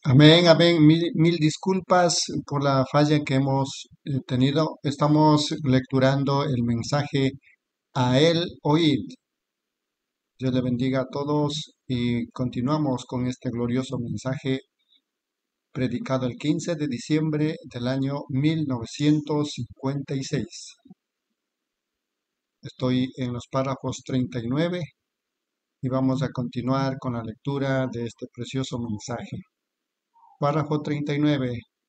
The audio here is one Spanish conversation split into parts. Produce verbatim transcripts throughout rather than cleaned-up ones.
Amén, amén. Mil, mil disculpas por la falla que hemos eh, tenido. Estamos lecturando el mensaje a él oíd. Dios le bendiga a todos y continuamos con este glorioso mensaje predicado el quince de diciembre del año mil novecientos cincuenta y seis. Estoy en los párrafos treinta y nueve y vamos a continuar con la lectura de este precioso mensaje. Párrafo treinta y nueve.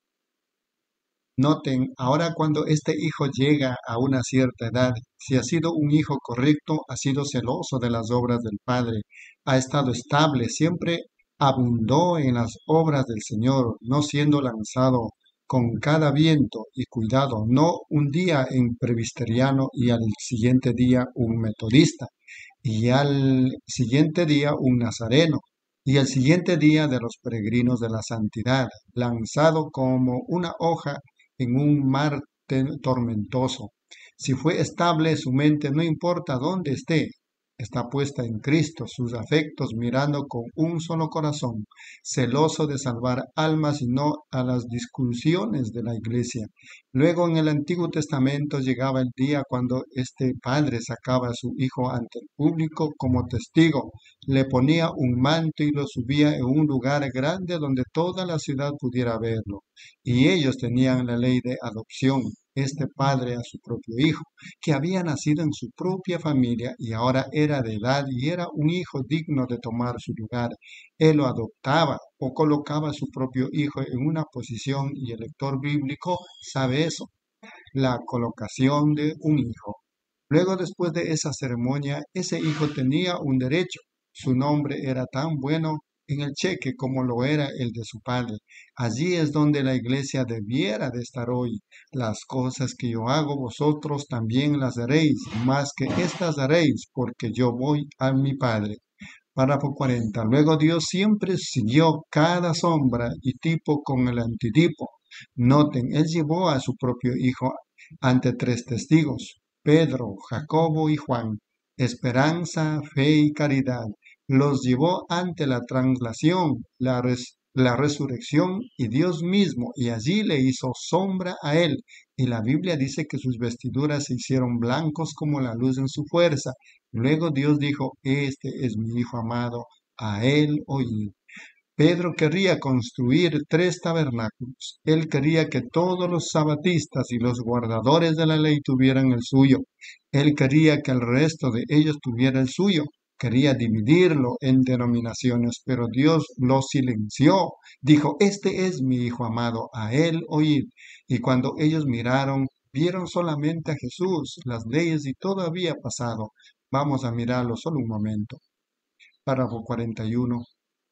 Noten, ahora cuando este hijo llega a una cierta edad, si ha sido un hijo correcto, ha sido celoso de las obras del Padre, ha estado estable, siempre abundó en las obras del Señor, no siendo lanzado con cada viento y cuidado, no un día en presbiteriano y al siguiente día un metodista, y al siguiente día un nazareno, y al siguiente día de los peregrinos de la santidad, lanzado como una hoja en un mar te- tormentoso. Si fue estable su mente, no importa dónde esté, está puesta en Cristo, sus afectos mirando con un solo corazón, celoso de salvar almas y no a las discusiones de la iglesia. Luego en el Antiguo Testamento llegaba el día cuando este padre sacaba a su hijo ante el público como testigo, le ponía un manto y lo subía en un lugar grande donde toda la ciudad pudiera verlo. Y ellos tenían la ley de adopción, este padre a su propio hijo, que había nacido en su propia familia y ahora era de edad y era un hijo digno de tomar su lugar. Él lo adoptaba o colocaba a su propio hijo en una posición y el lector bíblico sabe eso, la colocación de un hijo. Luego, después de esa ceremonia, ese hijo tenía un derecho. Su nombre era tan bueno en el cheque como lo era el de su padre. Allí es donde la iglesia debiera de estar hoy. Las cosas que yo hago, vosotros también las haréis, más que estas haréis, porque yo voy a mi Padre. Párrafo cuarenta. Luego Dios siempre siguió cada sombra y tipo con el antitipo. Noten, Él llevó a su propio Hijo ante tres testigos, Pedro, Jacobo y Juan, esperanza, fe y caridad. Los llevó ante la translación, la, res- la resurrección y Dios mismo, y allí le hizo sombra a Él. Y la Biblia dice que sus vestiduras se hicieron blancos como la luz en su fuerza. Luego Dios dijo, este es mi Hijo amado, a él oíd. Pedro quería construir tres tabernáculos. Él quería que todos los sabatistas y los guardadores de la ley tuvieran el suyo. Él quería que el resto de ellos tuviera el suyo. Quería dividirlo en denominaciones, pero Dios lo silenció. Dijo, este es mi Hijo amado, a él oíd. Y cuando ellos miraron, vieron solamente a Jesús, las leyes y todo había pasado. Vamos a mirarlo solo un momento. Párrafo cuarenta y uno.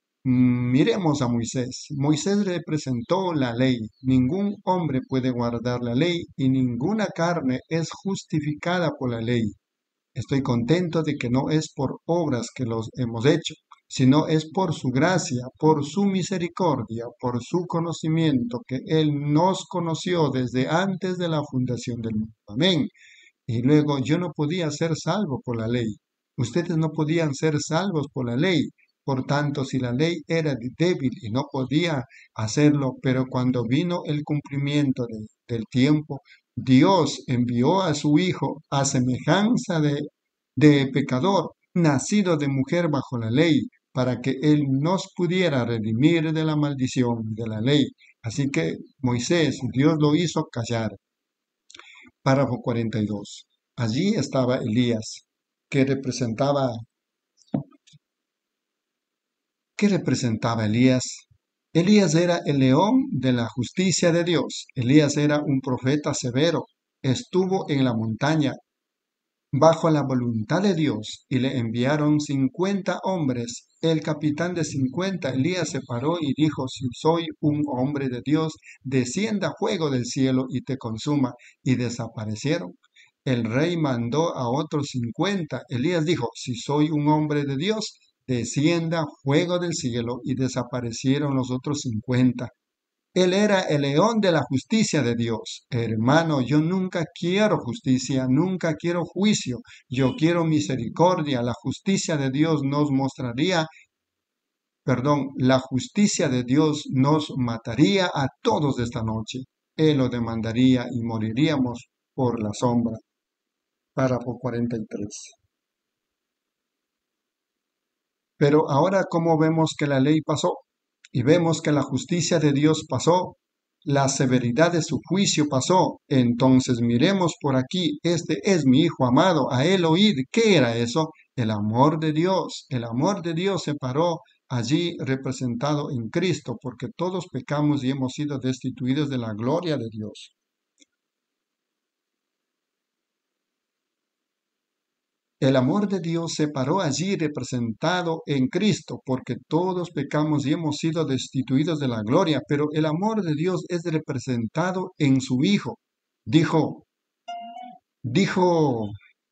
Mm, Miremos a Moisés. Moisés representó la ley. Ningún hombre puede guardar la ley y ninguna carne es justificada por la ley. Estoy contento de que no es por obras que los hemos hecho, sino es por su gracia, por su misericordia, por su conocimiento, que Él nos conoció desde antes de la fundación del mundo. Amén. Y luego yo no podía ser salvo por la ley. Ustedes no podían ser salvos por la ley. Por tanto, si la ley era débil y no podía hacerlo, pero cuando vino el cumplimiento de- del tiempo, Dios envió a su Hijo a semejanza de, de pecador, nacido de mujer bajo la ley, para que Él nos pudiera redimir de la maldición de la ley. Así que Moisés, Dios lo hizo callar. Párrafo cuarenta y dos. Allí estaba Elías, que representaba, ¿qué representaba Elías? Elías era el león de la justicia de Dios. Elías era un profeta severo. Estuvo en la montaña bajo la voluntad de Dios y le enviaron cincuenta hombres. El capitán de cincuenta, Elías, se paró y dijo, si soy un hombre de Dios, descienda fuego del cielo y te consuma. Y desaparecieron. El rey mandó a otros cincuenta. Elías dijo, si soy un hombre de Dios, descienda fuego del cielo y desaparecieron los otros cincuenta. Él era el león de la justicia de Dios. Hermano, yo nunca quiero justicia, nunca quiero juicio. Yo quiero misericordia. La justicia de Dios nos mostraría perdón, la justicia de Dios nos mataría a todos esta noche. Él lo demandaría y moriríamos por la sombra. Párrafo cuarenta y tres. Pero ahora, ¿cómo vemos que la ley pasó? Y vemos que la justicia de Dios pasó, la severidad de su juicio pasó. Entonces miremos por aquí, este es mi Hijo amado, a él oíd. ¿Qué era eso? El amor de Dios. El amor de Dios se paró allí representado en Cristo, porque todos pecamos y hemos sido destituidos de la gloria de Dios. El amor de Dios se paró allí representado en Cristo, porque todos pecamos y hemos sido destituidos de la gloria, pero el amor de Dios es representado en su Hijo. Dijo, dijo,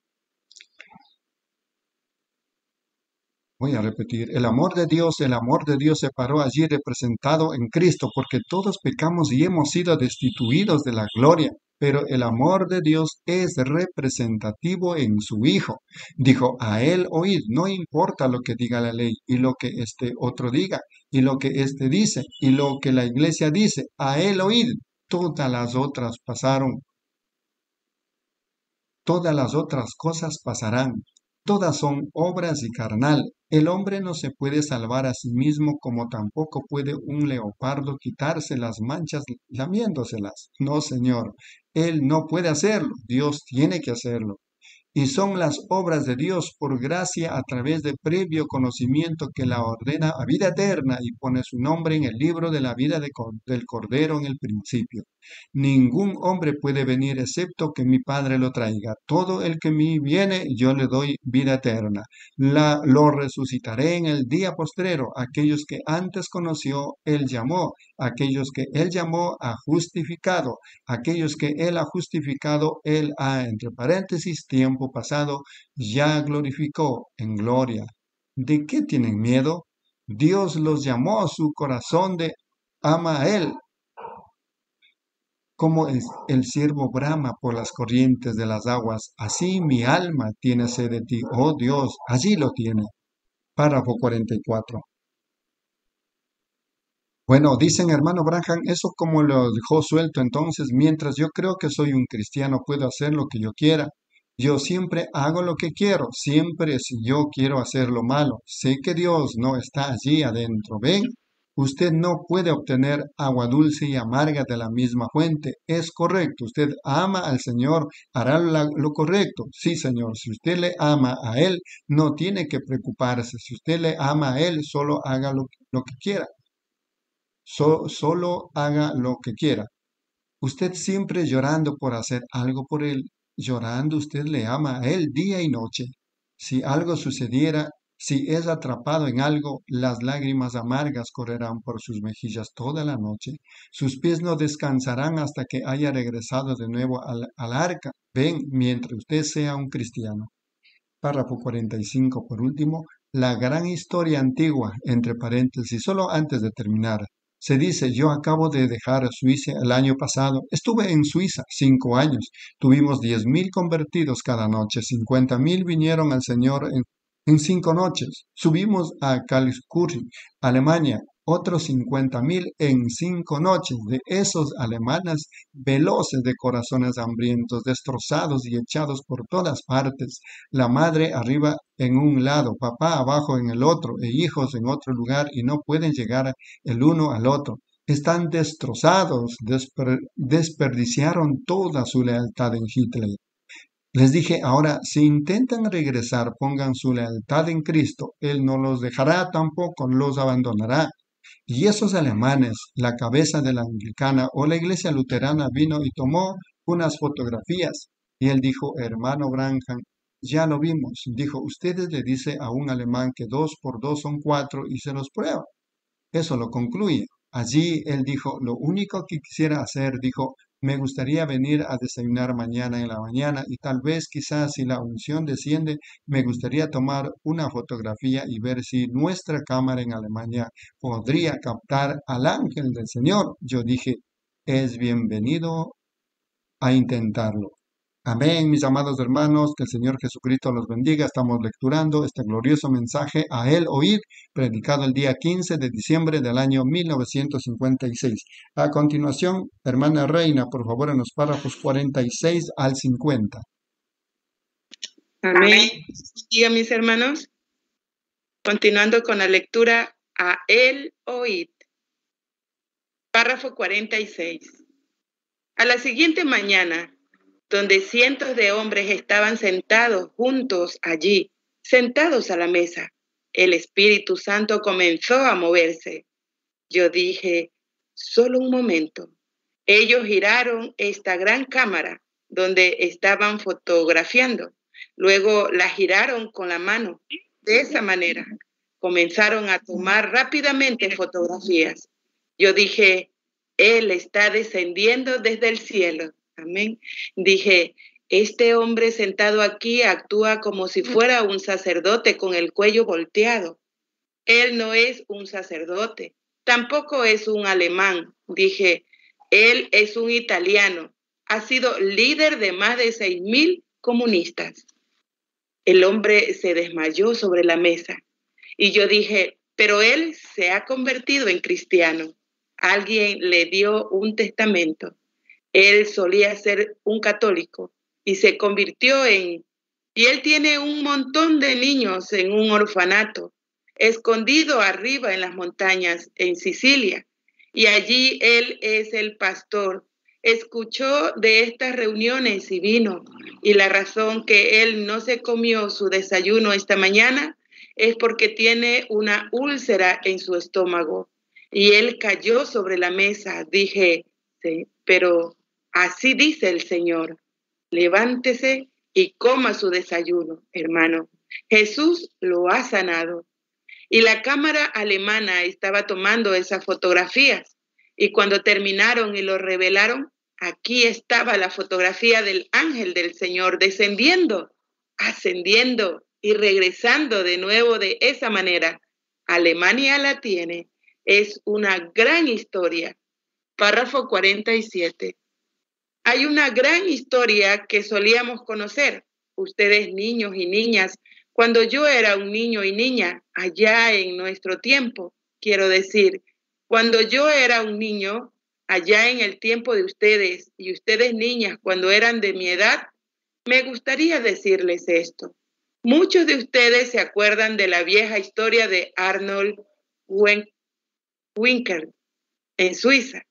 voy a repetir, el amor de Dios, el amor de Dios se paró allí representado en Cristo, porque todos pecamos y hemos sido destituidos de la gloria. Pero el amor de Dios es representativo en su Hijo. Dijo, a él oíd, no importa lo que diga la ley y lo que este otro diga y lo que este dice y lo que la iglesia dice, a él oíd. Todas las otras pasaron, todas las otras cosas pasarán. Todas son obras y carnal. El hombre no se puede salvar a sí mismo como tampoco puede un leopardo quitarse las manchas lamiéndoselas. No, Señor, él no puede hacerlo. Dios tiene que hacerlo. Y son las obras de Dios por gracia a través de previo conocimiento que la ordena a vida eterna y pone su nombre en el libro de la vida de, del Cordero en el principio. Ningún hombre puede venir excepto que mi Padre lo traiga. Todo el que a mí viene, yo le doy vida eterna. La, lo resucitaré en el día postrero. Aquellos que antes conoció, él llamó. Aquellos que él llamó, ha justificado. Aquellos que él ha justificado, él ha, entre paréntesis, tiempo pasado, ya glorificó en gloria. ¿De qué tienen miedo? Dios los llamó, su corazón de ama a él. Como el, el ciervo brama por las corrientes de las aguas, así mi alma tiene sed de ti, oh Dios, allí lo tiene. Párrafo cuarenta y cuatro. Bueno, dicen hermano Branham, eso como lo dejó suelto entonces, mientras yo creo que soy un cristiano, puedo hacer lo que yo quiera. Yo siempre hago lo que quiero, siempre si yo quiero hacer lo malo. Sé que Dios no está allí adentro. ¿Ven? Usted no puede obtener agua dulce y amarga de la misma fuente. Es correcto. Usted ama al Señor, hará la- lo correcto. Sí, Señor. Si usted le ama a Él, no tiene que preocuparse. Si usted le ama a Él, solo haga lo, lo que quiera. So- solo haga lo que quiera. Usted siempre llorando por hacer algo por él, llorando usted le ama a él día y noche. Si algo sucediera, si es atrapado en algo, las lágrimas amargas correrán por sus mejillas toda la noche. Sus pies no descansarán hasta que haya regresado de nuevo al, al arca. Ven, mientras usted sea un cristiano. Párrafo cuarenta y cinco, por último, la gran historia antigua, entre paréntesis, solo antes de terminar. Se dice, yo acabo de dejar Suiza el año pasado. Estuve en Suiza cinco años. Tuvimos diez mil convertidos cada noche. Cincuenta mil vinieron al Señor en, en cinco noches. Subimos a Karlsruhe, Alemania. Otros cincuenta mil en cinco noches. De esos alemanes veloces de corazones hambrientos, destrozados y echados por todas partes, la madre arriba en un lado, papá abajo en el otro, e hijos en otro lugar, y no pueden llegar el uno al otro. Están destrozados, desper- desperdiciaron toda su lealtad en Hitler. Les dije, ahora, si intentan regresar, pongan su lealtad en Cristo. Él no los dejará, tampoco los abandonará. Y esos alemanes, la cabeza de la anglicana o la iglesia luterana vino y tomó unas fotografías. Y él dijo, hermano Branham, ya lo vimos. Dijo, ustedes le dice a un alemán que dos por dos son cuatro y se los prueba. Eso lo concluye. Allí él dijo, lo único que quisiera hacer, dijo, me gustaría venir a desayunar mañana en la mañana y tal vez quizás si la unción desciende, me gustaría tomar una fotografía y ver si nuestra cámara en Alemania podría captar al ángel del Señor. Yo dije, es bienvenido a intentarlo. Amén, mis amados hermanos, que el Señor Jesucristo los bendiga. Estamos lecturando este glorioso mensaje a Él oíd, predicado el día quince de diciembre del año mil novecientos cincuenta y seis. A continuación, hermana Reina, por favor, en los párrafos cuarenta y seis al cincuenta. Amén. Diga, mis hermanos, continuando con la lectura a Él oíd. Párrafo cuarenta y seis. A la siguiente mañana, donde cientos de hombres estaban sentados juntos allí, sentados a la mesa, el Espíritu Santo comenzó a moverse. Yo dije, solo un momento. Ellos giraron esta gran cámara donde estaban fotografiando. Luego la giraron con la mano. De esa manera, comenzaron a tomar rápidamente fotografías. Yo dije, Él está descendiendo desde el cielo. Amén. Dije, este hombre sentado aquí actúa como si fuera un sacerdote con el cuello volteado. Él no es un sacerdote, tampoco es un alemán. Dije, él es un italiano. Ha sido líder de más de seis mil comunistas. El hombre se desmayó sobre la mesa y yo dije, pero él se ha convertido en cristiano. Alguien le dio un testamento. Él solía ser un católico y se convirtió en... Y él tiene un montón de niños en un orfanato, escondido arriba en las montañas en Sicilia. Y allí él es el pastor. Escuchó de estas reuniones y vino. Y la razón que él no se comió su desayuno esta mañana es porque tiene una úlcera en su estómago. Y él cayó sobre la mesa. Dije, sí, pero así dice el Señor. Levántese y coma su desayuno, hermano. Jesús lo ha sanado. Y la cámara alemana estaba tomando esas fotografías. Y cuando terminaron y lo revelaron, aquí estaba la fotografía del ángel del Señor descendiendo, ascendiendo y regresando de nuevo de esa manera. Alemania la tiene. Es una gran historia. Párrafo cuarenta y siete. Hay una gran historia que solíamos conocer, ustedes niños y niñas, cuando yo era un niño y niña, allá en nuestro tiempo, quiero decir, cuando yo era un niño, allá en el tiempo de ustedes, y ustedes niñas cuando eran de mi edad, me gustaría decirles esto. Muchos de ustedes se acuerdan de la vieja historia de Arnold Winkel en Suiza.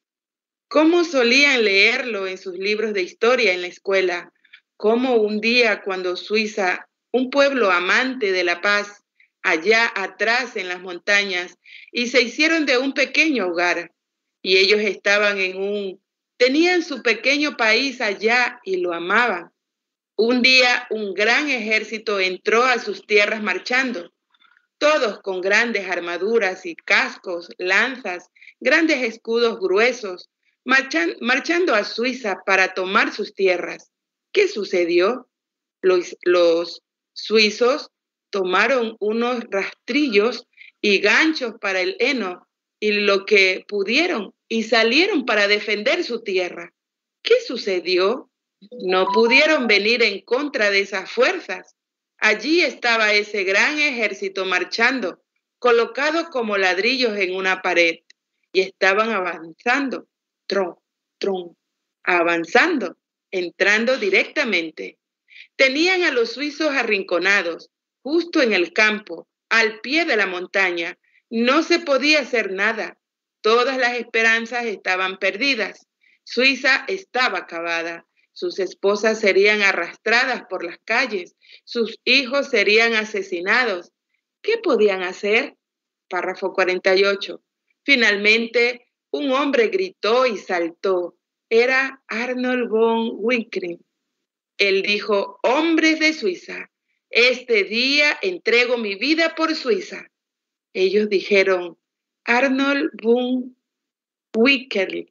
¿Cómo solían leerlo en sus libros de historia en la escuela? Cómo un día cuando Suiza, un pueblo amante de la paz, allá atrás en las montañas, y se hicieron de un pequeño hogar, y ellos estaban en un, tenían su pequeño país allá y lo amaban. Un día un gran ejército entró a sus tierras marchando, todos con grandes armaduras y cascos, lanzas, grandes escudos gruesos, Marchan, marchando a Suiza para tomar sus tierras. ¿Qué sucedió? Los, los suizos tomaron unos rastrillos y ganchos para el heno y lo que pudieron y salieron para defender su tierra. ¿Qué sucedió? No pudieron venir en contra de esas fuerzas. Allí estaba ese gran ejército marchando, colocado como ladrillos en una pared, y estaban avanzando. Tron, tron, avanzando, entrando directamente. Tenían a los suizos arrinconados, justo en el campo, al pie de la montaña. No se podía hacer nada. Todas las esperanzas estaban perdidas. Suiza estaba acabada. Sus esposas serían arrastradas por las calles. Sus hijos serían asesinados. ¿Qué podían hacer? Párrafo cuarenta y ocho. Finalmente, un hombre gritó y saltó. Era Arnold von Winkelried. Él dijo, hombres de Suiza, este día entrego mi vida por Suiza. Ellos dijeron, Arnold von Winkelried,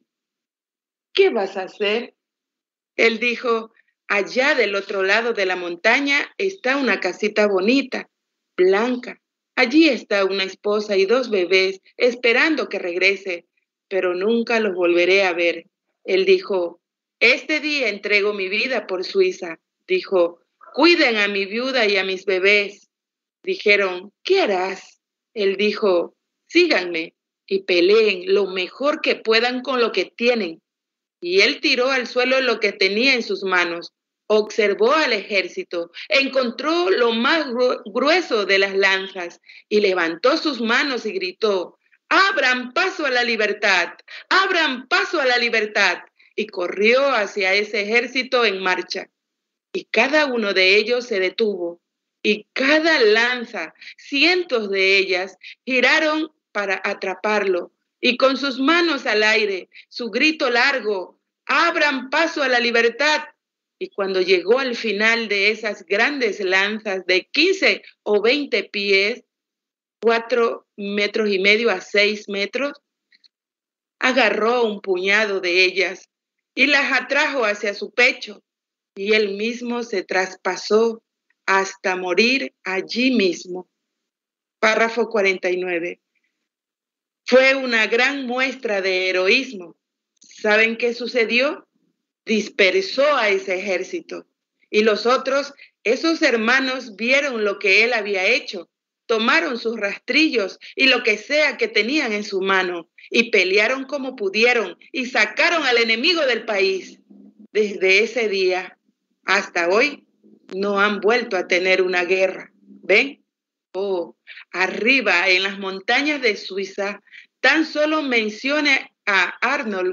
¿qué vas a hacer? Él dijo, allá del otro lado de la montaña está una casita bonita, blanca. Allí está una esposa y dos bebés esperando que regrese, pero nunca los volveré a ver. Él dijo, Este día entrego mi vida por Suiza. Dijo, cuiden a mi viuda y a mis bebés. Dijeron, ¿qué harás? Él dijo, síganme y peleen lo mejor que puedan con lo que tienen. Y él tiró al suelo lo que tenía en sus manos, observó al ejército, encontró lo más gru- grueso de las lanzas y levantó sus manos y gritó, abran paso a la libertad, abran paso a la libertad. Y corrió hacia ese ejército en marcha. Y cada uno de ellos se detuvo. Y cada lanza, cientos de ellas, giraron para atraparlo. Y con sus manos al aire, su grito largo, abran paso a la libertad. Y cuando llegó al final de esas grandes lanzas de quince o veinte pies, cuatro metros y medio a seis metros, agarró un puñado de ellas y las atrajo hacia su pecho, y él mismo se traspasó hasta morir allí mismo. Párrafo cuarenta y nueve. Fue una gran muestra de heroísmo. ¿Saben qué sucedió? Dispersó a ese ejército. Y los otros, esos hermanos, vieron lo que él había hecho. Tomaron sus rastrillos y lo que sea que tenían en su mano y pelearon como pudieron y sacaron al enemigo del país. Desde ese día hasta hoy no han vuelto a tener una guerra. ¿Ven? Oh, arriba en las montañas de Suiza, tan solo mencione a Arnold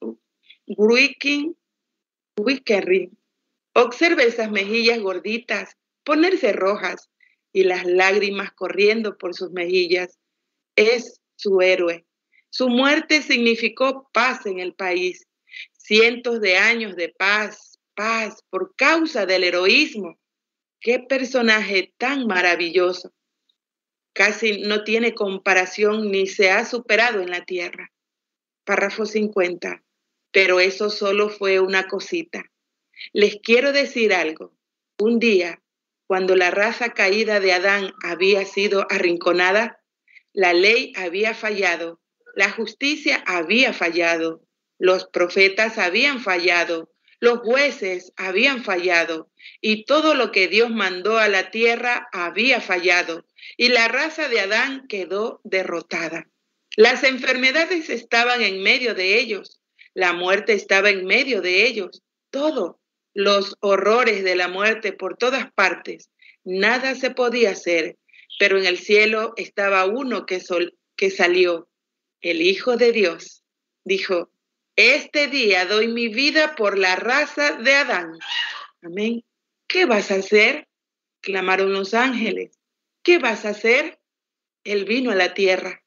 Wicking, Wickery. Observe esas mejillas gorditas ponerse rojas y las lágrimas corriendo por sus mejillas. Es su héroe. Su muerte significó paz en el país. Cientos de años de paz, paz por causa del heroísmo. ¡Qué personaje tan maravilloso! Casi no tiene comparación ni se ha superado en la tierra. Párrafo cincuenta. Pero eso solo fue una cosita. Les quiero decir algo. Un día, cuando la raza caída de Adán había sido arrinconada, la ley había fallado, la justicia había fallado, los profetas habían fallado, los jueces habían fallado, y todo lo que Dios mandó a la tierra había fallado, y la raza de Adán quedó derrotada. Las enfermedades estaban en medio de ellos, la muerte estaba en medio de ellos, todo, los horrores de la muerte por todas partes. Nada se podía hacer, pero en el cielo estaba uno que, sol, que salió, el Hijo de Dios. Dijo, este día doy mi vida por la raza de Adán. Amén. ¿Qué vas a hacer? Clamaron los ángeles. ¿Qué vas a hacer? Él vino a la tierra.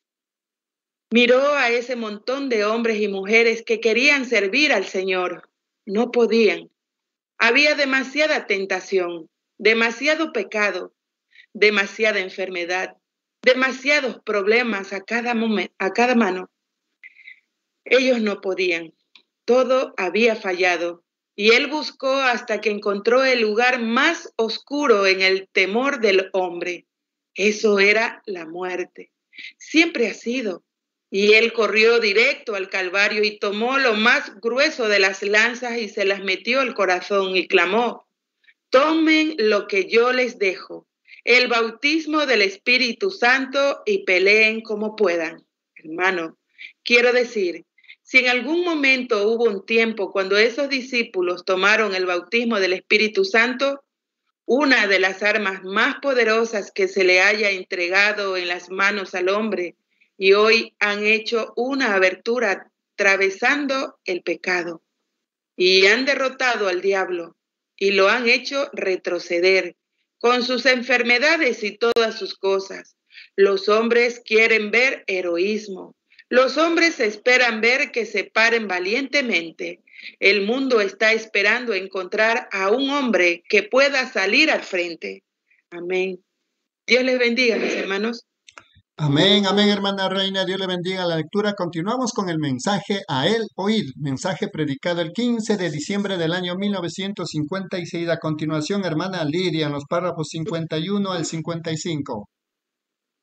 Miró a ese montón de hombres y mujeres que querían servir al Señor. No podían. Había demasiada tentación, demasiado pecado, demasiada enfermedad, demasiados problemas a cada momento, a cada mano. Ellos no podían. Todo había fallado. Y él buscó hasta que encontró el lugar más oscuro en el temor del hombre. Eso era la muerte. Siempre ha sido. Y él corrió directo al Calvario y tomó lo más grueso de las lanzas y se las metió al corazón y clamó, tomen lo que yo les dejo, el bautismo del Espíritu Santo y peleen como puedan. Hermano, quiero decir, si en algún momento hubo un tiempo cuando esos discípulos tomaron el bautismo del Espíritu Santo, una de las armas más poderosas que se le haya entregado en las manos al hombre, y hoy han hecho una abertura atravesando el pecado y han derrotado al diablo y lo han hecho retroceder con sus enfermedades y todas sus cosas. Los hombres quieren ver heroísmo. Los hombres esperan ver que se paren valientemente. El mundo está esperando encontrar a un hombre que pueda salir al frente. Amén. Dios les bendiga, mis hermanos. Amén, amén, hermana Reina, Dios le bendiga la lectura. Continuamos con el mensaje a él oír, mensaje predicado el quince de diciembre del año mil novecientos cincuenta y seis. A continuación, hermana Lidia, en los párrafos cincuenta y uno al cincuenta y cinco.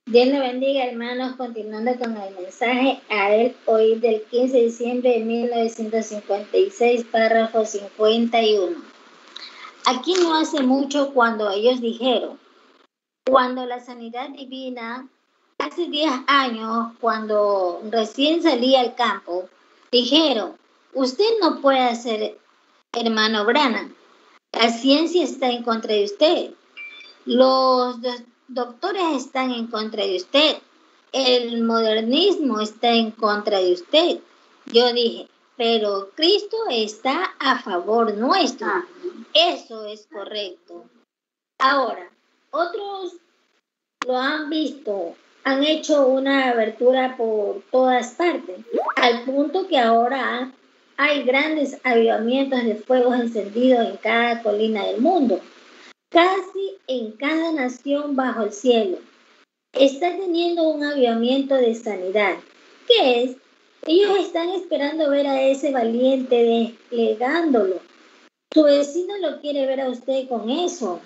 Dios le bendiga, hermanos, continuando con el mensaje a él hoy del quince de diciembre de mil novecientos cincuenta y seis, párrafo cincuenta y uno. Aquí no hace mucho cuando ellos dijeron, cuando la sanidad divina, hace diez años, cuando recién salí al campo, dijeron, usted no puede ser hermano Branham, la ciencia está en contra de usted, los do- doctores están en contra de usted, el modernismo está en contra de usted. Yo dije, pero Cristo está a favor nuestro. Ah. Eso es correcto. Ahora, otros lo han visto, han hecho una abertura por todas partes, al punto que ahora hay grandes avivamientos de fuegos encendidos en cada colina del mundo, casi en cada nación bajo el cielo. Está teniendo un avivamiento de sanidad. ¿Qué es? Ellos están esperando ver a ese valiente desplegándolo. Su vecino lo quiere ver a usted con eso.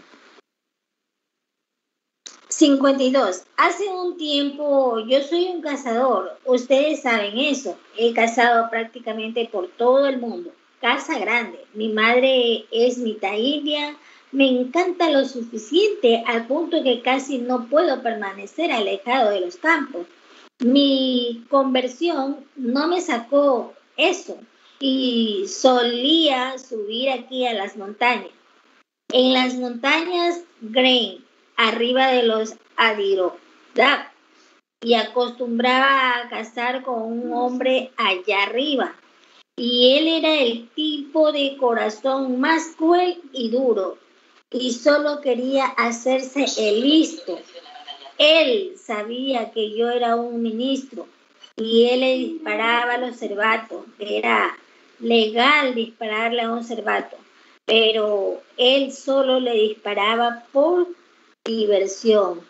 cincuenta y dos. Hace un tiempo yo soy un cazador, ustedes saben eso. He cazado prácticamente por todo el mundo. Casa grande. Mi madre es mitad india. Me encanta lo suficiente al punto que casi no puedo permanecer alejado de los campos. Mi conversión no me sacó eso y solía subir aquí a las montañas. En las montañas Grain, arriba de los Adirondack, y acostumbraba a cazar con un hombre allá arriba. Y él era el tipo de corazón más cruel y duro, y solo quería hacerse el listo. Él sabía que yo era un ministro, y él le disparaba a los cervatos. Era legal dispararle a un cervato, pero él solo le disparaba por diversión.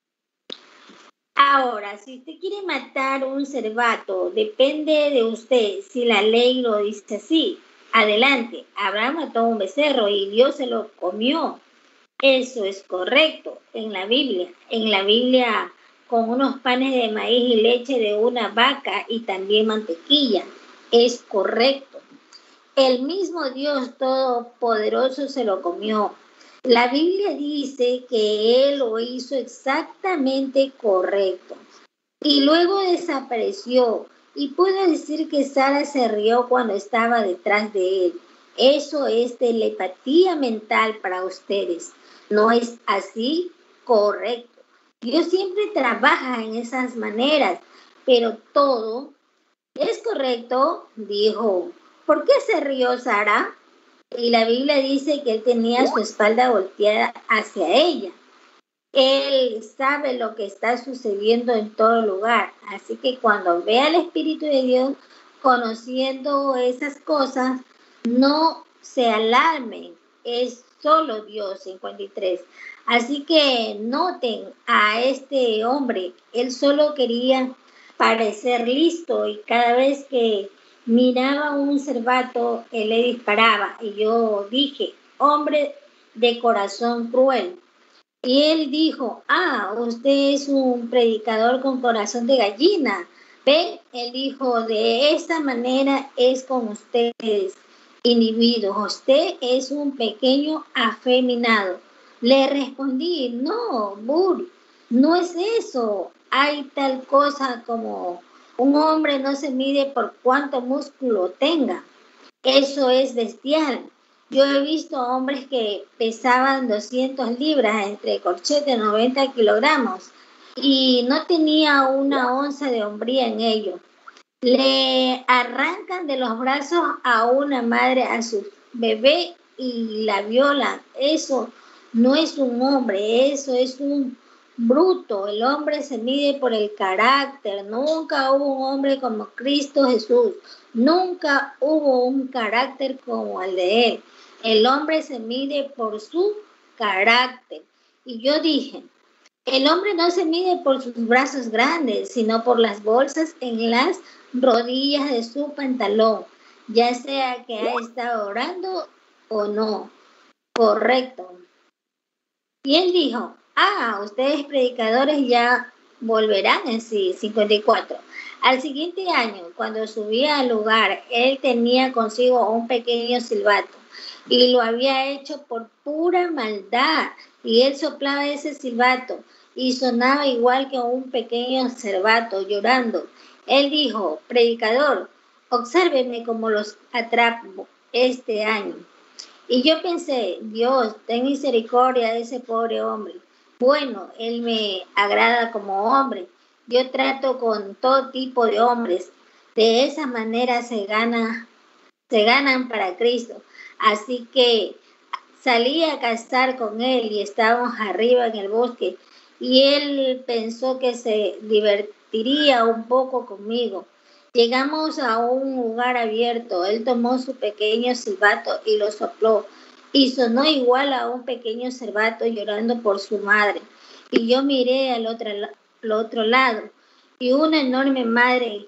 Ahora, si usted quiere matar un cervato, depende de usted. Si la ley lo dice así, adelante. Abraham mató un becerro y Dios se lo comió. Eso es correcto en la Biblia. En la Biblia, con unos panes de maíz y leche de una vaca y también mantequilla. Es correcto. El mismo Dios Todopoderoso se lo comió. La Biblia dice que Él lo hizo exactamente correcto. Y luego desapareció. Y puedo decir que Sara se rió cuando estaba detrás de él. Eso es telepatía mental para ustedes. ¿No es así? Correcto. Dios siempre trabaja en esas maneras, pero todo es correcto, dijo. ¿Por qué se rió Sara? Y la Biblia dice que él tenía su espalda volteada hacia ella. Él sabe lo que está sucediendo en todo lugar. Así que cuando vea al Espíritu de Dios conociendo esas cosas, no se alarmen. Es solo Dios. cincuenta y tres. Así que noten a este hombre. Él solo quería parecer listo y cada vez que miraba un cervato, él le disparaba. Y yo dije, hombre de corazón cruel. Y él dijo, ah, usted es un predicador con corazón de gallina. Ve, él dijo, de esta manera es con ustedes, individuos. Usted es un pequeño afeminado. Le respondí, no, Burr, no es eso. Hay tal cosa como un hombre no se mide por cuánto músculo tenga. Eso es bestial. Yo he visto hombres que pesaban doscientas libras entre corchetes, noventa kilogramos, y no tenía una onza de hombría en ellos. Le arrancan de los brazos a una madre a su bebé y la violan. Eso no es un hombre, eso es un bruto. El hombre se mide por el carácter. Nunca hubo un hombre como Cristo Jesús. Nunca hubo un carácter como el de él. El hombre se mide por su carácter. Y yo dije, el hombre no se mide por sus brazos grandes, sino por las bolsas en las rodillas de su pantalón, ya sea que ha estado orando o no. Correcto. Y él dijo, ah, ustedes predicadores ya volverán en sí. cincuenta y cuatro. Al siguiente año, cuando subía al lugar, él tenía consigo un pequeño silbato y lo había hecho por pura maldad. Y él soplaba ese silbato y sonaba igual que un pequeño silbato llorando. Él dijo: predicador, obsérveme cómo los atrapo este año. Y yo pensé: Dios, ten misericordia de ese pobre hombre. Bueno, él me agrada como hombre. Yo trato con todo tipo de hombres. De esa manera se gana, se ganan para Cristo. Así que salí a cazar con él y estábamos arriba en el bosque. Y él pensó que se divertiría un poco conmigo. Llegamos a un lugar abierto. Él tomó su pequeño silbato y lo sopló. Y sonó igual a un pequeño silbato llorando por su madre. Y yo miré al otro, al otro lado. Y una enorme madre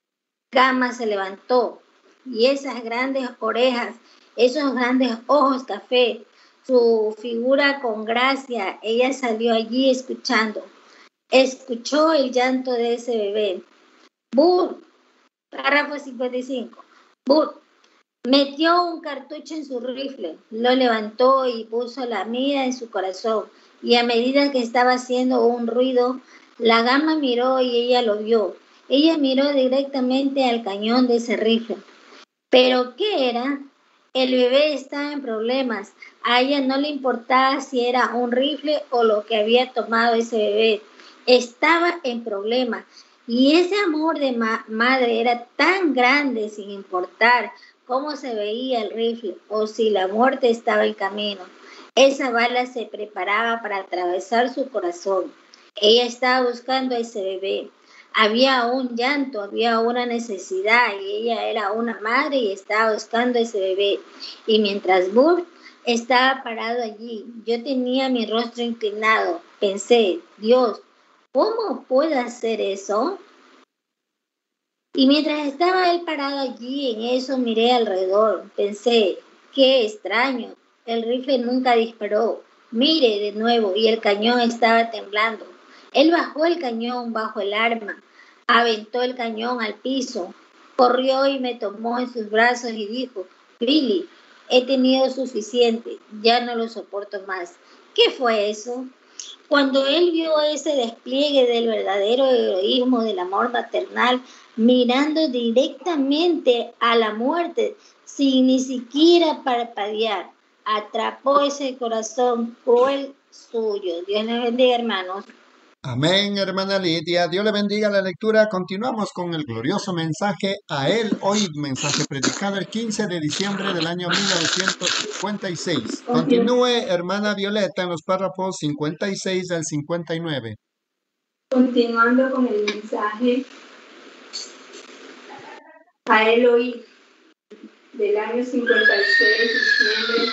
cama se levantó. Y esas grandes orejas, esos grandes ojos café, su figura con gracia, ella salió allí escuchando. Escuchó el llanto de ese bebé. ¡Bur! Párrafo cincuenta y cinco. Bur metió un cartucho en su rifle, lo levantó y puso la mira en su corazón. Y a medida que estaba haciendo un ruido, la gama miró y ella lo vio. Ella miró directamente al cañón de ese rifle. ¿Pero qué era? El bebé estaba en problemas. A ella no le importaba si era un rifle o lo que había tomado ese bebé. Estaba en problemas. Y ese amor de ma- madre era tan grande sin importar cómo se veía el rifle o si la muerte estaba en camino. Esa bala se preparaba para atravesar su corazón. Ella estaba buscando a ese bebé. Había un llanto, había una necesidad y ella era una madre y estaba buscando a ese bebé. Y mientras Burt estaba parado allí, yo tenía mi rostro inclinado. Pensé: Dios, ¿cómo puedo hacer eso? Y mientras estaba él parado allí, en eso miré alrededor. Pensé: qué extraño, el rifle nunca disparó. Mire de nuevo y el cañón estaba temblando. Él bajó el cañón bajo el arma, aventó el cañón al piso, corrió y me tomó en sus brazos y dijo: Billy, he tenido suficiente, ya no lo soporto más. ¿Qué fue eso? Cuando él vio ese despliegue del verdadero heroísmo del amor maternal, mirando directamente a la muerte, sin ni siquiera parpadear, atrapó ese corazón cruel suyo. Dios les bendiga, hermanos. Amén, hermana Lidia. Dios le bendiga la lectura. Continuamos con el glorioso mensaje a él hoy, mensaje predicado el quince de diciembre del año mil novecientos cincuenta y seis. Continúe, hermana Violeta, en los párrafos cincuenta y seis al cincuenta y nueve. Continuando con el mensaje a él hoy del año cincuenta y seis, diciembre,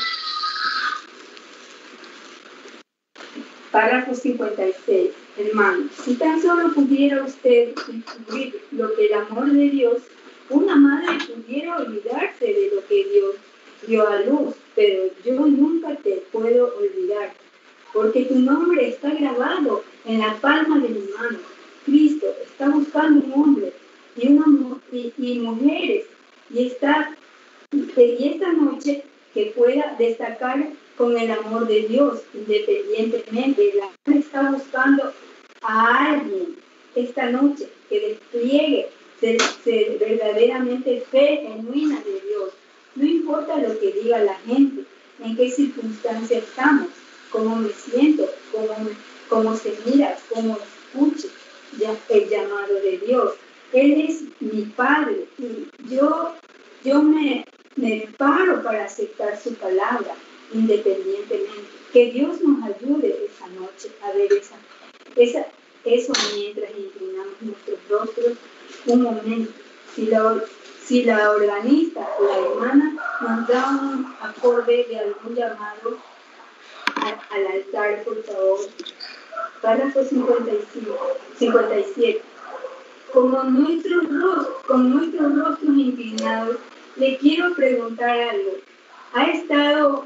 párrafo cincuenta y seis. Hermano, si tan solo pudiera usted descubrir lo que el amor de Dios, una madre pudiera olvidarse de lo que Dios dio a luz, pero yo nunca te puedo olvidar, porque tu nombre está grabado en la palma de mi mano. Cristo está buscando un hombre y, una, y, y mujeres, y, está, y esta noche que pueda destacar con el amor de Dios, independientemente. La gente está buscando a alguien esta noche que despliegue ser, ser verdaderamente fe genuina de Dios. No importa lo que diga la gente, en qué circunstancia estamos, cómo me siento, cómo, me, cómo se mira, cómo escuche ya el llamado de Dios. Él es mi Padre y yo, yo me, me paro para aceptar su palabra independientemente. Que Dios nos ayude esa noche a ver esa, esa, eso mientras inclinamos nuestros rostros un momento. Si la, si la organista o la hermana nos da un acorde de algún llamado a, al altar, por favor. Párrafo cincuenta y cinco, cincuenta y siete. Como nuestros rostros, con nuestros rostros inclinados, le quiero preguntar algo. ¿Ha estado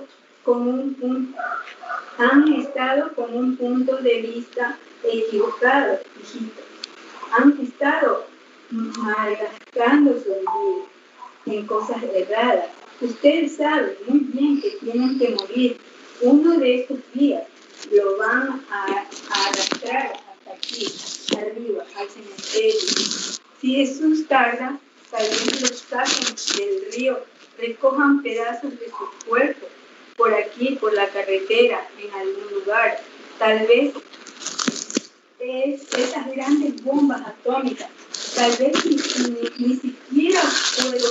con un punto, han estado con un punto de vista equivocado, hijitos. Han estado malgastando su vida en cosas erradas. Ustedes saben muy bien que tienen que morir. Uno de estos días lo van a, a arrastrar hasta aquí, arriba, al cementerio. Si Jesús tarda, tal vez los saquen del río, recojan pedazos de su cuerpo por aquí, por la carretera, en algún lugar. Tal vez es esas grandes bombas atómicas. Tal vez ni, ni, ni siquiera puedo,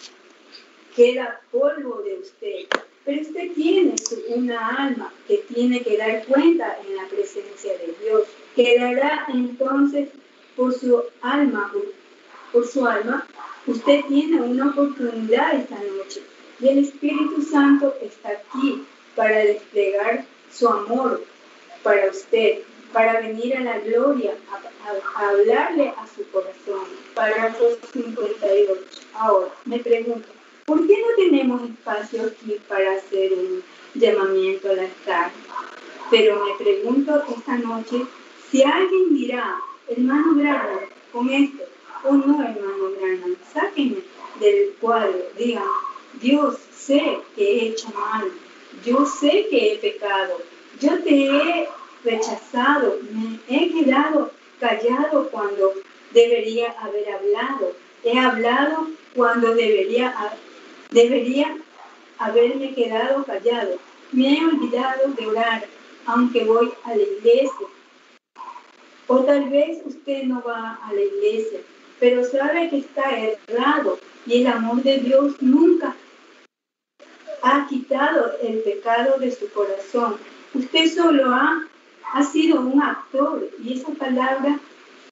queda polvo de usted. Pero usted tiene su, una alma que tiene que dar cuenta en la presencia de Dios. Quedará entonces por su alma, por su alma. Usted tiene una oportunidad esta noche. Y el Espíritu Santo está aquí para desplegar su amor para usted, para venir a la gloria, a, a, a hablarle a su corazón. Párrafo cincuenta y ocho. Ahora, me pregunto, ¿por qué no tenemos espacio aquí para hacer un llamamiento al altar? Pero me pregunto esta noche si alguien dirá, hermano Branham, con esto, o no, hermano Branham, sáquenme del cuadro, digan, Dios, sé que he hecho mal, yo sé que he pecado, yo te he rechazado, me he quedado callado cuando debería haber hablado, he hablado cuando debería, debería haberme quedado callado, me he olvidado de orar, aunque voy a la iglesia. O tal vez usted no va a la iglesia, pero sabe que está errado y el amor de Dios nunca ha quitado el pecado de su corazón. Usted solo ha, ha sido un actor, y esa palabra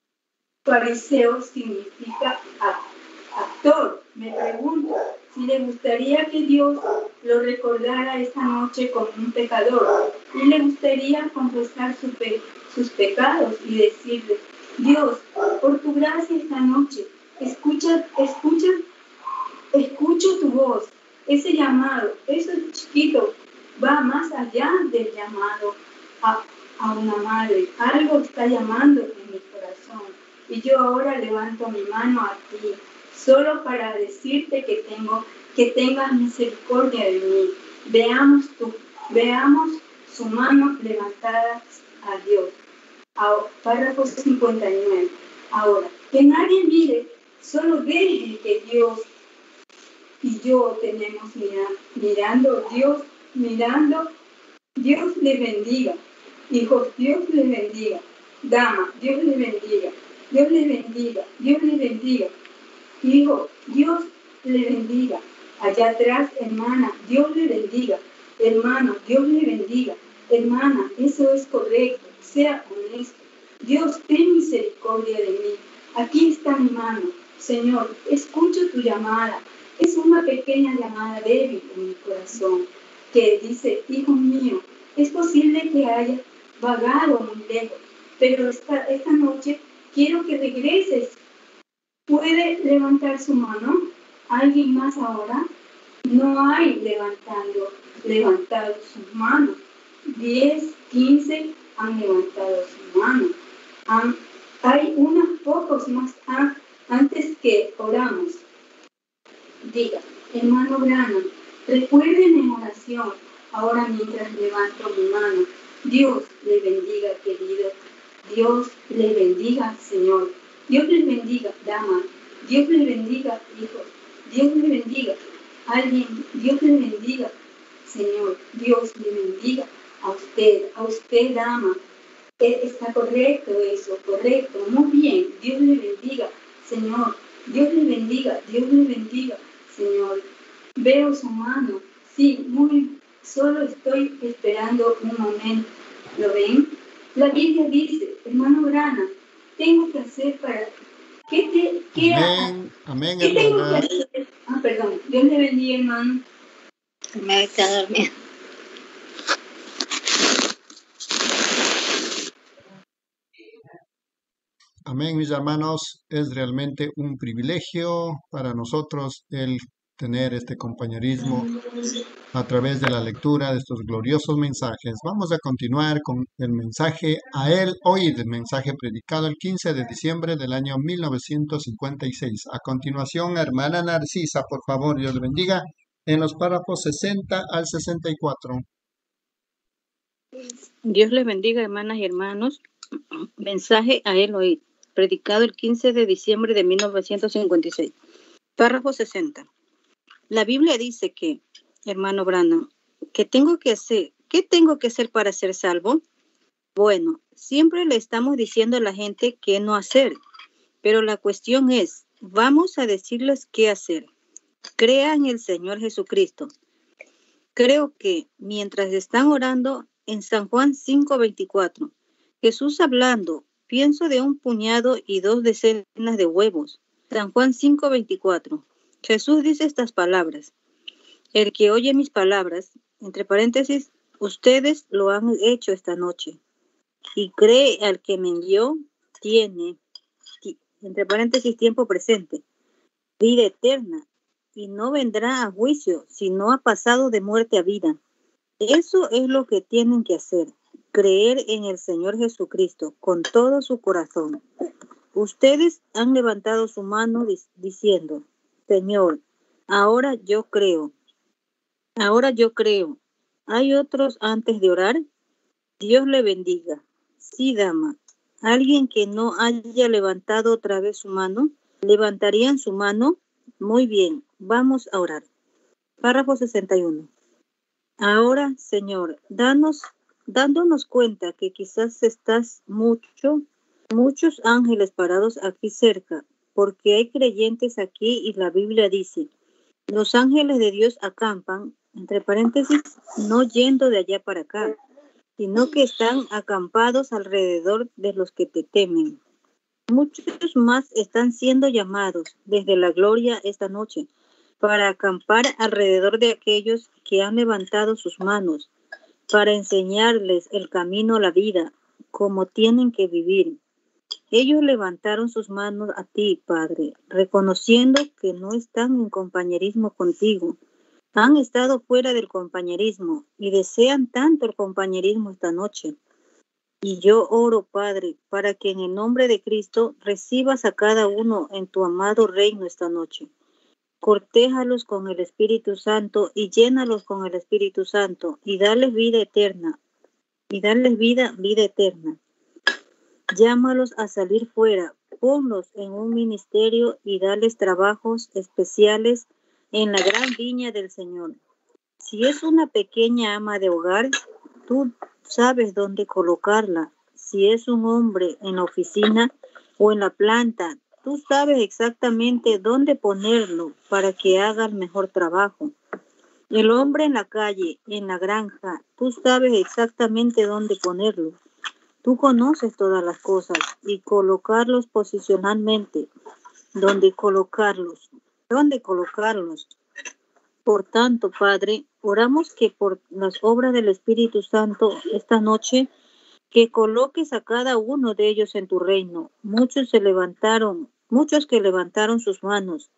fariseo significa actor. Me pregunto si le gustaría que Dios lo recordara esta noche como un pecador y le gustaría confesar su pe sus pecados y decirle, Dios, por tu gracia esta noche, escucha, escucha, escucho tu voz. Ese llamado, eso chiquito, va más allá del llamado a, a una madre. Algo está llamando en mi corazón. Y yo ahora levanto mi mano a ti, solo para decirte que tengo, que tengas misericordia de mí. Veamos, tu, veamos su mano levantada a Dios. Ahora, párrafo cincuenta y nueve. Ahora, que nadie mire, solo deje que Dios y yo tenemos mira, mirando Dios, mirando, Dios le bendiga. Hijos, Dios le bendiga. Dama, Dios le bendiga. Dios le bendiga. Dios le bendiga. Hijo, Dios le bendiga. Allá atrás, hermana, Dios le bendiga. Hermano, Dios le bendiga. Hermana, eso es correcto. Sea honesto. Dios, ten misericordia de mí. Aquí está mi mano. Señor, escucho tu llamada. Es una pequeña llamada débil en mi corazón que dice, hijo mío, es posible que haya vagado muy lejos, pero esta, esta noche quiero que regreses. ¿Puede levantar su mano? ¿Alguien más ahora? No hay levantando, levantado sus manos. Diez, quince han levantado su mano. Han, hay unos pocos más an, antes que oramos. Diga, hermano Branham, recuerden en oración, ahora mientras levanto mi mano. Dios le bendiga, querido. Dios le bendiga, Señor. Dios le bendiga, dama. Dios le bendiga, hijo. Dios le bendiga, alguien. Dios le bendiga, Señor. Dios le bendiga a usted, a usted, dama. Está correcto eso, correcto. Muy bien. Dios le bendiga, Señor. Dios le bendiga, Dios le bendiga, Señor. Veo su mano. Sí, muy, solo estoy esperando un momento. ¿Lo ven? La Biblia dice, hermano Branham, tengo que hacer para... ¿Qué, te, qué, amén, amén, ¿qué tengo hermana. que hacer? Ah, perdón. Dios le bendiga, hermano. Me está durmiendo. Amén, mis hermanos. Es realmente un privilegio para nosotros el tener este compañerismo a través de la lectura de estos gloriosos mensajes. Vamos a continuar con el mensaje a él hoy, el mensaje predicado el quince de diciembre del año mil novecientos cincuenta y seis. A continuación, hermana Narcisa, por favor, Dios le bendiga, en los párrafos sesenta al sesenta y cuatro. Dios les bendiga, hermanas y hermanos. Mensaje a él hoy, predicado el quince de diciembre de mil novecientos cincuenta y seis. Párrafo sesenta. La Biblia dice que, hermano Branham, ¿qué tengo que hacer? ¿Qué tengo que hacer para ser salvo? Bueno, siempre le estamos diciendo a la gente qué no hacer, pero la cuestión es, vamos a decirles qué hacer. Crea en el Señor Jesucristo. Creo que mientras están orando en San Juan cinco veinticuatro, Jesús hablando, pienso de un puñado y dos decenas de huevos. San Juan cinco veinticuatro. Jesús dice estas palabras. El que oye mis palabras, entre paréntesis, ustedes lo han hecho esta noche, y cree al que me envió, tiene, entre paréntesis, tiempo presente, vida eterna, y no vendrá a juicio, sino ha pasado de muerte a vida. Eso es lo que tienen que hacer, creer en el Señor Jesucristo con todo su corazón. Ustedes han levantado su mano diciendo, Señor, ahora yo creo. Ahora yo creo. ¿Hay otros antes de orar? Dios le bendiga. Sí, dama. ¿Alguien que no haya levantado otra vez su mano? ¿Levantarían su mano? Muy bien, vamos a orar. Párrafo sesenta y uno. Ahora, Señor, danos, dándonos cuenta que quizás estás mucho, muchos ángeles parados aquí cerca, porque hay creyentes aquí y la Biblia dice, los ángeles de Dios acampan, entre paréntesis, no yendo de allá para acá, sino que están acampados alrededor de los que te temen. Muchos más están siendo llamados desde la gloria esta noche para acampar alrededor de aquellos que han levantado sus manos, para enseñarles el camino a la vida, cómo tienen que vivir. Ellos levantaron sus manos a ti, Padre, reconociendo que no están en compañerismo contigo. Han estado fuera del compañerismo y desean tanto el compañerismo esta noche. Y yo oro, Padre, para que en el nombre de Cristo recibas a cada uno en tu amado reino esta noche. Cortéjalos con el Espíritu Santo y llénalos con el Espíritu Santo y darles vida eterna. Y darles vida, vida eterna. Llámalos a salir fuera, ponlos en un ministerio y dales trabajos especiales en la gran viña del Señor. Si es una pequeña ama de hogar, tú sabes dónde colocarla. Si es un hombre en la oficina o en la planta, tú sabes exactamente dónde ponerlo para que haga el mejor trabajo. El hombre en la calle, en la granja, tú sabes exactamente dónde ponerlo. Tú conoces todas las cosas y colocarlos posicionalmente, dónde colocarlos, dónde colocarlos. Por tanto, Padre, oramos que por las obras del Espíritu Santo esta noche, que coloques a cada uno de ellos en tu reino. Muchos se levantaron, muchos que levantaron sus manos.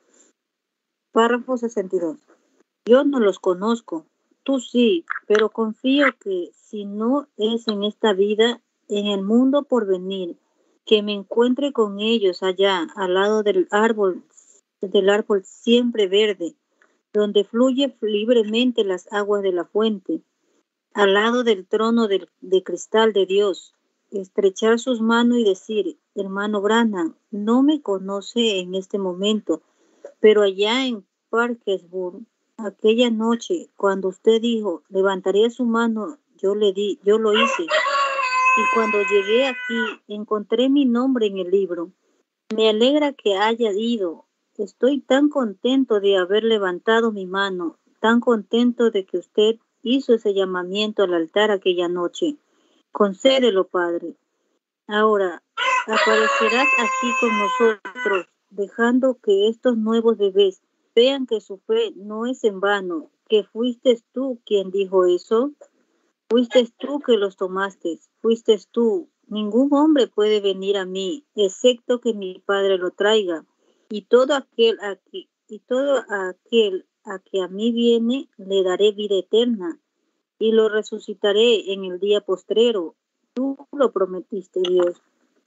Párrafo sesenta y dos. Yo no los conozco, tú sí, pero confío que si no es en esta vida, en el mundo por venir, que me encuentre con ellos allá, al lado del árbol, del árbol siempre verde, donde fluye libremente las aguas de la fuente, al lado del trono de, de cristal de Dios, estrechar sus manos y decir, hermano Branham, no me conoce en este momento, pero allá en Parkersburg, aquella noche, cuando usted dijo, levantaría su mano, yo le di, yo lo hice. Y cuando llegué aquí, encontré mi nombre en el libro. Me alegra que haya ido. Estoy tan contento de haber levantado mi mano, tan contento de que usted hizo ese llamamiento al altar aquella noche. Concédelo, Padre. Ahora, aparecerás aquí con nosotros, dejando que estos nuevos bebés vean que su fe no es en vano, que fuiste tú quien dijo eso. Fuiste tú que los tomaste, fuiste tú. Ningún hombre puede venir a mí, excepto que mi Padre lo traiga. Y todo aquel aquí, y todo aquel a que a mí viene, le daré vida eterna y lo resucitaré en el día postrero. Tú lo prometiste, Dios.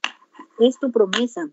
Es tu promesa.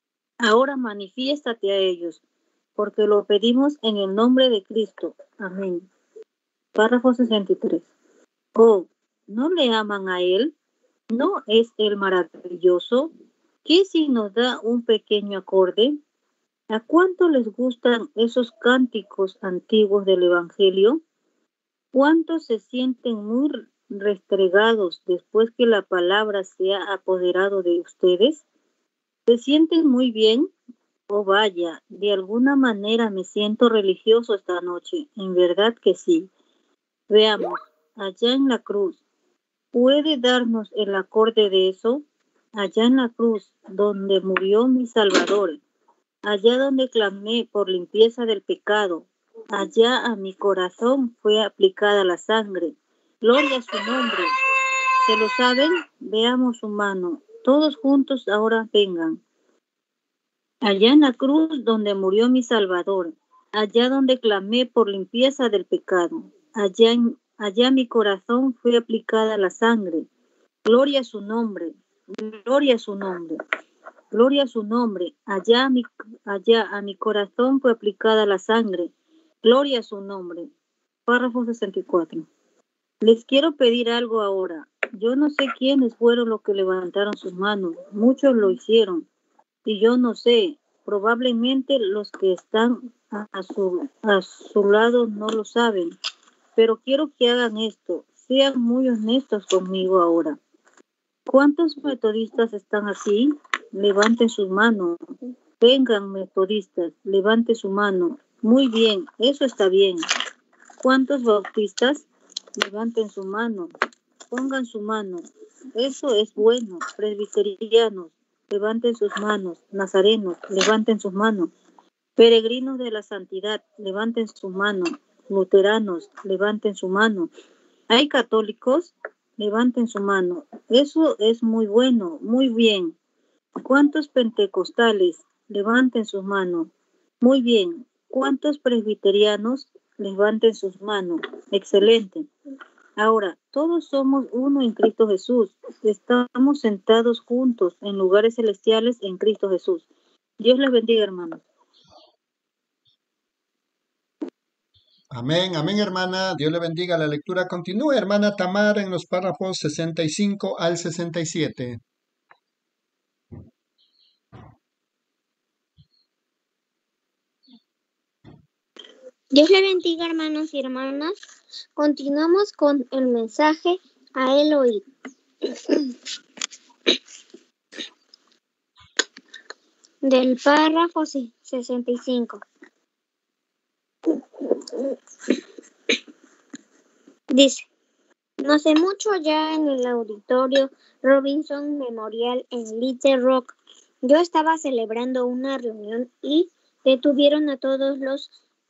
Ahora manifiéstate a ellos, porque lo pedimos en el nombre de Cristo. Amén. Párrafo sesenta y tres. Oh, ¿no le aman a Él? ¿No es Él maravilloso? ¿Qué si nos da un pequeño acorde? ¿A cuánto les gustan esos cánticos antiguos del Evangelio? ¿Cuántos se sienten muy restregados después que la palabra se ha apoderado de ustedes? ¿Se sienten muy bien? Oh, vaya, de alguna manera me siento religioso esta noche. En verdad que sí. Veamos, allá en la cruz, ¿puede darnos el acorde de eso? Allá en la cruz, donde murió mi Salvador, allá donde clamé por limpieza del pecado, allá a mi corazón fue aplicada la sangre. Gloria a su nombre. ¿Se lo saben? Veamos su mano. Todos juntos ahora vengan. Allá en la cruz donde murió mi Salvador, allá donde clamé por limpieza del pecado, allá, en, allá mi corazón fue aplicada la sangre. Gloria a su nombre, gloria a su nombre, gloria a su nombre. Allá a mi, allá a mi corazón fue aplicada la sangre. Gloria a su nombre. Párrafo sesenta y cuatro. Les quiero pedir algo ahora. Yo no sé quiénes fueron los que levantaron sus manos. Muchos lo hicieron. Y yo no sé, probablemente los que están a, a, su, a su lado no lo saben, pero quiero que hagan esto, sean muy honestos conmigo ahora. ¿Cuántos metodistas están aquí? Levanten sus manos. Vengan, metodistas, levanten su mano. Muy bien, eso está bien. ¿Cuántos bautistas? Levanten su mano. Pongan su mano. Eso es bueno. Presbiterianos, levanten sus manos. Nazarenos, levanten sus manos. Peregrinos de la santidad, levanten su mano. Luteranos, levanten su mano. ¿Hay católicos? Levanten su mano. Eso es muy bueno, muy bien. ¿Cuántos pentecostales? Levanten sus manos. Muy bien. ¿Cuántos presbiterianos? Levanten sus manos. Excelente. Ahora, todos somos uno en Cristo Jesús. Estamos sentados juntos en lugares celestiales en Cristo Jesús. Dios les bendiga, hermanos. Amén, amén, hermana. Dios le bendiga. La lectura continúa, hermana Tamara, en los párrafos sesenta y cinco al sesenta y siete. Dios le bendiga, hermanos y hermanas. Continuamos con el mensaje a Elohim. Del párrafo sesenta y cinco. Dice, no hace mucho allá en el auditorio Robinson Memorial en Little Rock, yo estaba celebrando una reunión y detuvieron a todos los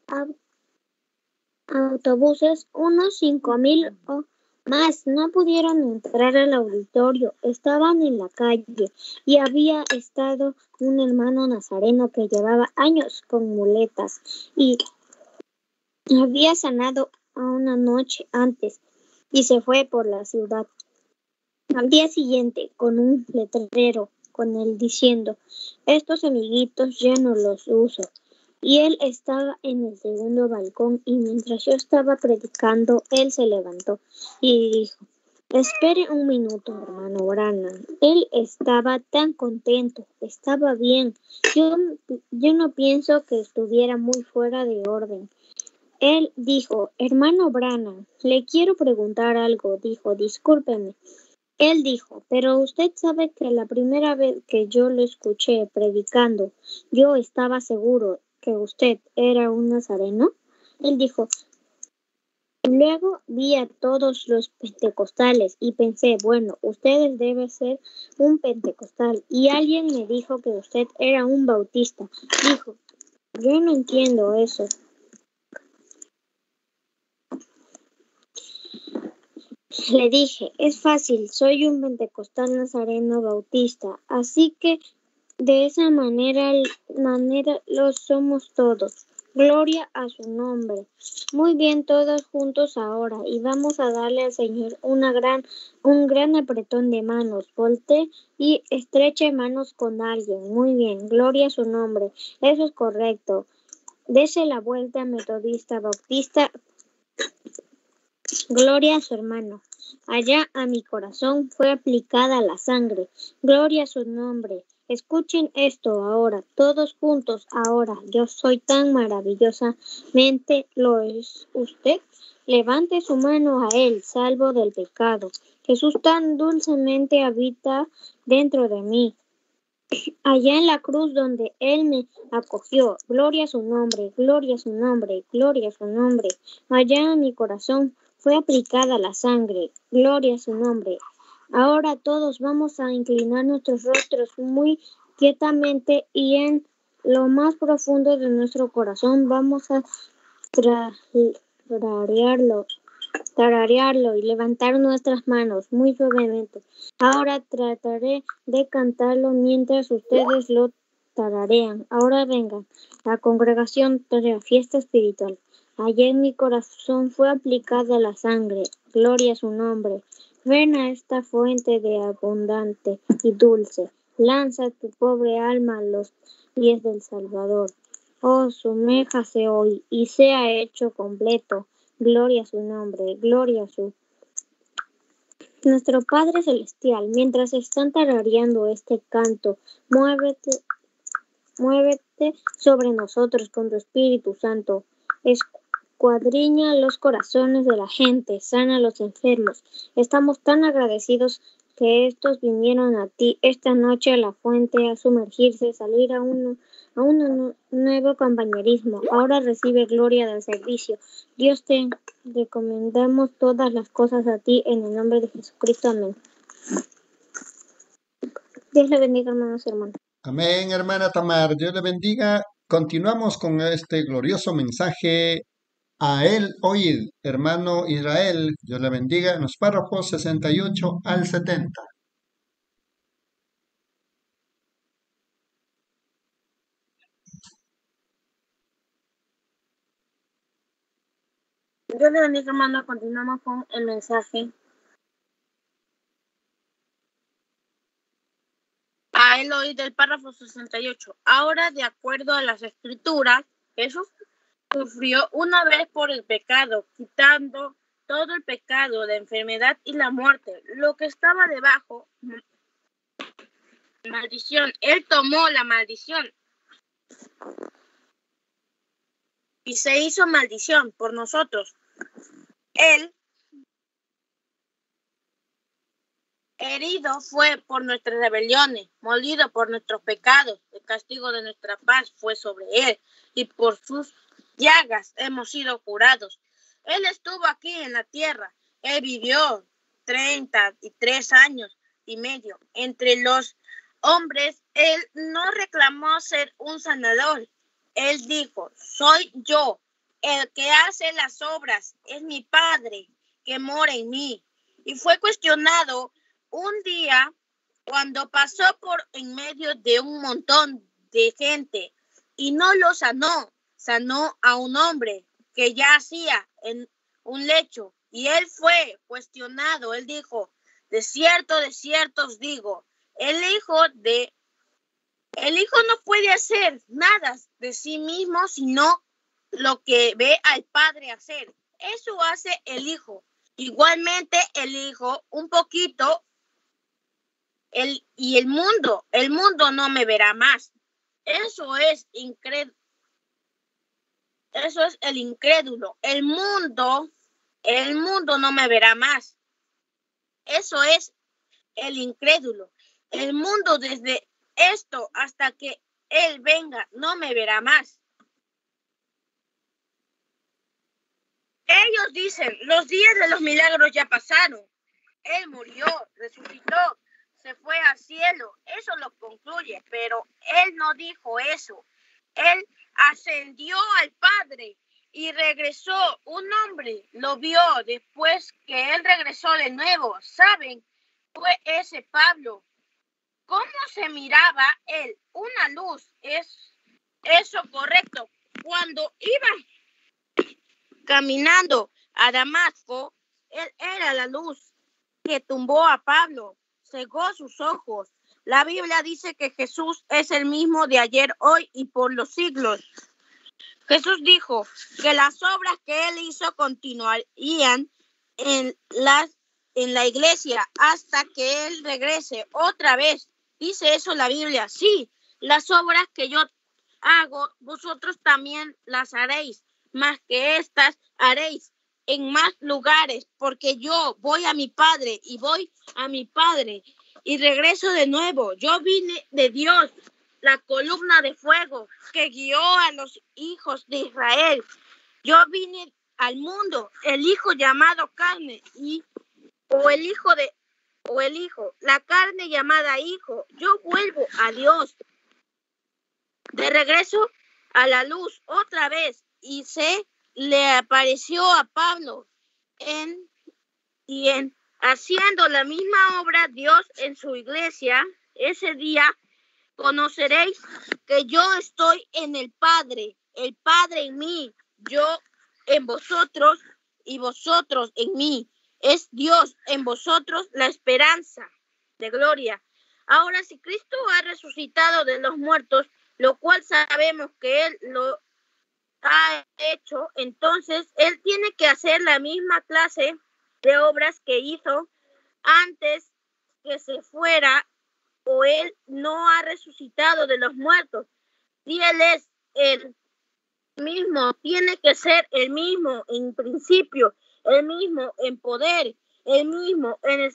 autobuses, unos cinco mil o más, no pudieron entrar al auditorio, estaban en la calle y había estado un hermano nazareno que llevaba años con muletas y había sanado a una noche antes y se fue por la ciudad. Al día siguiente, con un letrero con él diciendo, estos amiguitos ya no los uso. Y él estaba en el segundo balcón y mientras yo estaba predicando, él se levantó y dijo, espere un minuto, hermano Branham. Él estaba tan contento, estaba bien. Yo, yo no pienso que estuviera muy fuera de orden. Él dijo, hermano Branham, le quiero preguntar algo. Dijo, discúlpeme. Él dijo, pero usted sabe que la primera vez que yo lo escuché predicando, yo estaba seguro que usted era un nazareno. Él dijo, luego vi a todos los pentecostales y pensé, bueno, usted debe ser un pentecostal. Y alguien me dijo que usted era un bautista. Dijo, yo no entiendo eso. Le dije, es fácil, soy un pentecostal nazareno bautista, así que de esa manera, manera lo somos todos. Gloria a su nombre. Muy bien, todos juntos ahora. Y vamos a darle al Señor una gran, un gran apretón de manos. Volte y estreche manos con alguien. Muy bien, gloria a su nombre. Eso es correcto. Dese la vuelta, metodista, bautista. Gloria a su hermano. Allá a mi corazón fue aplicada la sangre. Gloria a su nombre. Escuchen esto ahora, todos juntos ahora. Yo soy tan maravillosamente, ¿lo es usted? Levante su mano a él, salvo del pecado. Jesús tan dulcemente habita dentro de mí. Allá en la cruz donde Él me acogió. Gloria a su nombre, gloria a su nombre, gloria a su nombre. Allá en mi corazón fue aplicada la sangre. Gloria a su nombre. Ahora todos vamos a inclinar nuestros rostros muy quietamente y en lo más profundo de nuestro corazón vamos a tararearlo, tararearlo y levantar nuestras manos muy suavemente. Ahora trataré de cantarlo mientras ustedes lo tararean. Ahora vengan, la congregación de la fiesta espiritual. Allá en mi corazón fue aplicada la sangre. Gloria a su nombre. Ven a esta fuente de abundante y dulce. Lanza tu pobre alma a los pies del Salvador. Oh, suméjase hoy y sea hecho completo. Gloria a su nombre, gloria a su... Nuestro Padre Celestial, mientras están tarareando este canto, muévete, muévete sobre nosotros con tu Espíritu Santo. Escuadriña los corazones de la gente, sana a los enfermos. Estamos tan agradecidos que estos vinieron a ti esta noche a la fuente a sumergirse, salir a un, a un nu- nuevo compañerismo. Ahora recibe gloria del servicio. Dios, te recomendamos todas las cosas a ti en el nombre de Jesucristo. Amén. Dios le bendiga, hermanos y hermanas. Amén, hermana Tamar. Dios le bendiga. Continuamos con este glorioso mensaje. A él oíd, hermano Israel. Dios le bendiga. En los párrafos sesenta y ocho al setenta. Dios le bendiga, hermanos. Continuamos con el mensaje. A él oíd del párrafo sesenta y ocho. Ahora, de acuerdo a las Escrituras, Jesús sufrió una vez por el pecado, quitando todo el pecado, la enfermedad y la muerte, lo que estaba debajo, maldición. Él tomó la maldición y se hizo maldición por nosotros. Él herido fue por nuestras rebeliones, molido por nuestros pecados. El castigo de nuestra paz fue sobre él, y por sus llagas hemos sido curados. Él estuvo aquí en la tierra. Él vivió treinta y tres años y medio entre los hombres. Él no reclamó ser un sanador. Él dijo: soy yo el que hace las obras, es mi Padre que mora en mí. Y fue cuestionado un día cuando pasó por en medio de un montón de gente y no lo sanó, sanó a un hombre que yacía en un lecho, y él fue cuestionado. Él dijo: de cierto, de cierto os digo, el hijo de el hijo no puede hacer nada de sí mismo, sino lo que ve al Padre hacer. Eso hace el hijo. Igualmente el hijo un poquito. El, y el mundo, el mundo no me verá más. Eso es incrédulo. Eso es el incrédulo. El mundo, el mundo no me verá más. Eso es el incrédulo. El mundo desde esto hasta que Él venga no me verá más. Ellos dicen: los días de los milagros ya pasaron. Él murió, resucitó, se fue al cielo. Eso lo concluye, pero él no dijo eso. Él ascendió al Padre y regresó. Un hombre lo vio después que él regresó de nuevo. ¿Saben? Fue ese Pablo. ¿Cómo se miraba él? Una luz. ¿Es eso correcto? cuando iba caminando a Damasco, él era la luz que tumbó a Pablo, cegó sus ojos. La Biblia dice que Jesús es el mismo de ayer, hoy y por los siglos. Jesús dijo que las obras que él hizo continuarían en, las, en la iglesia hasta que él regrese otra vez. ¿Dice eso la Biblia? Sí, las obras que yo hago, vosotros también las haréis, más que estas haréis en más lugares, porque yo voy a mi Padre y voy a mi Padre y regreso de nuevo. Yo vine de Dios, la columna de fuego que guió a los hijos de Israel. Yo vine al mundo, el hijo llamado carne, y o el hijo de o el hijo, la carne llamada hijo. Yo vuelvo a Dios, de regreso a la luz otra vez, y se le apareció a Pablo en y en haciendo la misma obra Dios en su iglesia. Ese día conoceréis que yo estoy en el Padre, el Padre en mí, yo en vosotros y vosotros en mí. Es Dios en vosotros la esperanza de gloria. Ahora, si Cristo ha resucitado de los muertos, lo cual sabemos que Él lo ha hecho, entonces Él tiene que hacer la misma clase de obras que hizo antes que se fuera, o Él no ha resucitado de los muertos. Si Él es el mismo, tiene que ser el mismo en principio, el mismo en poder, el mismo en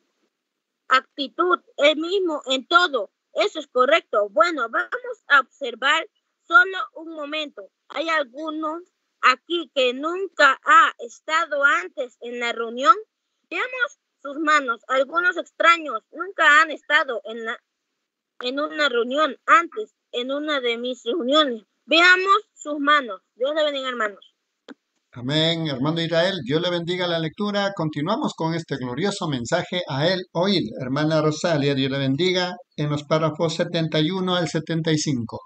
actitud, el mismo en todo. Eso es correcto. Bueno, vamos a observar solo un momento. ¿Hay alguno aquí que nunca ha estado antes en la reunión? Veamos sus manos. Algunos extraños nunca han estado en, la, en una reunión antes, en una de mis reuniones. Veamos sus manos. Dios le bendiga, hermanos. Amén, hermano Israel. Dios le bendiga la lectura. Continuamos con este glorioso mensaje a él oír. Hermana Rosalia, Dios le bendiga en los párrafos setenta y uno al setenta y cinco.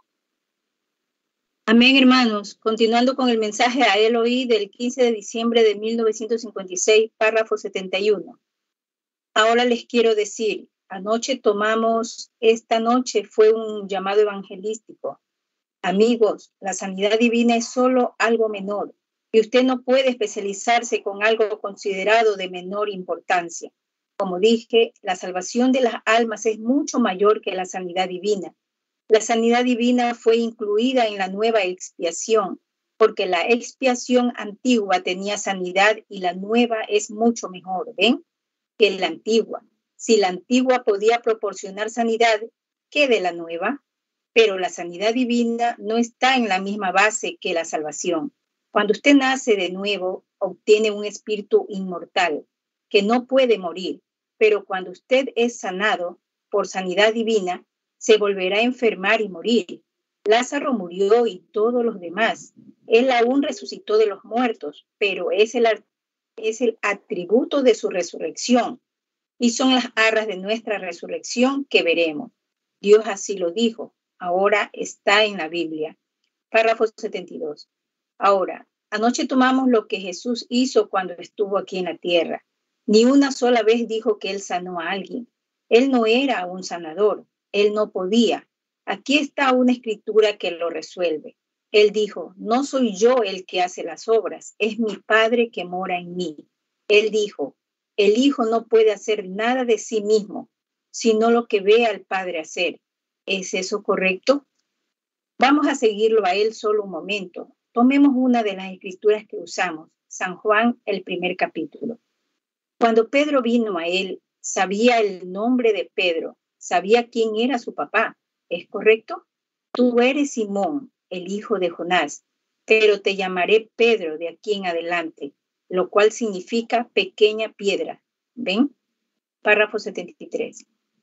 Amén, hermanos. Continuando con el mensaje a él oí del quince de diciembre de mil novecientos cincuenta y seis, párrafo setenta y uno. Ahora les quiero decir, anoche tomamos, esta noche fue un llamado evangelístico. Amigos, la sanidad divina es solo algo menor y usted no puede especializarse con algo considerado de menor importancia. Como dije, la salvación de las almas es mucho mayor que la sanidad divina. La sanidad divina fue incluida en la nueva expiación, porque la expiación antigua tenía sanidad y la nueva es mucho mejor, ¿ven? Que la antigua. Si la antigua podía proporcionar sanidad, ¿qué de la nueva? Pero la sanidad divina no está en la misma base que la salvación. Cuando usted nace de nuevo, obtiene un espíritu inmortal que no puede morir, pero cuando usted es sanado por sanidad divina, se volverá a enfermar y morir. Lázaro murió y todos los demás. Él aún resucitó de los muertos, pero es el, es el atributo de su resurrección y son las arras de nuestra resurrección que veremos. Dios así lo dijo. Ahora está en la Biblia. Párrafo setenta y dos. Ahora, anoche tomamos lo que Jesús hizo cuando estuvo aquí en la tierra. Ni una sola vez dijo que él sanó a alguien. Él no era un sanador. Él no podía. Aquí está una escritura que lo resuelve. Él dijo, no soy yo el que hace las obras, es mi Padre que mora en mí. Él dijo, el Hijo no puede hacer nada de sí mismo, sino lo que ve al Padre hacer. ¿Es eso correcto? Vamos a seguirlo a él solo un momento. Tomemos una de las escrituras que usamos, San Juan, el primer capítulo. Cuando Pedro vino a él, sabía el nombre de Pedro, sabía quién era su papá. ¿Es correcto? Tú eres Simón, el hijo de Jonás, pero te llamaré Pedro de aquí en adelante, lo cual significa pequeña piedra. ¿Ven? Párrafo setenta y tres.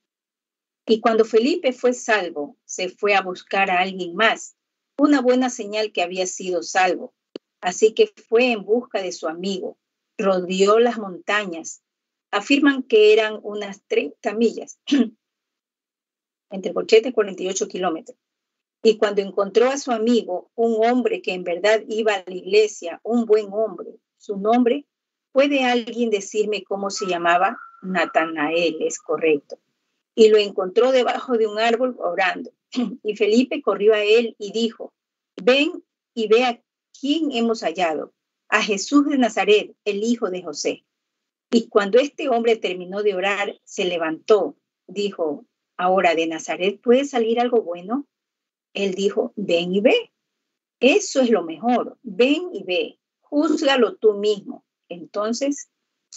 Y cuando Felipe fue salvo, se fue a buscar a alguien más, una buena señal que había sido salvo. Así que fue en busca de su amigo, rodeó las montañas. Afirman que eran unas treinta millas, entre ochenta y cuarenta y ocho kilómetros. Y cuando encontró a su amigo, un hombre que en verdad iba a la iglesia, un buen hombre, su nombre, ¿puede alguien decirme cómo se llamaba? Natanael, es correcto. Y lo encontró debajo de un árbol orando. Y Felipe corrió a él y dijo, ven y ve a quién hemos hallado, a Jesús de Nazaret, el hijo de José. Y cuando este hombre terminó de orar, se levantó, dijo, ahora de Nazaret puede salir algo bueno. Él dijo, ven y ve. Eso es lo mejor. Ven y ve. Júzgalo tú mismo. Entonces,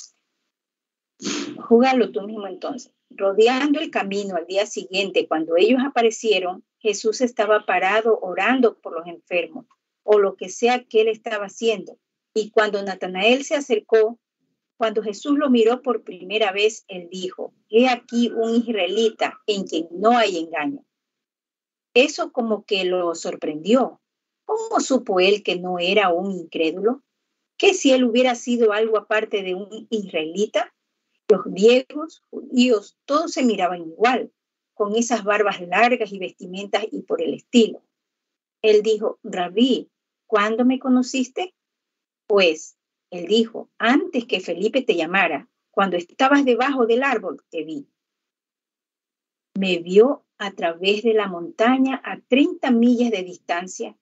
júzgalo tú mismo entonces. Rodeando el camino al día siguiente, cuando ellos aparecieron, Jesús estaba parado orando por los enfermos, o lo que sea que él estaba haciendo. Y cuando Natanael se acercó, cuando Jesús lo miró por primera vez, él dijo, he aquí un israelita en quien no hay engaño. Eso como que lo sorprendió. ¿Cómo supo él que no era un incrédulo? ¿Qué si él hubiera sido algo aparte de un israelita? Los griegos, judíos, todos se miraban igual, con esas barbas largas y vestimentas y por el estilo. Él dijo, Rabí, ¿cuándo me conociste? Pues, él dijo, antes que Felipe te llamara, cuando estabas debajo del árbol, te vi. Me vio a través de la montaña a treinta millas de distancia,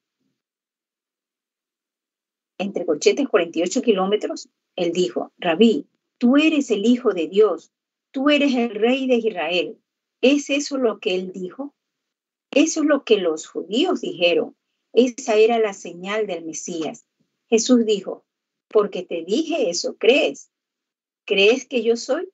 entre corchetes cuarenta y ocho kilómetros. Él dijo, Rabí, tú eres el Hijo de Dios, tú eres el Rey de Israel. ¿Es eso lo que él dijo? Eso es lo que los judíos dijeron. Esa era la señal del Mesías. Jesús dijo, porque te dije eso, ¿crees? ¿Crees que yo soy?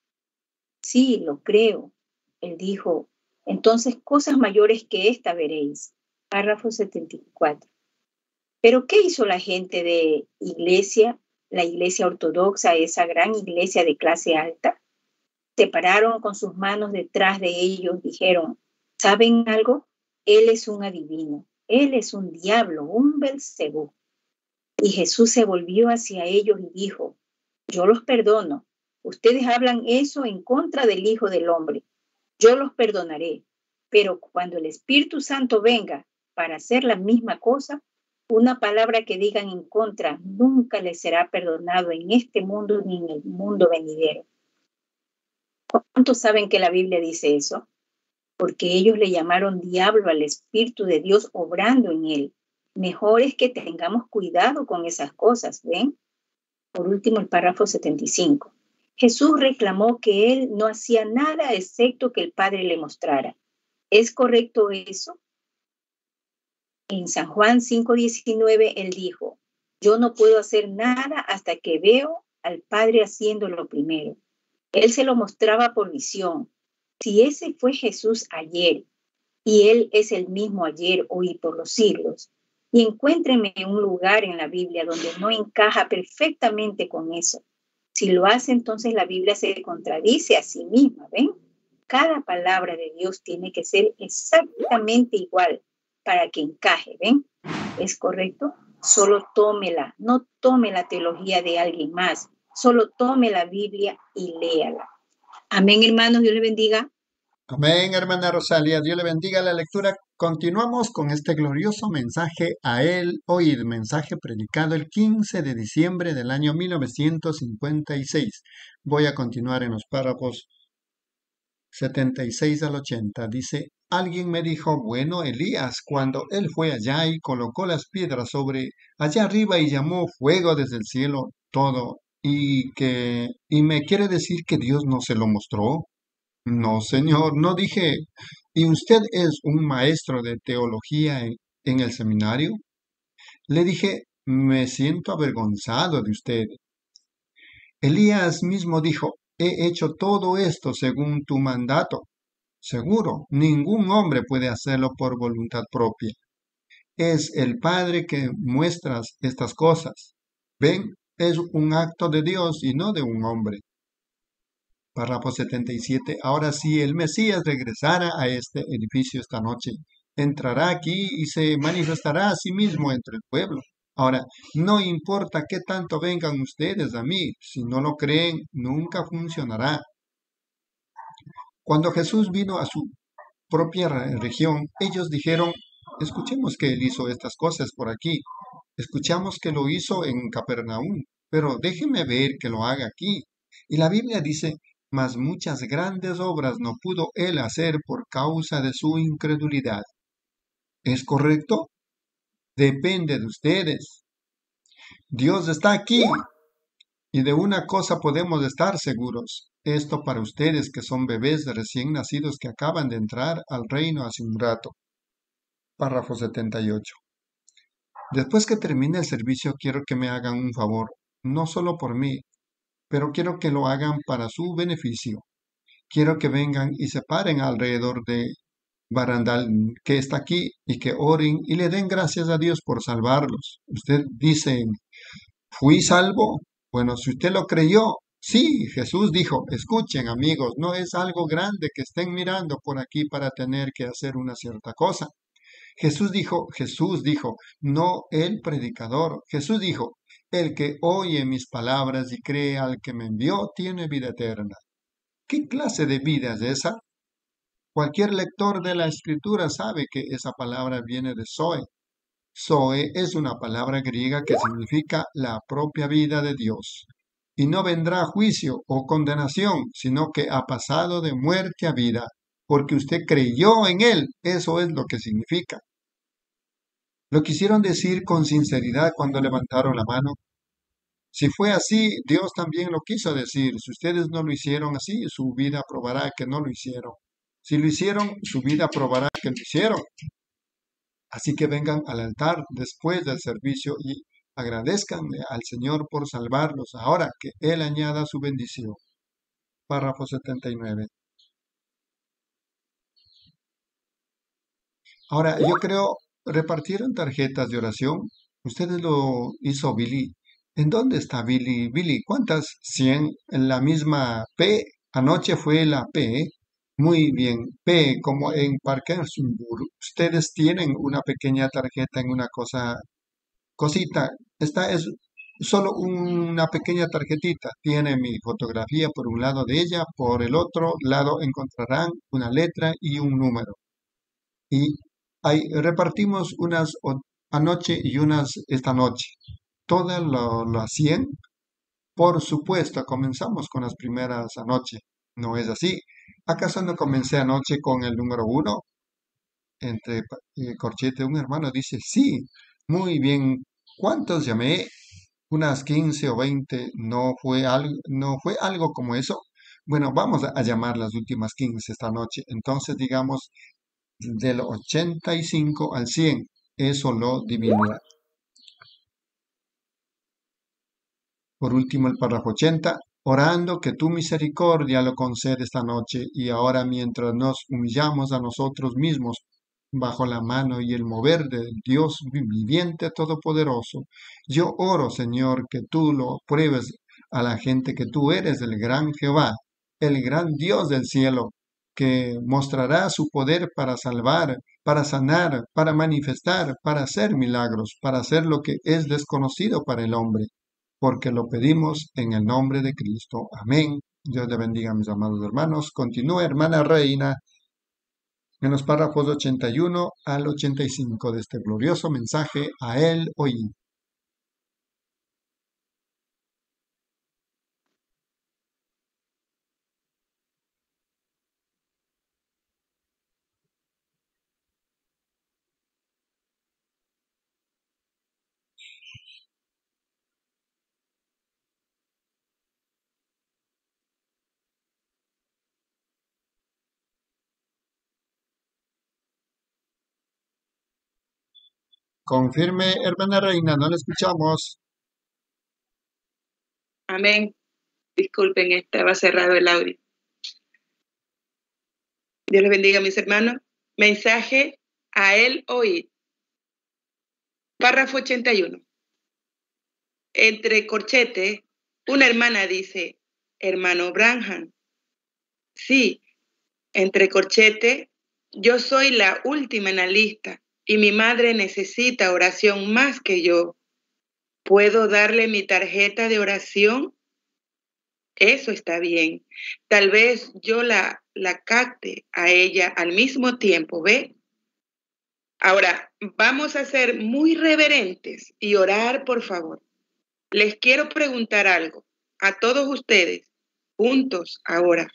Sí, lo creo. Él dijo, entonces cosas mayores que esta veréis. Párrafo setenta y cuatro. ¿Pero qué hizo la gente de iglesia, la iglesia ortodoxa, esa gran iglesia de clase alta? Se pararon con sus manos detrás de ellos, dijeron, ¿saben algo? Él es un adivino, él es un diablo, un Belcebú. Y Jesús se volvió hacia ellos y dijo, yo los perdono. Ustedes hablan eso en contra del Hijo del Hombre. Yo los perdonaré, pero cuando el Espíritu Santo venga para hacer la misma cosa, una palabra que digan en contra nunca les será perdonado en este mundo ni en el mundo venidero. ¿Cuántos saben que la Biblia dice eso? Porque ellos le llamaron diablo al Espíritu de Dios obrando en él. Mejor es que tengamos cuidado con esas cosas, ¿ven? Por último, el párrafo setenta y cinco. Jesús reclamó que él no hacía nada excepto que el Padre le mostrara. ¿Es correcto eso? En San Juan cinco diecinueve, él dijo, yo no puedo hacer nada hasta que veo al Padre haciéndolo primero. Él se lo mostraba por visión. Si ese fue Jesús ayer, y él es el mismo ayer, hoy y por los siglos, y encuéntrenme un lugar en la Biblia donde no encaja perfectamente con eso. Si lo hace, entonces la Biblia se contradice a sí misma, ¿ven? Cada palabra de Dios tiene que ser exactamente igual para que encaje, ¿ven? ¿Es correcto? Solo tómela, no tome la teología de alguien más, solo tome la Biblia y léala. Amén, hermanos, Dios le bendiga. Amén, hermana Rosalia, Dios le bendiga la lectura. Continuamos con este glorioso mensaje a él oíd, mensaje predicado el quince de diciembre del año mil novecientos cincuenta y seis. Voy a continuar en los párrafos setenta y seis al ochenta. Dice, alguien me dijo, bueno, Elías, cuando él fue allá y colocó las piedras sobre allá arriba y llamó fuego desde el cielo todo, y que, y me quiere decir que Dios no se lo mostró. No, señor, no dije, ¿y usted es un maestro de teología en, en el seminario? Le dije, me siento avergonzado de usted. Elías mismo dijo, he hecho todo esto según tu mandato. Seguro, ningún hombre puede hacerlo por voluntad propia. Es el Padre que muestra estas cosas. Ven, es un acto de Dios y no de un hombre. Párrafo setenta y siete. Ahora, si el Mesías regresara a este edificio esta noche, entrará aquí y se manifestará a sí mismo entre el pueblo. Ahora, no importa qué tanto vengan ustedes a mí, si no lo creen, nunca funcionará. Cuando Jesús vino a su propia región, ellos dijeron, Escuchemos que Él hizo estas cosas por aquí. Escuchamos que lo hizo en Capernaum, pero déjeme ver que lo haga aquí. Y la Biblia dice, mas muchas grandes obras no pudo Él hacer por causa de su incredulidad. ¿Es correcto? Depende de ustedes. Dios está aquí. Y de una cosa podemos estar seguros. Esto para ustedes que son bebés recién nacidos que acaban de entrar al reino hace un rato. Párrafo setenta y ocho. Después que termine el servicio, quiero que me hagan un favor, no solo por mí, pero quiero que lo hagan para su beneficio. Quiero que vengan y se paren alrededor de barandal que está aquí y que oren y le den gracias a Dios por salvarlos. Usted dice, ¿fui salvo? Bueno, si usted lo creyó, sí, Jesús dijo, escuchen amigos, no es algo grande que estén mirando por aquí para tener que hacer una cierta cosa. Jesús dijo, Jesús dijo, no el predicador. Jesús dijo, el que oye mis palabras y cree al que me envió tiene vida eterna. ¿Qué clase de vida es esa? Cualquier lector de la Escritura sabe que esa palabra viene de Zoe. Zoe es una palabra griega que significa la propia vida de Dios. Y no vendrá juicio o condenación, sino que ha pasado de muerte a vida, porque usted creyó en Él. Eso es lo que significa. ¿Lo quisieron decir con sinceridad cuando levantaron la mano? Si fue así, Dios también lo quiso decir. Si ustedes no lo hicieron así, su vida probará que no lo hicieron. Si lo hicieron, su vida probará que lo hicieron. Así que vengan al altar después del servicio y agradezcanle al Señor por salvarlos, ahora que Él añada su bendición. Párrafo setenta y nueve. Ahora, yo creo, repartieron tarjetas de oración. Ustedes lo hizo Billy. ¿En dónde está Billy? Billy, ¿cuántas? cien en la misma P. Anoche fue la P. Muy bien. P, como en Parkersburg. Ustedes tienen una pequeña tarjeta en una cosa, cosita. Esta es solo una pequeña tarjetita. Tiene mi fotografía por un lado de ella. Por el otro lado encontrarán una letra y un número. Y ahí repartimos unas o- anoche y unas esta noche. Todas lo, lo hacían. Por supuesto, comenzamos con las primeras anoche. ¿No es así? ¿Acaso no comencé anoche con el número uno? Entre pa- eh, corchete, un hermano dice, sí, muy bien. ¿Cuántos llamé? Unas quince o veinte. ¿No fue algo, no fue algo como eso? Bueno, vamos a, a llamar las últimas quince esta noche. Entonces, digamos, del ochenta y cinco al cien. Eso lo dividirá. Por último, el párrafo ochenta, orando que tu misericordia lo concede esta noche y ahora mientras nos humillamos a nosotros mismos bajo la mano y el mover del Dios viviente todopoderoso, yo oro, Señor, que tú lo pruebes a la gente que tú eres el gran Jehová, el gran Dios del cielo, que mostrará su poder para salvar, para sanar, para manifestar, para hacer milagros, para hacer lo que es desconocido para el hombre, porque lo pedimos en el nombre de Cristo. Amén. Dios le bendiga, mis amados hermanos. Continúa, hermana Reina, en los párrafos ochenta y uno al ochenta y cinco de este glorioso mensaje a Él oí. Confirme, hermana Reina, no la escuchamos. Amén. Disculpen, estaba cerrado el audio. Dios les bendiga, mis hermanos. Mensaje a Él oír. Párrafo ochenta y uno. Entre corchetes, una hermana dice, hermano Branham, sí, entre corchetes, yo soy la última en la lista y mi madre necesita oración más que yo. ¿Puedo darle mi tarjeta de oración? Eso está bien. Tal vez yo la, la capte a ella al mismo tiempo, ¿ve? Ahora, vamos a ser muy reverentes y orar, por favor. Les quiero preguntar algo a todos ustedes, juntos ahora.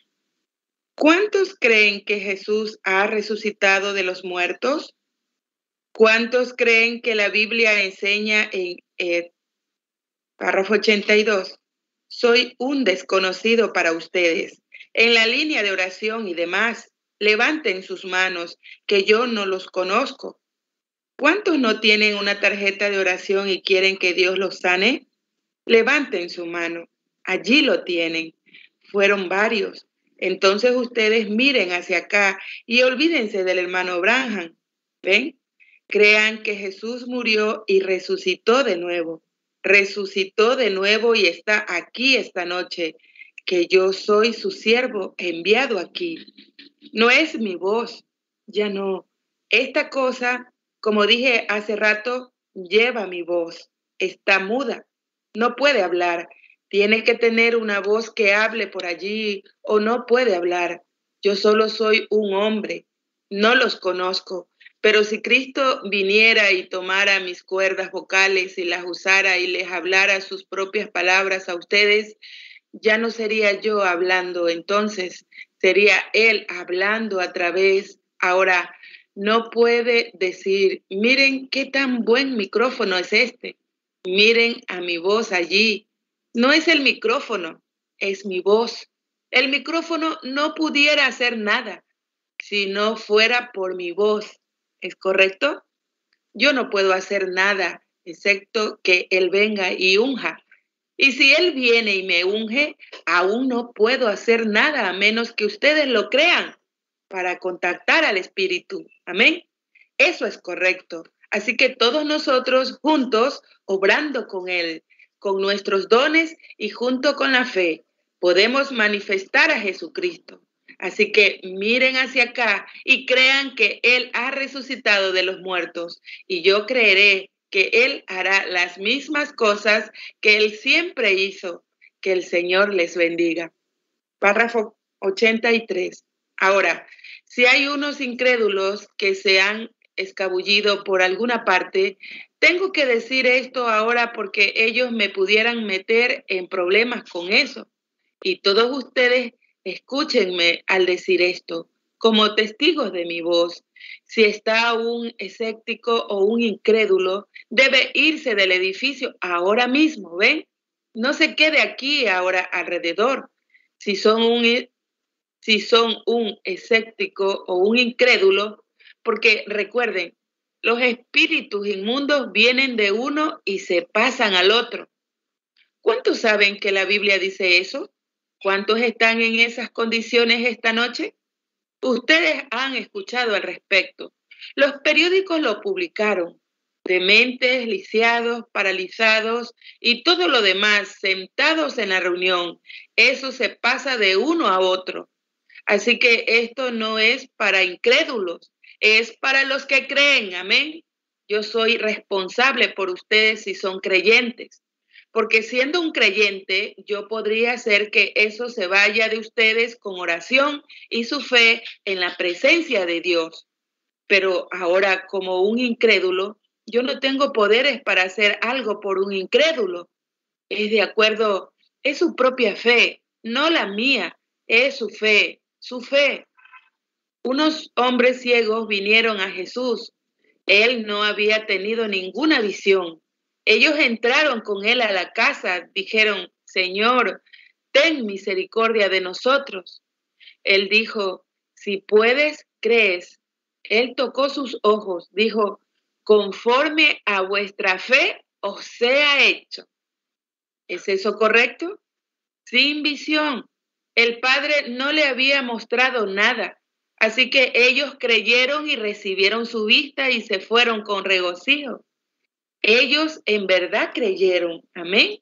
¿Cuántos creen que Jesús ha resucitado de los muertos? ¿Cuántos creen que la Biblia enseña en eh, párrafo ochenta y dos? Soy un desconocido para ustedes. En la línea de oración y demás, levanten sus manos, que yo no los conozco. ¿Cuántos no tienen una tarjeta de oración y quieren que Dios los sane? Levanten su mano. Allí lo tienen. Fueron varios. Entonces ustedes miren hacia acá y olvídense del hermano Branham. ¿Ven? Crean que Jesús murió y resucitó de nuevo. Resucitó de nuevo y está aquí esta noche, que yo soy su siervo enviado aquí. No es mi voz, ya no. Esta cosa, como dije hace rato, lleva mi voz. Está muda, no puede hablar. Tiene que tener una voz que hable por allí o no puede hablar. Yo solo soy un hombre, no los conozco. Pero si Cristo viniera y tomara mis cuerdas vocales y las usara y les hablara sus propias palabras a ustedes, ya no sería yo hablando, entonces sería Él hablando a través. Ahora, no puede decir, miren qué tan buen micrófono es este, miren a mi voz allí. No es el micrófono, es mi voz. El micrófono no pudiera hacer nada si no fuera por mi voz. ¿Es correcto? Yo no puedo hacer nada excepto que Él venga y unja. Y si Él viene y me unge, aún no puedo hacer nada a menos que ustedes lo crean para contactar al Espíritu. Amén. Eso es correcto. Así que todos nosotros juntos, obrando con Él, con nuestros dones y junto con la fe, podemos manifestar a Jesucristo. Así que miren hacia acá y crean que Él ha resucitado de los muertos. Y yo creeré que Él hará las mismas cosas que Él siempre hizo. Que el Señor les bendiga. Párrafo ochenta y tres. Ahora, si hay unos incrédulos que se han escabullido por alguna parte, tengo que decir esto ahora porque ellos me pudieran meter en problemas con eso. Y todos ustedes escúchenme al decir esto, como testigos de mi voz. Si está un escéptico o un incrédulo, debe irse del edificio ahora mismo, ¿ven? No se quede aquí ahora alrededor. Si son un, si son un escéptico o un incrédulo, porque recuerden, los espíritus inmundos vienen de uno y se pasan al otro. ¿Cuántos saben que la Biblia dice eso? ¿Cuántos están en esas condiciones esta noche? Ustedes han escuchado al respecto. Los periódicos lo publicaron. Dementes, lisiados, paralizados y todo lo demás, sentados en la reunión. Eso se pasa de uno a otro. Así que esto no es para incrédulos, es para los que creen. Amén. Yo soy responsable por ustedes si son creyentes. Porque siendo un creyente, yo podría hacer que eso se vaya de ustedes con oración y su fe en la presencia de Dios. Pero ahora, como un incrédulo, yo no tengo poderes para hacer algo por un incrédulo. Es de acuerdo, es su propia fe, no la mía, es su fe, su fe. Unos hombres ciegos vinieron a Jesús. Él no había tenido ninguna visión. Ellos entraron con él a la casa, dijeron, Señor, ten misericordia de nosotros. Él dijo, si puedes, crees. Él tocó sus ojos, dijo, conforme a vuestra fe os sea hecho. ¿Es eso correcto? Sin visión. El Padre no le había mostrado nada, así que ellos creyeron y recibieron su vista y se fueron con regocijo. Ellos en verdad creyeron. Amén.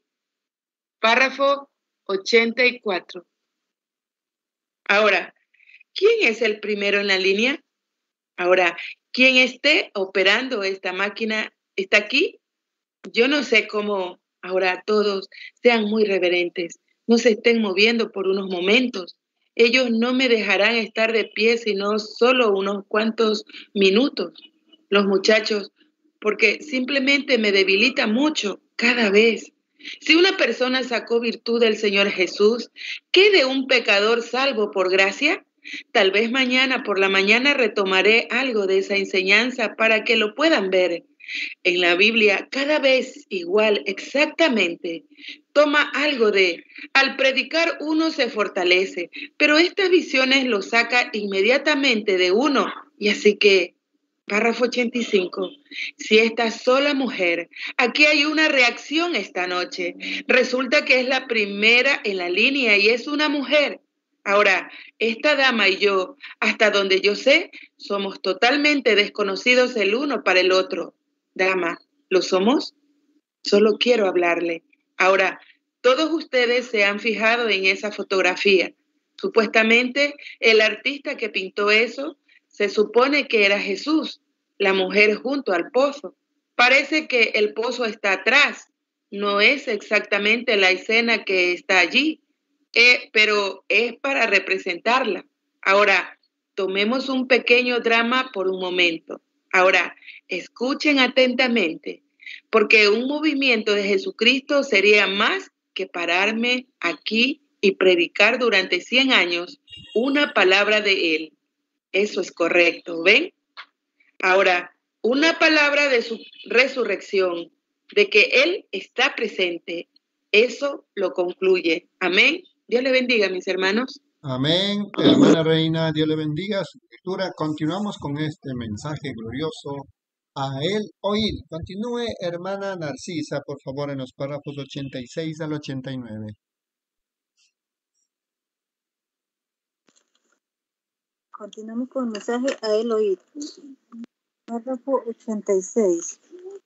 Párrafo ochenta y cuatro. Ahora, ¿quién es el primero en la línea? Ahora, quien esté operando esta máquina está aquí. Yo no sé cómo ahora todos sean muy reverentes, no se estén moviendo por unos momentos. Ellos no me dejarán estar de pie sino solo unos cuantos minutos. los muchachos, porque simplemente me debilita mucho cada vez. Si una persona sacó virtud del Señor Jesús, ¿qué de un pecador salvo por gracia? Tal vez mañana por la mañana retomaré algo de esa enseñanza para que lo puedan ver. En la Biblia, cada vez igual, exactamente, toma algo de, al predicar uno se fortalece, pero estas visiones lo saca inmediatamente de uno. Y así que, párrafo ochenta y cinco, si esta sola mujer, aquí hay una reacción esta noche, resulta que es la primera en la línea y es una mujer. Ahora, esta dama y yo, hasta donde yo sé, somos totalmente desconocidos el uno para el otro. Dama, ¿lo somos? Solo quiero hablarle. Ahora, todos ustedes se han fijado en esa fotografía. Supuestamente, el artista que pintó eso se supone que era Jesús, la mujer junto al pozo. Parece que el pozo está atrás. No es exactamente la escena que está allí, eh, pero es para representarla. Ahora, tomemos un pequeño drama por un momento. Ahora, escuchen atentamente, porque un movimiento de Jesucristo sería más que pararme aquí y predicar durante cien años una palabra de Él. Eso es correcto, ¿ven? Ahora, una palabra de su resurrección, de que Él está presente, eso lo concluye. Amén. Dios le bendiga, mis hermanos. Amén. Hermana Reina, Dios le bendiga su lectura. Continuamos con este mensaje glorioso. A él oír. Continúe, hermana Narcisa, por favor, en los párrafos ochenta y seis al ochenta y nueve. Continuamos con el mensaje a él oír. Párrafo ochenta y seis.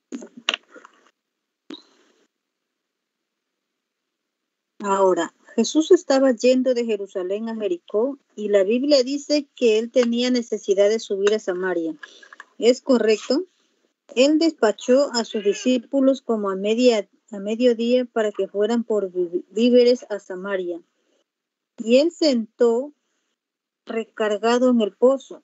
Ahora, Jesús estaba yendo de Jerusalén a Jericó y la Biblia dice que él tenía necesidad de subir a Samaria. ¿Es correcto? Él despachó a sus discípulos como a, media, a mediodía para que fueran por víveres a Samaria. Y él sentó recargado en el pozo.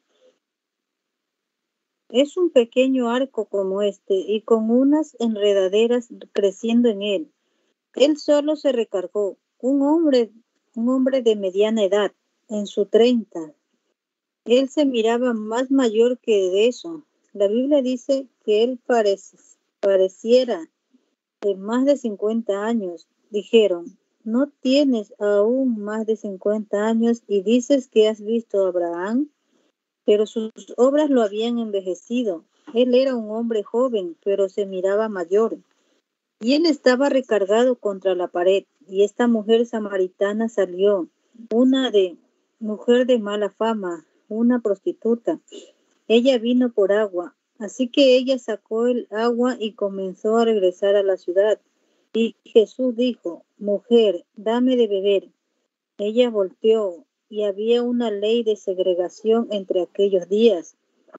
Es un pequeño arco como este y con unas enredaderas creciendo en él. Él solo se recargó, un hombre, un hombre de mediana edad, en su treinta. Él se miraba más mayor que de eso. La Biblia dice que él parece, pareciera de más de cincuenta años. Dijeron, ¿no tienes aún más de cincuenta años y dices que has visto a Abraham? Pero sus obras lo habían envejecido. Él era un hombre joven, pero se miraba mayor. Y él estaba recargado contra la pared, y esta mujer samaritana salió, una de mujer de mala fama, una prostituta. Ella vino por agua, así que ella sacó el agua y comenzó a regresar a la ciudad. Y Jesús dijo, mujer, dame de beber. Ella volteó, y había una ley de segregación entre aquellos días.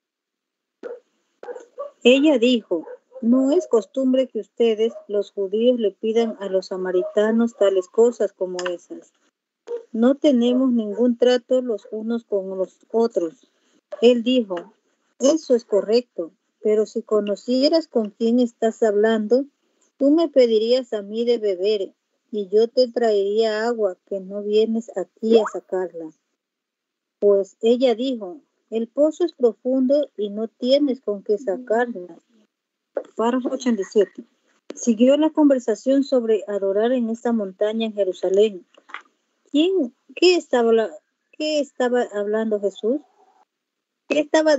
Ella dijo, no es costumbre que ustedes, los judíos, le pidan a los samaritanos tales cosas como esas. No tenemos ningún trato los unos con los otros. Él dijo, eso es correcto, pero si conocieras con quién estás hablando, tú me pedirías a mí de beber, y yo te traería agua que no vienes aquí a sacarla. Pues ella dijo, el pozo es profundo y no tienes con qué sacarla. Párrafo ochenta y siete. Siguió la conversación sobre adorar en esta montaña en Jerusalén. ¿Quién, qué estaba, qué estaba hablando Jesús? ¿Qué estaba,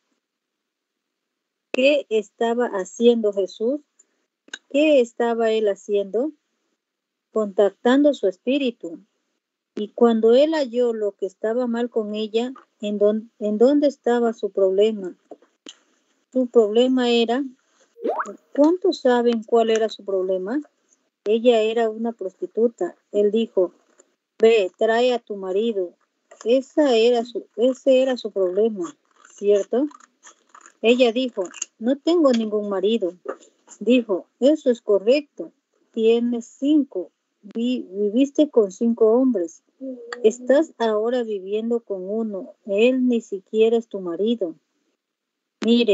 ¿Qué estaba haciendo Jesús? ¿Qué estaba él haciendo? Contactando su espíritu. Y cuando él halló lo que estaba mal con ella, ¿en dónde, en dónde estaba su problema? Su problema era, ¿cuántos saben cuál era su problema? Ella era una prostituta. Él dijo, ve, trae a tu marido. Esa era su, ese era su problema, ¿cierto? Ella dijo, no tengo ningún marido. Dijo, eso es correcto. Tienes cinco. Vi, viviste con cinco hombres. Estás ahora viviendo con uno. Él ni siquiera es tu marido. Miren,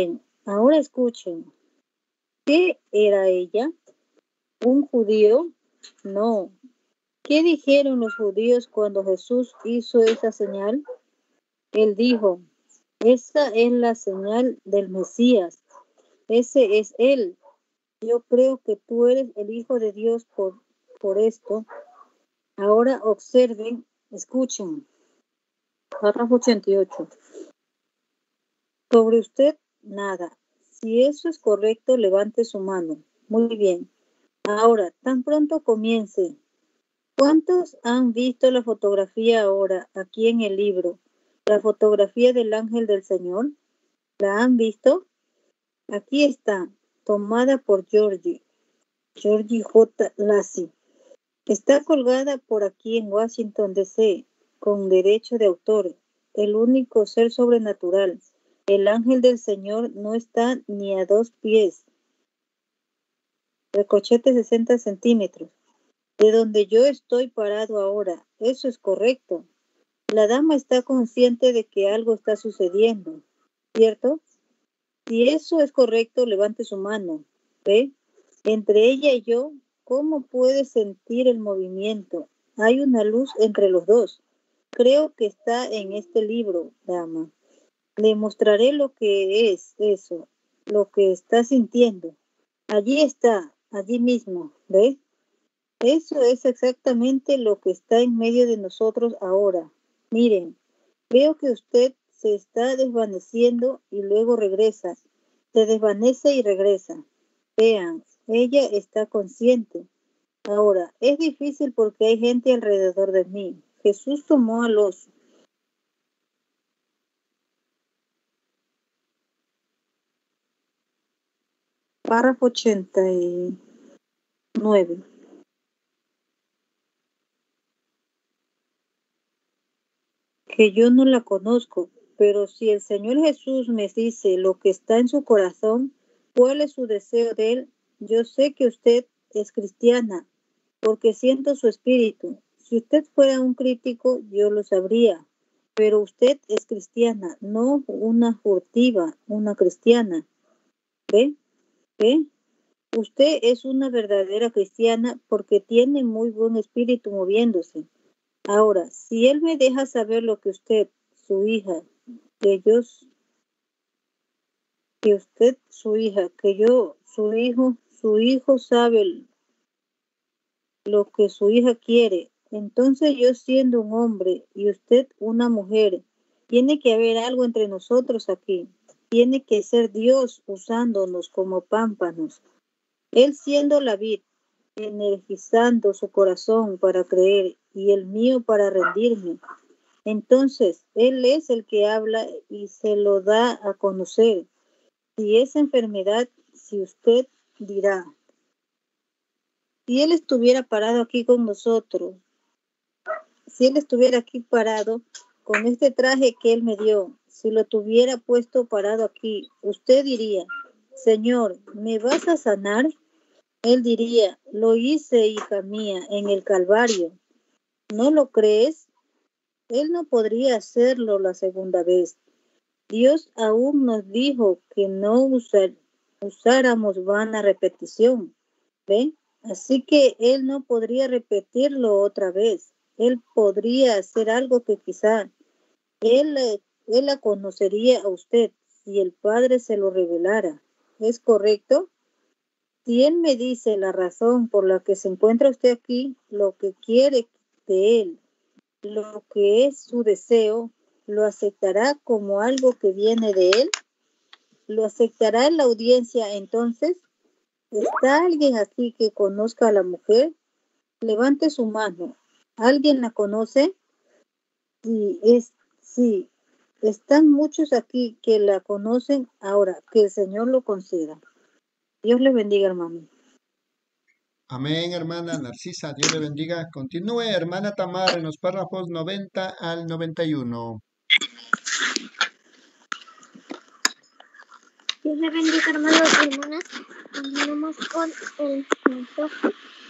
Ahora escuchen. ¿Qué era ella? ¿Un judío? No. ¿Qué dijeron los judíos cuando Jesús hizo esa señal? Él dijo, esa es la señal del Mesías. Ese es Él. Yo creo que tú eres el Hijo de Dios por, por esto. Ahora observen, escuchen. Párrafo ochenta y ocho. Sobre usted, nada. Si eso es correcto, levante su mano. Muy bien. Ahora, tan pronto comience. ¿Cuántos han visto la fotografía ahora aquí en el libro? La fotografía del ángel del Señor. ¿La han visto? Aquí está, tomada por Georgie. Georgie J. Lacy. Está colgada por aquí en Washington, D C, con derecho de autor. El único ser sobrenatural. El ángel del Señor no está ni a dos pies. Recochete sesenta centímetros. De donde yo estoy parado ahora. Eso es correcto. La dama está consciente de que algo está sucediendo, ¿cierto? Si eso es correcto, levante su mano. ¿Ve? Entre ella y yo, ¿cómo puede sentir el movimiento? Hay una luz entre los dos. Creo que está en este libro, dama. Le mostraré lo que es eso, lo que está sintiendo. Allí está, allí mismo, ¿ve? Eso es exactamente lo que está en medio de nosotros ahora. Miren, veo que usted se está desvaneciendo y luego regresa. Se desvanece y regresa. Vean, ella está consciente. Ahora, es difícil porque hay gente alrededor de mí. Jesús tomó al oso. Párrafo ochenta y nueve. Que yo no la conozco, pero si el Señor Jesús me dice lo que está en su corazón, cuál es su deseo de él, yo sé que usted es cristiana, porque siento su espíritu. Si usted fuera un crítico, yo lo sabría, pero usted es cristiana, no una furtiva, una cristiana. ¿Ve? ¿Ve? Usted es una verdadera cristiana porque tiene muy buen espíritu moviéndose. Ahora, si él me deja saber lo que usted, su hija, que yo, que usted, su hija, que yo, su hijo, su hijo sabe lo que su hija quiere, entonces yo siendo un hombre y usted una mujer, tiene que haber algo entre nosotros aquí. Tiene que ser Dios usándonos como pámpanos. Él siendo la vid, energizando su corazón para creer y el mío para rendirme. Entonces, Él es el que habla y se lo da a conocer. Si es enfermedad, si usted dirá, si Él estuviera parado aquí con nosotros, si Él estuviera aquí parado con este traje que Él me dio, si lo tuviera puesto parado aquí, usted diría, Señor, ¿me vas a sanar? Él diría, lo hice, hija mía, en el Calvario. ¿No lo crees? Él no podría hacerlo la segunda vez. Dios aún nos dijo que no usar, usáramos vana repetición. ¿Ven? Así que Él no podría repetirlo otra vez. Él podría hacer algo que quizá Él, él la conocería a usted si el Padre se lo revelara. ¿Es correcto? Si Él me dice la razón por la que se encuentra usted aquí, lo que quiere de Él, lo que es su deseo, ¿lo aceptará como algo que viene de Él? ¿Lo aceptará en la audiencia entonces? ¿Está alguien aquí que conozca a la mujer? Levante su mano. ¿Alguien la conoce? Sí, es, sí. Están muchos aquí que la conocen ahora. Que el Señor lo conceda. Dios le bendiga, hermano. Amén, hermana Narcisa, Dios le bendiga. Continúe, hermana Tamara, en los párrafos noventa al noventa y uno. Dios le bendiga, hermanos y hermanas. Continuamos con el mensaje.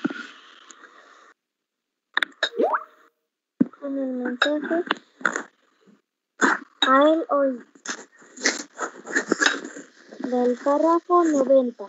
Con el mensaje a él hoy. del párrafo noventa.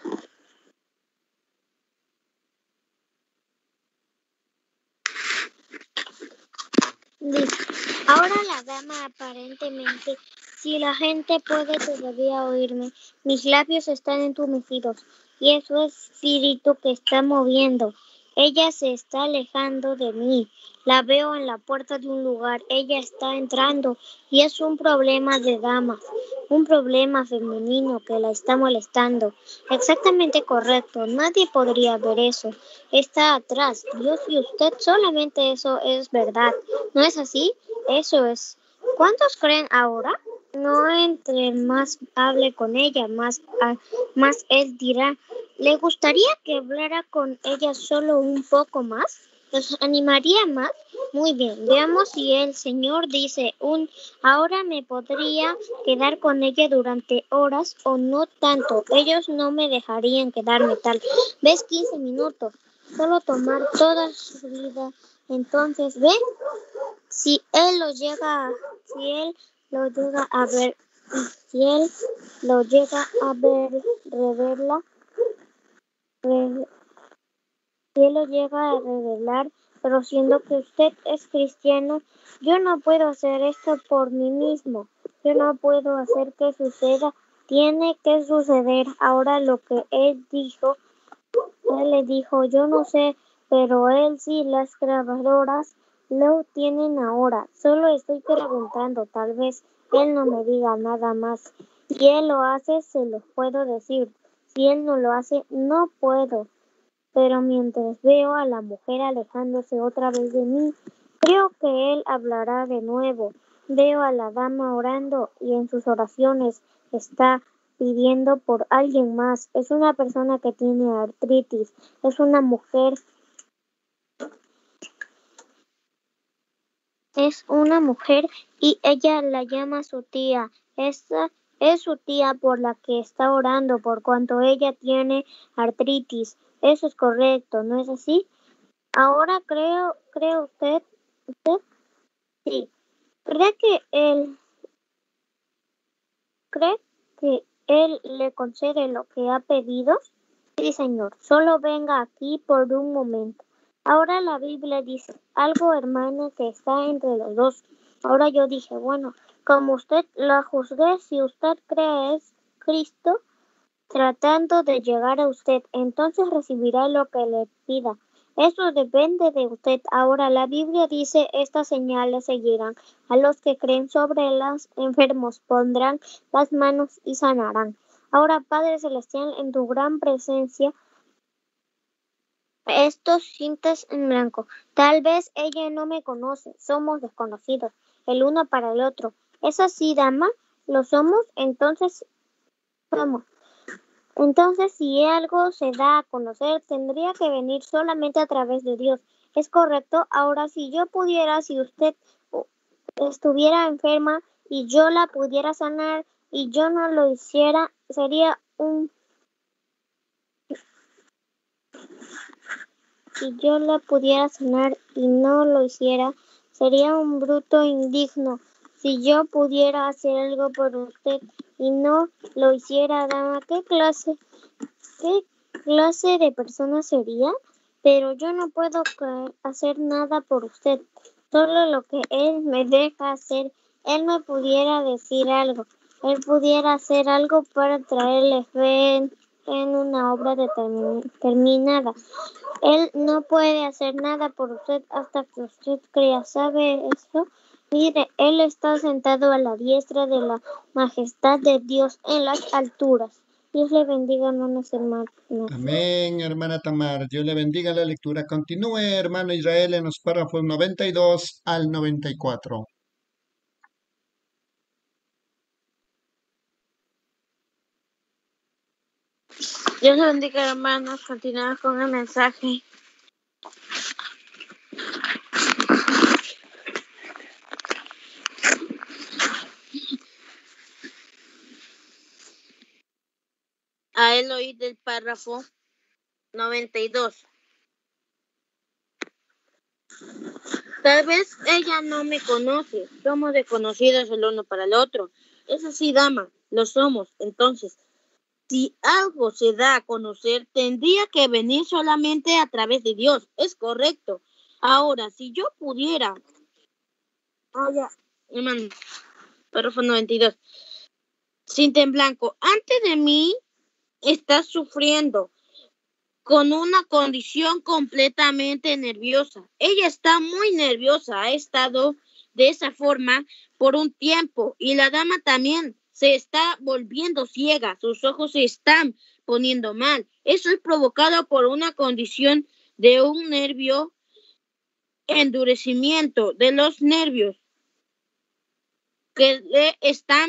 Dice, ahora la dama aparentemente, si la gente puede todavía oírme, mis labios están entumecidos y es su espíritu que está moviendo. Ella se está alejando de mí. La veo en la puerta de un lugar. Ella está entrando y es un problema de damas, un problema femenino que la está molestando. Exactamente correcto. Nadie podría ver eso. Está atrás. Dios y usted, solamente eso es verdad. ¿No es así? Eso es. ¿Cuántos creen ahora? No entre más hable con ella, más, ah, más él dirá. ¿Le gustaría que hablara con ella solo un poco más? ¿Los animaría más? Muy bien, veamos si el Señor dice un ahora me podría quedar con ella durante horas o no tanto. Ellos no me dejarían quedarme tal vez quince minutos. Solo tomar toda su vida. Entonces, ¿ve? Si él lo llega, si él lo llega a ver, si él lo llega a ver, revelarla, re, si él lo llega a revelar, pero siendo que usted es cristiano, yo no puedo hacer esto por mí mismo. Yo no puedo hacer que suceda. Tiene que suceder. Ahora lo que él dijo, él le dijo, yo no sé, pero él sí, las grabadoras lo tienen ahora. Solo estoy preguntando, tal vez él no me diga nada más. Si él lo hace, se lo puedo decir. Si él no lo hace, no puedo. Pero mientras veo a la mujer alejándose otra vez de mí, creo que él hablará de nuevo. Veo a la dama orando y en sus oraciones está pidiendo por alguien más. Es una persona que tiene artritis. Es una mujer. Es una mujer y ella la llama su tía. Esta es su tía por la que está orando por cuanto ella tiene artritis. Eso es correcto, ¿no es así? Ahora creo, ¿cree usted? ¿Usted? Sí. ¿Cree que él, cree que él le concede lo que ha pedido? Sí, señor. Solo venga aquí por un momento. Ahora la Biblia dice algo, hermano, que está entre los dos. Ahora yo dije, bueno, como usted la juzgué, si usted cree es Cristo tratando de llegar a usted, entonces recibirá lo que le pida. Eso depende de usted. Ahora la Biblia dice, estas señales seguirán a los que creen, sobre los enfermos pondrán las manos y sanarán. Ahora, Padre Celestial, en tu gran presencia, estos cintas en blanco. Tal vez ella no me conoce, somos desconocidos, el uno para el otro. ¿Es así, dama? ¿Lo somos? Entonces somos. Entonces, si algo se da a conocer, tendría que venir solamente a través de Dios. ¿Es correcto? Ahora, si yo pudiera, si usted estuviera enferma y yo la pudiera sanar y yo no lo hiciera, sería un... Si yo la pudiera sanar y no lo hiciera, sería un bruto indigno. Si yo pudiera hacer algo por usted y no lo hiciera, dama, ¿qué clase, qué clase de persona sería? Pero yo no puedo hacer nada por usted, solo lo que él me deja hacer. Él me pudiera decir algo, él pudiera hacer algo para traerle fe en, en una obra determin- terminada. Él no puede hacer nada por usted hasta que usted crea. ¿Sabe eso? Mire, Él está sentado a la diestra de la majestad de Dios en las alturas. Dios le bendiga, hermanos hermanos. Amén, hermana Tamar. Dios le bendiga la lectura. Continúe, hermano Israel, en los párrafos noventa y dos al noventa y cuatro. Dios le bendiga, hermanos. Continuamos con el mensaje. A él oí del párrafo noventa y dos. Tal vez ella no me conoce. Somos desconocidos el uno para el otro. Es así, dama. Lo somos. Entonces, Si algo se da a conocer, tendría que venir solamente a través de Dios. Es correcto. Ahora, si yo pudiera... Oh, ya, hermano. Párrafo noventa y dos. Cinta en blanco. Antes de mí está sufriendo con una condición completamente nerviosa. Ella está muy nerviosa. Ha estado de esa forma por un tiempo. Y la dama también se está volviendo ciega. Sus ojos se están poniendo mal. Eso es provocado por una condición de un nervio, endurecimiento de los nervios que le están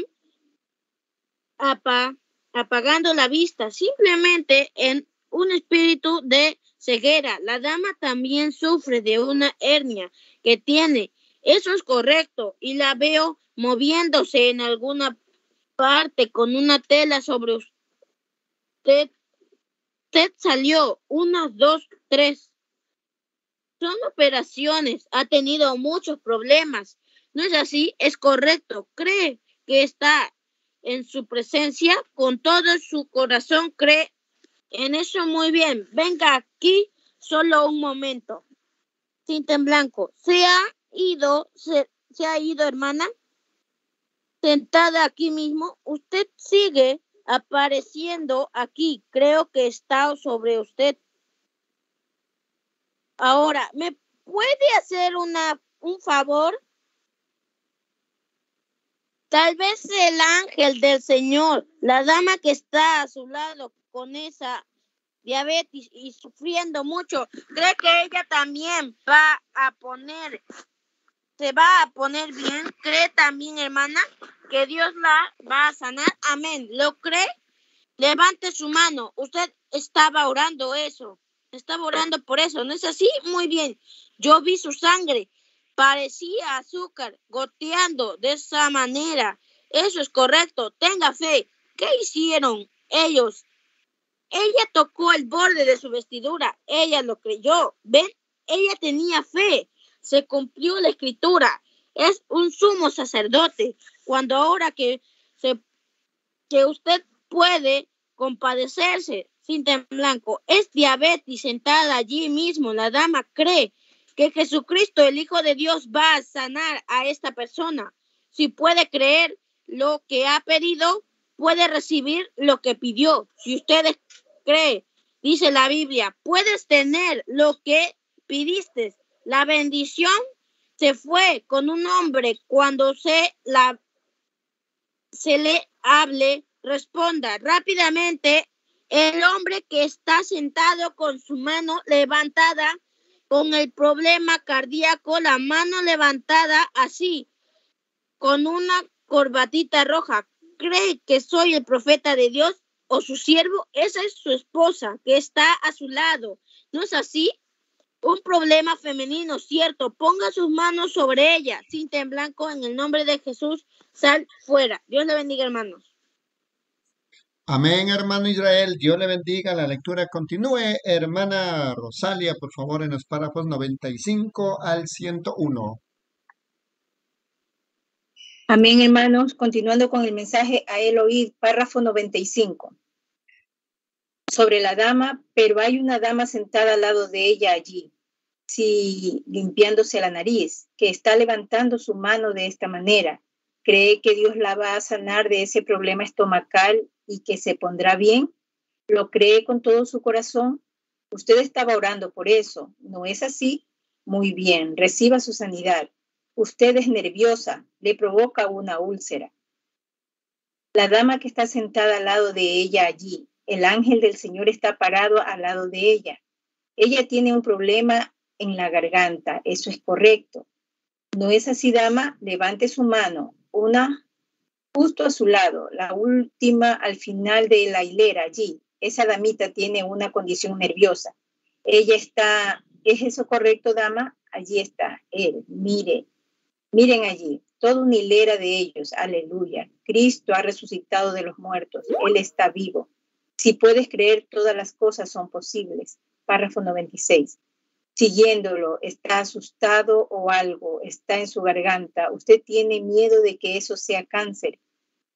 apa, apagando la vista, simplemente en un espíritu de ceguera. La dama también sufre de una hernia que tiene. Eso es correcto. Y la veo moviéndose en alguna parte con una tela sobre usted. Usted salió. Una, dos, tres. Son operaciones. Ha tenido muchos problemas. ¿No es así? Es correcto. Cree que está en su presencia con todo su corazón. Cree en eso muy bien. Venga aquí solo un momento. Cinta en blanco. Se ha ido, se, se ha ido, hermana. Sentada aquí mismo. Usted sigue apareciendo aquí. Creo que está sobre usted. Ahora, ¿me puede hacer una, un favor? Tal vez el ángel del Señor, la dama que está a su lado con esa diabetes y sufriendo mucho, cree que ella también va a poner, se va a poner bien. ¿Cree también, hermana, que Dios la va a sanar? Amén. ¿Lo cree? Levante su mano. Usted estaba orando eso. Estaba orando por eso. ¿No es así? Muy bien. Yo vi su sangre. Parecía azúcar goteando de esa manera. Eso es correcto. Tenga fe. ¿Qué hicieron ellos? Ella tocó el borde de su vestidura. Ella lo creyó. ¿Ven? Ella tenía fe. Se cumplió la escritura. Es un sumo sacerdote. Cuando ahora que, se, que usted puede compadecerse, cinta en blanco, es diabetes sentada allí mismo. La dama cree que Jesucristo, el Hijo de Dios, va a sanar a esta persona. Si puede creer lo que ha pedido, puede recibir lo que pidió. Si usted cree, dice la Biblia, puedes tener lo que pidiste. La bendición se fue con un hombre cuando se, la, se le hable, responda rápidamente. El hombre que está sentado con su mano levantada, con el problema cardíaco, la mano levantada así, con una corbatita roja. ¿Cree que soy el profeta de Dios o su siervo? Esa es su esposa que está a su lado. ¿No es así? Un problema femenino, cierto. Ponga sus manos sobre ella. Cinta en blanco, en el nombre de Jesús, sal fuera. Dios le bendiga, hermanos. Amén, hermano Israel. Dios le bendiga. La lectura continúe. Hermana Rosalia, por favor, en los párrafos noventa y cinco al ciento uno. Amén, hermanos. Continuando con el mensaje a él oíd, párrafo noventa y cinco. Sobre la dama, pero hay una dama sentada al lado de ella allí, sí, limpiándose la nariz, que está levantando su mano de esta manera. ¿Cree que Dios la va a sanar de ese problema estomacal y que se pondrá bien? ¿Lo cree con todo su corazón? Usted estaba orando por eso, ¿no es así? Muy bien, reciba su sanidad. Usted es nerviosa, le provoca una úlcera. La dama que está sentada al lado de ella allí, el ángel del Señor está parado al lado de ella. Ella tiene un problema en la garganta, eso es correcto. ¿No es así, dama? Levante su mano, una justo a su lado, la última al final de la hilera allí. Esa damita tiene una condición nerviosa. Ella está, ¿es eso correcto, dama? Allí está él, mire, miren allí, toda una hilera de ellos, aleluya. Cristo ha resucitado de los muertos, Él está vivo. Si puedes creer, todas las cosas son posibles. Párrafo noventa y seis. Siguiéndolo, está asustado o algo, está en su garganta. Usted tiene miedo de que eso sea cáncer.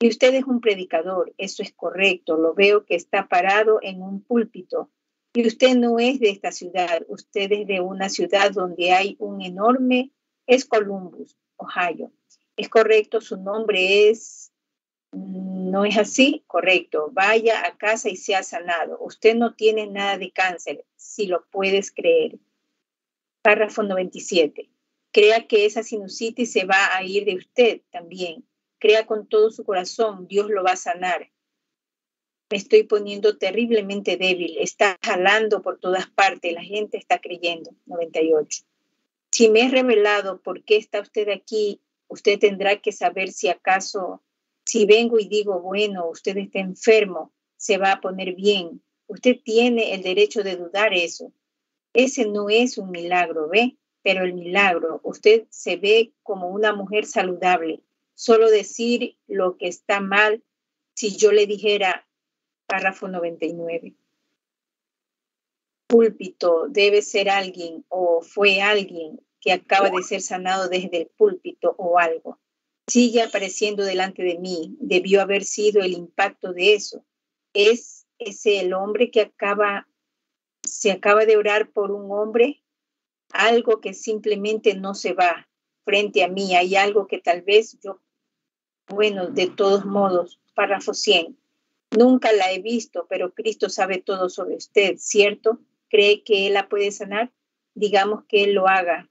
Y usted es un predicador, eso es correcto. Lo veo que está parado en un púlpito. Y usted no es de esta ciudad, usted es de una ciudad donde hay un enorme, es Columbus, Ohio. Es correcto, su nombre es, no es así, correcto. Vaya a casa y sea sanado. Usted no tiene nada de cáncer, si lo puedes creer. Párrafo noventa y siete. Crea que esa sinusitis se va a ir de usted también. Crea con todo su corazón, Dios lo va a sanar. Me estoy poniendo terriblemente débil, está jalando por todas partes, la gente está creyendo. noventa y ocho. Si me es revelado por qué está usted aquí, usted tendrá que saber si acaso, si vengo y digo, bueno, usted está enfermo, se va a poner bien. Usted tiene el derecho de dudar eso. Ese no es un milagro, ¿ve? Pero el milagro, usted se ve como una mujer saludable. Solo decir lo que está mal, si yo le dijera, párrafo noventa y nueve. Púlpito debe ser alguien o fue alguien que acaba de ser sanado desde el púlpito o algo. Sigue apareciendo delante de mí. Debió haber sido el impacto de eso. ¿Es ese el hombre que acaba, se acaba de orar por un hombre? Algo que simplemente no se va frente a mí. Hay algo que tal vez yo, bueno, de todos modos, párrafo cien. Nunca la he visto, pero Cristo sabe todo sobre usted, ¿cierto? ¿Cree que Él la puede sanar? Digamos que Él lo haga.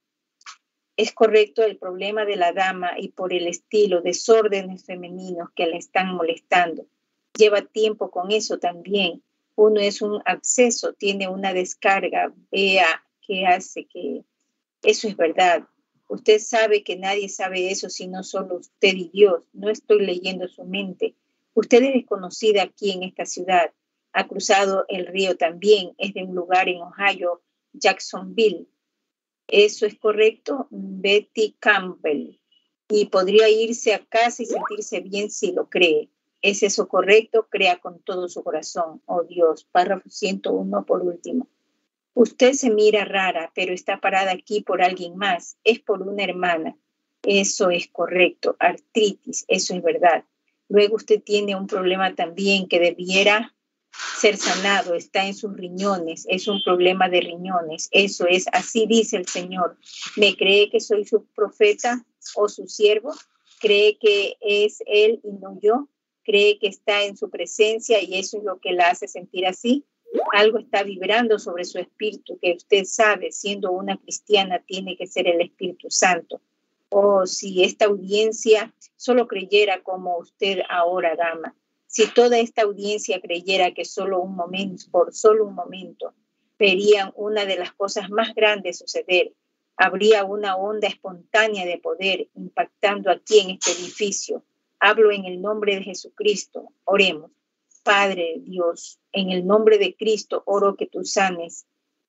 Es correcto el problema de la dama y por el estilo, desórdenes femeninos que la están molestando. Lleva tiempo con eso también. Uno es un absceso, tiene una descarga. Vea qué hace que eso es verdad. Usted sabe que nadie sabe eso sino solo usted y Dios. No estoy leyendo su mente. Usted es desconocida aquí en esta ciudad. Ha cruzado el río también. Es de un lugar en Ohio, Jacksonville. ¿Eso es correcto? Betty Campbell. Y podría irse a casa y sentirse bien si lo cree. ¿Es eso correcto? Crea con todo su corazón. Oh Dios. Párrafo ciento uno por último. Usted se mira rara, pero está parada aquí por alguien más. Es por una hermana. Eso es correcto. Artritis. Eso es verdad. Luego usted tiene un problema también que debiera ser sanado. Está en sus riñones. Es un problema de riñones. Eso es, así dice el Señor. ¿Me cree que soy su profeta o su siervo? ¿Cree que es Él y no yo? ¿Cree que está en su presencia y eso es lo que la hace sentir así? Algo está vibrando sobre su espíritu que usted sabe, siendo una cristiana, tiene que ser el Espíritu Santo. Oh, si esta audiencia solo creyera como usted ahora, dama. Si toda esta audiencia creyera que solo un momento, por solo un momento, verían una de las cosas más grandes suceder. Habría una onda espontánea de poder impactando aquí en este edificio. Hablo en el nombre de Jesucristo. Oremos. Padre Dios, en el nombre de Cristo, oro que tú sanes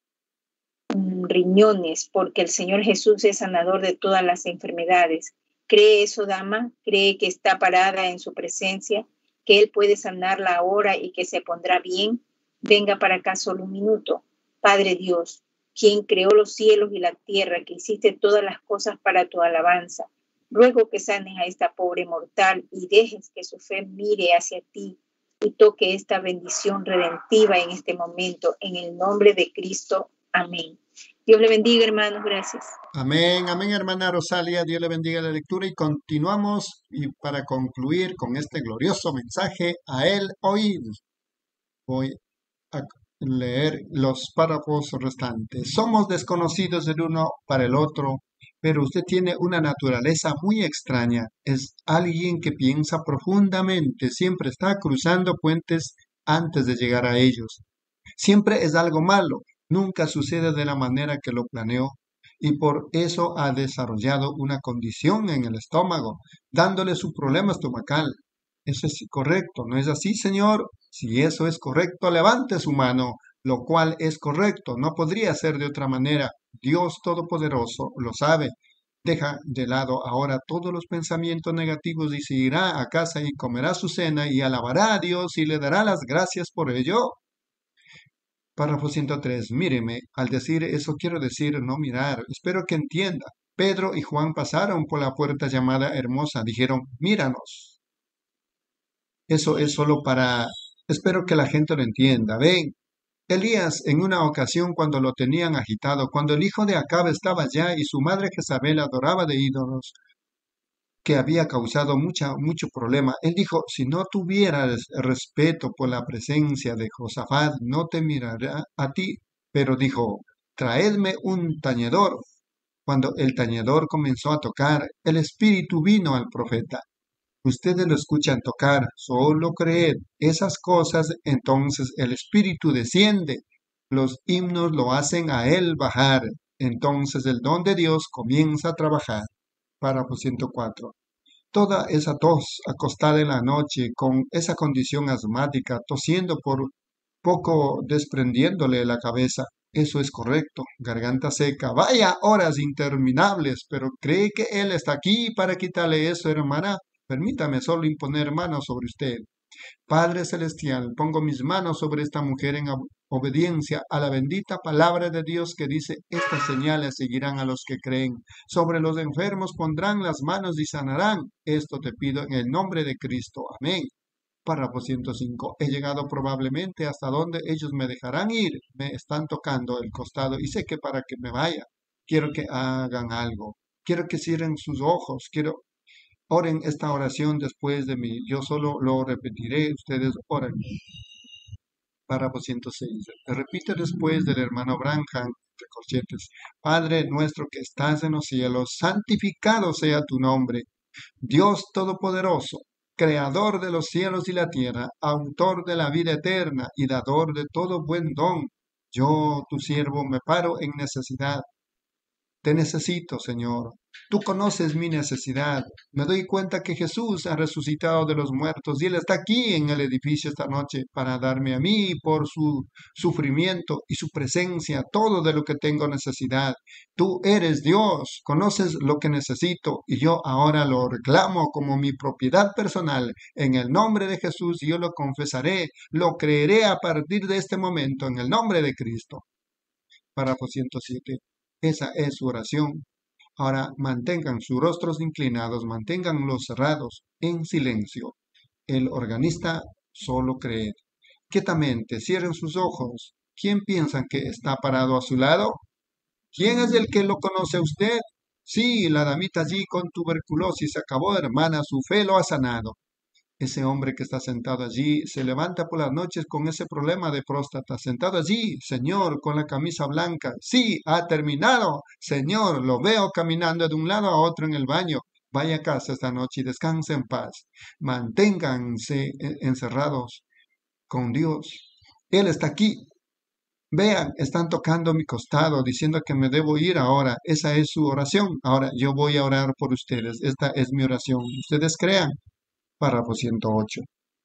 riñones, porque el Señor Jesús es sanador de todas las enfermedades. ¿Cree eso, dama? ¿Cree que está parada en su presencia? ¿Que Él puede sanarla ahora y que se pondrá bien? Venga para acá solo un minuto. Padre Dios, quien creó los cielos y la tierra, que hiciste todas las cosas para tu alabanza, ruego que sanes a esta pobre mortal y dejes que su fe mire hacia ti y toque esta bendición redentiva en este momento, en el nombre de Cristo. Amén. Dios le bendiga, hermanos. Gracias. Amén, amén, hermana Rosalia. Dios le bendiga la lectura y continuamos y para concluir con este glorioso mensaje, a él oíd. Voy a leer los párrafos restantes. Somos desconocidos el uno para el otro, pero usted tiene una naturaleza muy extraña. Es alguien que piensa profundamente, siempre está cruzando puentes antes de llegar a ellos. Siempre es algo malo, nunca sucede de la manera que lo planeó y por eso ha desarrollado una condición en el estómago, dándole su problema estomacal. Eso es correcto, ¿no es así, Señor? Si eso es correcto, levante su mano, lo cual es correcto, no podría ser de otra manera. Dios Todopoderoso lo sabe. Deja de lado ahora todos los pensamientos negativos y se irá a casa y comerá su cena y alabará a Dios y le dará las gracias por ello. Párrafo ciento tres. Míreme, al decir eso quiero decir no mirar. Espero que entienda. Pedro y Juan pasaron por la puerta llamada Hermosa. Dijeron, míranos. Eso es solo para, espero que la gente lo entienda. Ven, Elías en una ocasión cuando lo tenían agitado, cuando el hijo de Acab estaba allá y su madre Jezabel adoraba de ídolos, que había causado mucha, mucho problema. Él dijo, si no tuvieras respeto por la presencia de Josafat, no te mirará a ti. Pero dijo, traedme un tañedor. Cuando el tañedor comenzó a tocar, el espíritu vino al profeta. Ustedes lo escuchan tocar, solo creed esas cosas, entonces el espíritu desciende. Los himnos lo hacen a él bajar. Entonces el don de Dios comienza a trabajar. Párrafo ciento cuatro. Toda esa tos acostada en la noche con esa condición asmática, tosiendo por poco desprendiéndole la cabeza. Eso es correcto, garganta seca. Vaya horas interminables, pero ¿cree que Él está aquí para quitarle eso, hermana? Permítame solo imponer manos sobre usted. Padre Celestial, pongo mis manos sobre esta mujer en obediencia a la bendita palabra de Dios que dice, estas señales seguirán a los que creen. Sobre los enfermos pondrán las manos y sanarán. Esto te pido en el nombre de Cristo. Amén. Párrafo ciento cinco. He llegado probablemente hasta donde ellos me dejarán ir. Me están tocando el costado y sé que para que me vaya, quiero que hagan algo. Quiero que cierren sus ojos. Quiero oren esta oración después de mí. Yo solo lo repetiré. Ustedes oren. Párrafo ciento seis. Repite después del hermano Branham de corchetes. Padre nuestro que estás en los cielos, santificado sea tu nombre. Dios Todopoderoso, Creador de los cielos y la tierra, autor de la vida eterna y dador de todo buen don. Yo, tu siervo, me paro en necesidad. Te necesito, Señor. Tú conoces mi necesidad. Me doy cuenta que Jesús ha resucitado de los muertos y Él está aquí en el edificio esta noche para darme a mí por su sufrimiento y su presencia todo de lo que tengo necesidad. Tú eres Dios, conoces lo que necesito y yo ahora lo reclamo como mi propiedad personal. En el nombre de Jesús yo lo confesaré, lo creeré a partir de este momento en el nombre de Cristo. Párrafo ciento siete. Esa es su oración. Ahora mantengan sus rostros inclinados, manténganlos cerrados, en silencio. El organista solo cree. Quietamente, cierren sus ojos. ¿Quién piensan que está parado a su lado? ¿Quién es el que lo conoce a usted? Sí, la damita allí con tuberculosis acabó, hermana, su fe lo ha sanado. Ese hombre que está sentado allí se levanta por las noches con ese problema de próstata. Sentado allí, Señor, con la camisa blanca. Sí, ha terminado. Señor, lo veo caminando de un lado a otro en el baño. Vaya a casa esta noche y descanse en paz. Manténganse encerrados con Dios. Él está aquí. Vean, están tocando mi costado, diciendo que me debo ir ahora. Esa es su oración. Ahora yo voy a orar por ustedes. Esta es mi oración. Ustedes crean. Párrafo ciento ocho.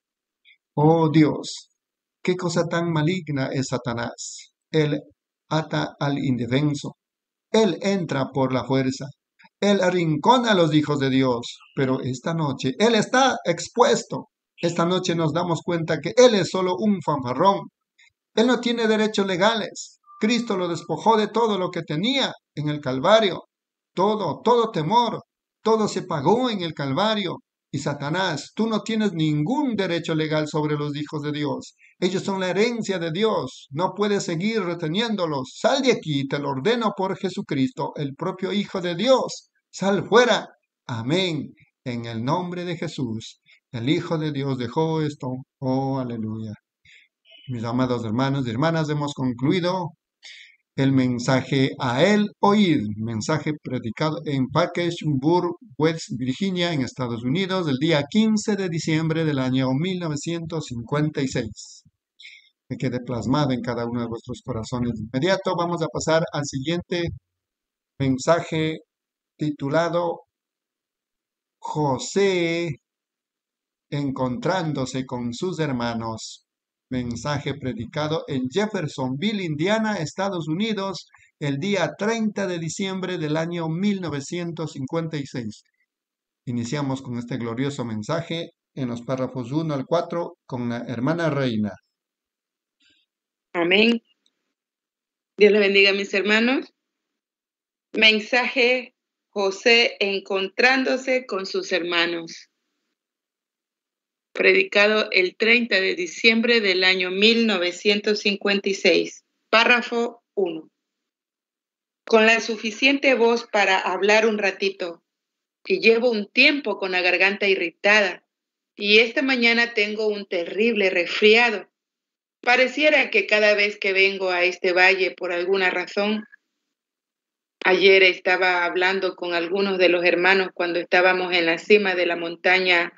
Oh Dios, qué cosa tan maligna es Satanás. Él ata al indefenso. Él entra por la fuerza. Él arrincona a los hijos de Dios. Pero esta noche, Él está expuesto. Esta noche nos damos cuenta que Él es solo un fanfarrón. Él no tiene derechos legales. Cristo lo despojó de todo lo que tenía en el Calvario. Todo, todo temor. Todo se pagó en el Calvario. Y Satanás, tú no tienes ningún derecho legal sobre los hijos de Dios. Ellos son la herencia de Dios. No puedes seguir reteniéndolos. Sal de aquí, te lo ordeno por Jesucristo, el propio Hijo de Dios. Sal fuera. Amén. En el nombre de Jesús, el Hijo de Dios dejó esto. Oh, aleluya. Mis amados hermanos y hermanas, hemos concluido el mensaje a él oír, mensaje predicado en Parkersburg, West Virginia, en Estados Unidos, el día quince de diciembre del año mil novecientos cincuenta y seis. Que quede plasmado en cada uno de vuestros corazones. De inmediato vamos a pasar al siguiente mensaje titulado José encontrándose con sus hermanos. Mensaje predicado en Jeffersonville, Indiana, Estados Unidos, el día treinta de diciembre del año mil novecientos cincuenta y seis. Iniciamos con este glorioso mensaje en los párrafos uno al cuatro con la hermana Reina. Amén. Dios le bendiga, mis hermanos. Mensaje José encontrándose con sus hermanos. predicado el treinta de diciembre del año mil novecientos cincuenta y seis, párrafo uno. Con la suficiente voz para hablar un ratito, y llevo un tiempo con la garganta irritada, y esta mañana tengo un terrible resfriado. Pareciera que cada vez que vengo a este valle por alguna razón, ayer estaba hablando con algunos de los hermanos cuando estábamos en la cima de la montaña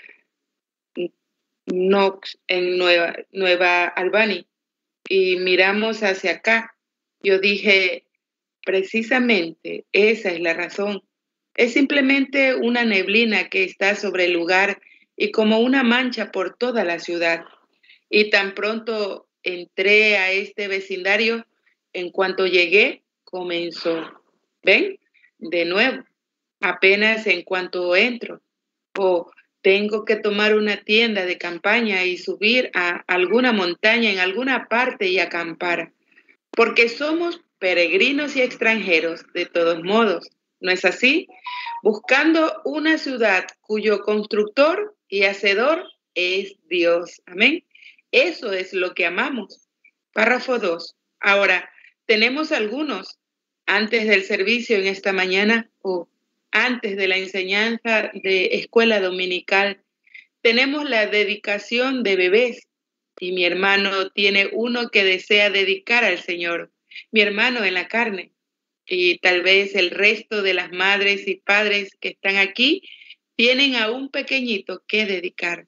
Knox en Nueva, Nueva Albany y miramos hacia acá. Yo dije, precisamente esa es la razón. Es simplemente una neblina que está sobre el lugar y como una mancha por toda la ciudad. Y tan pronto entré a este vecindario, en cuanto llegué, comenzó. ¿Ven? De nuevo, apenas en cuanto entro. O tengo que tomar una tienda de campaña y subir a alguna montaña en alguna parte y acampar. Porque somos peregrinos y extranjeros, de todos modos. ¿No es así? Buscando una ciudad cuyo constructor y hacedor es Dios. Amén. Eso es lo que amamos. Párrafo dos. Ahora, tenemos algunos, antes del servicio en esta mañana o antes de la enseñanza de escuela dominical, tenemos la dedicación de bebés y mi hermano tiene uno que desea dedicar al Señor, mi hermano en la carne. Y tal vez el resto de las madres y padres que están aquí tienen a un pequeñito que dedicar.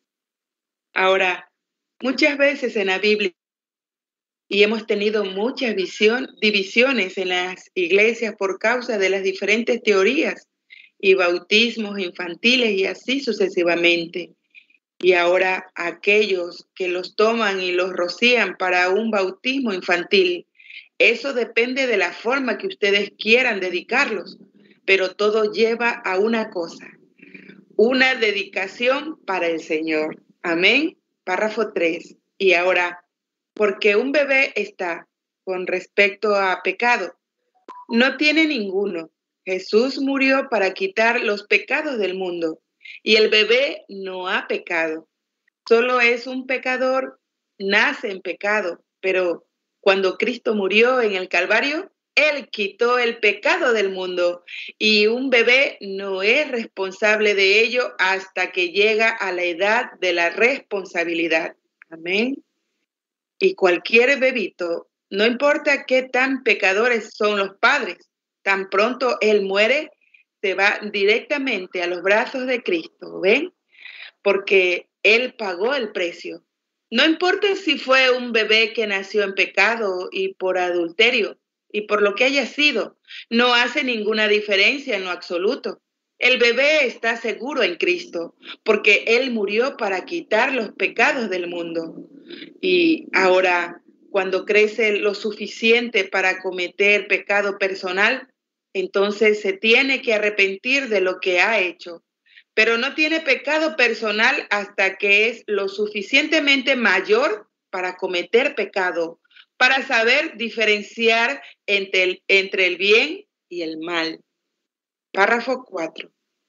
Ahora, muchas veces en la Biblia, y hemos tenido muchas visión, divisiones en las iglesias por causa de las diferentes teorías y bautismos infantiles y así sucesivamente. Y ahora aquellos que los toman y los rocían para un bautismo infantil, eso depende de la forma que ustedes quieran dedicarlos, pero todo lleva a una cosa, una dedicación para el Señor. Amén. Párrafo tres. Y ahora, porque un bebé está con respecto a pecado, no tiene ninguno. Jesús murió para quitar los pecados del mundo y el bebé no ha pecado. Solo es un pecador, nace en pecado, pero cuando Cristo murió en el Calvario, Él quitó el pecado del mundo y un bebé no es responsable de ello hasta que llega a la edad de la responsabilidad. Amén. Y cualquier bebito, no importa qué tan pecadores son los padres, tan pronto él muere, se va directamente a los brazos de Cristo, ¿ven? Porque Él pagó el precio. No importa si fue un bebé que nació en pecado y por adulterio y por lo que haya sido, no hace ninguna diferencia en lo absoluto. El bebé está seguro en Cristo porque Él murió para quitar los pecados del mundo. Y ahora, cuando crece lo suficiente para cometer pecado personal, entonces se tiene que arrepentir de lo que ha hecho. Pero no tiene pecado personal hasta que es lo suficientemente mayor para cometer pecado, para saber diferenciar entre el, entre el bien y el mal. Párrafo cuatro.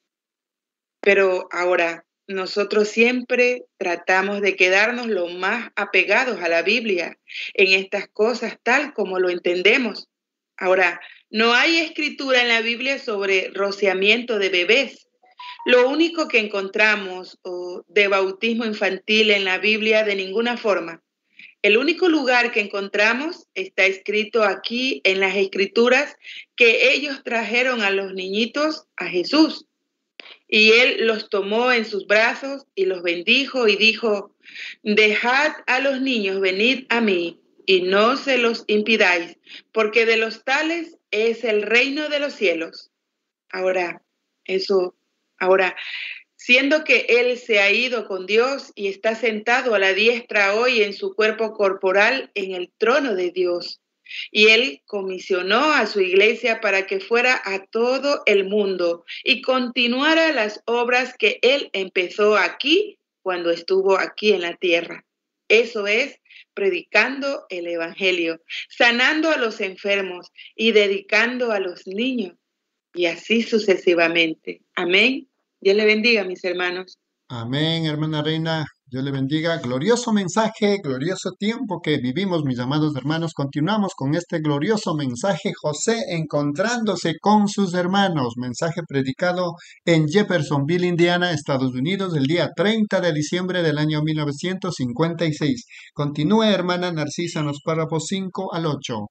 Pero ahora, nosotros siempre tratamos de quedarnos lo más apegados a la Biblia en estas cosas tal como lo entendemos. Ahora, no hay escritura en la Biblia sobre rociamiento de bebés. Lo único que encontramos oh, de bautismo infantil en la Biblia de ninguna forma. El único lugar que encontramos está escrito aquí en las Escrituras que ellos trajeron a los niñitos a Jesús. Y Él los tomó en sus brazos y los bendijo y dijo, dejad a los niños venid a mí y no se los impidáis, porque de los tales es el reino de los cielos. Ahora, eso... Ahora, siendo que Él se ha ido con Dios y está sentado a la diestra hoy en su cuerpo corporal en el trono de Dios, y Él comisionó a su iglesia para que fuera a todo el mundo y continuara las obras que Él empezó aquí cuando estuvo aquí en la tierra. Eso es, predicando el evangelio, sanando a los enfermos y dedicando a los niños. Y así sucesivamente. Amén. Dios le bendiga, mis hermanos. Amén, hermana Reina. Dios le bendiga. Glorioso mensaje, glorioso tiempo que vivimos, mis amados hermanos. Continuamos con este glorioso mensaje. José encontrándose con sus hermanos. Mensaje predicado en Jeffersonville, Indiana, Estados Unidos, el día treinta de diciembre del año mil novecientos cincuenta y seis. Continúe, hermana Narcisa, en los párrafos cinco al ocho.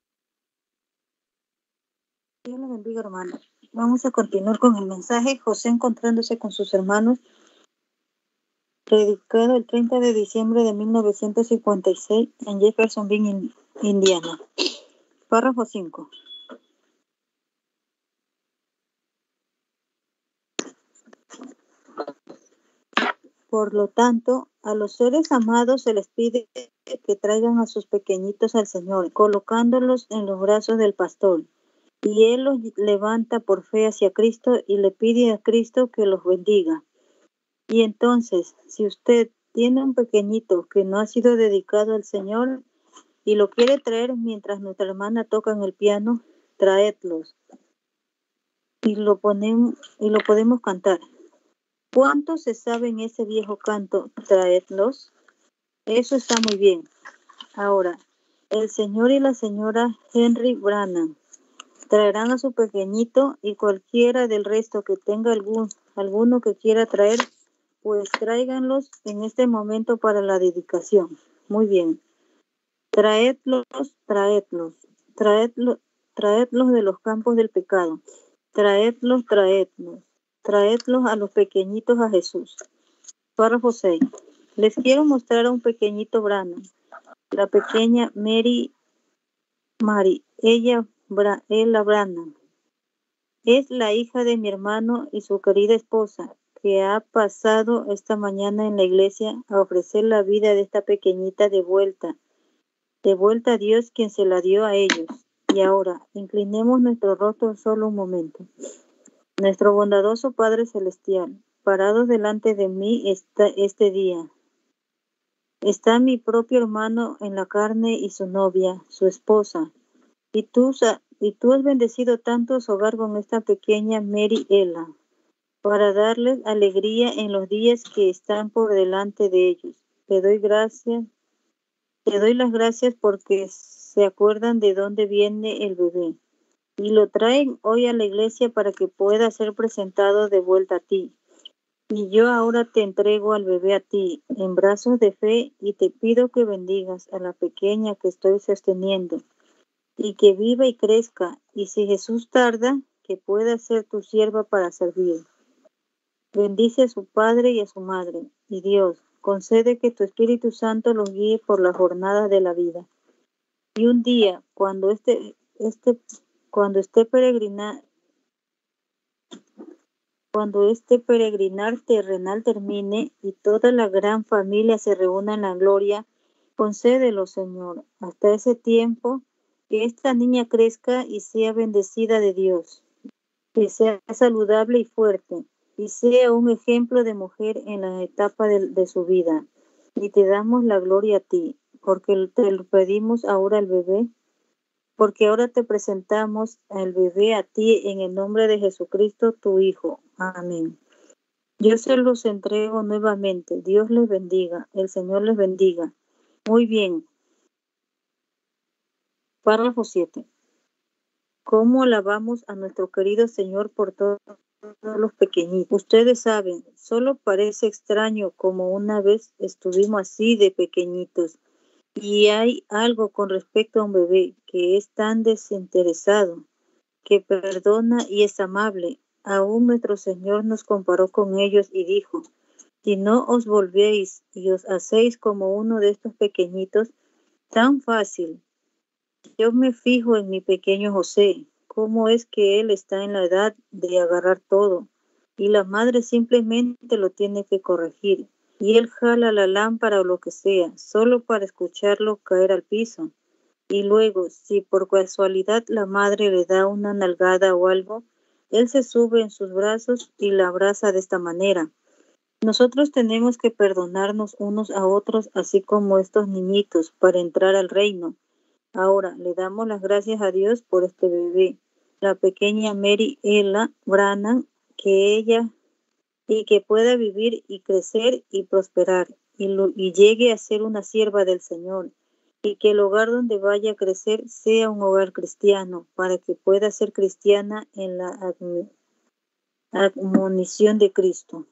Dios le bendiga, hermano. Vamos a continuar con el mensaje. José encontrándose con sus hermanos, predicado el treinta de diciembre de mil novecientos cincuenta y seis en Jeffersonville, Indiana. Párrafo cinco. Por lo tanto, a los seres amados se les pide que traigan a sus pequeñitos al Señor, colocándolos en los brazos del pastor. Y Él los levanta por fe hacia Cristo y le pide a Cristo que los bendiga. Y entonces, si usted tiene un pequeñito que no ha sido dedicado al Señor y lo quiere traer mientras nuestra hermana toca en el piano, traedlos. Y lo, ponemos, y lo podemos cantar. ¿Cuánto se sabe en ese viejo canto? Traedlos. Eso está muy bien. Ahora, el señor y la señora Henry Branham traerán a su pequeñito y cualquiera del resto que tenga algún, alguno que quiera traer, pues tráiganlos en este momento para la dedicación. Muy bien. Traedlos, traedlos, traedlos, traedlos de los campos del pecado. Traedlos, traedlos, traedlos a los pequeñitos a Jesús. Párrafo seis. Les quiero mostrar a un pequeñito Branham. La pequeña Mary, Mary, ella, Bra, ella Branham. Es la hija de mi hermano y su querida esposa, que ha pasado esta mañana en la iglesia a ofrecer la vida de esta pequeñita de vuelta, de vuelta a Dios quien se la dio a ellos. Y ahora, inclinemos nuestro rostro solo un momento. Nuestro bondadoso Padre Celestial, parados delante de mí está este día, está mi propio hermano en la carne y su novia, su esposa, y tú, y tú has bendecido tanto su hogar con esta pequeña Mary Ella, para darles alegría en los días que están por delante de ellos. Te doy gracias, te doy las gracias porque se acuerdan de dónde viene el bebé y lo traen hoy a la iglesia para que pueda ser presentado de vuelta a ti. Y yo ahora te entrego al bebé a ti, en brazos de fe, y te pido que bendigas a la pequeña que estoy sosteniendo, y que viva y crezca, y si Jesús tarda, que pueda ser tu sierva para servir. Bendice a su padre y a su madre, y Dios, concede que tu Espíritu Santo los guíe por las jornadas de la vida. Y un día, cuando este, este, cuando esté peregrina, cuando este peregrinar terrenal termine y toda la gran familia se reúna en la gloria, concédelo, Señor, hasta ese tiempo, que esta niña crezca y sea bendecida de Dios, que sea saludable y fuerte, y sea un ejemplo de mujer en la etapa de, de su vida. Y te damos la gloria a ti, porque te lo pedimos ahora al bebé, porque ahora te presentamos al bebé a ti en el nombre de Jesucristo, tu Hijo. Amén. Yo se los entrego nuevamente. Dios les bendiga. El Señor les bendiga. Muy bien. Párrafo siete. ¿Cómo alabamos a nuestro querido Señor por todos los pequeñitos? Ustedes saben, solo parece extraño como una vez estuvimos así de pequeñitos. Y hay algo con respecto a un bebé que es tan desinteresado, que perdona y es amable. Aún nuestro Señor nos comparó con ellos y dijo, si no os volvéis y os hacéis como uno de estos pequeñitos, tan fácil. Yo me fijo en mi pequeño José, cómo es que él está en la edad de agarrar todo, y la madre simplemente lo tiene que corregir. Y él jala la lámpara o lo que sea, solo para escucharlo caer al piso. Y luego, si por casualidad la madre le da una nalgada o algo, él se sube en sus brazos y la abraza de esta manera. Nosotros tenemos que perdonarnos unos a otros, así como estos niñitos, para entrar al reino. Ahora, le damos las gracias a Dios por este bebé, la pequeña Mary Ella Branham, que ella y que pueda vivir y crecer y prosperar y, lo, y llegue a ser una sierva del Señor, y que el hogar donde vaya a crecer sea un hogar cristiano, para que pueda ser cristiana en la admonición de Cristo.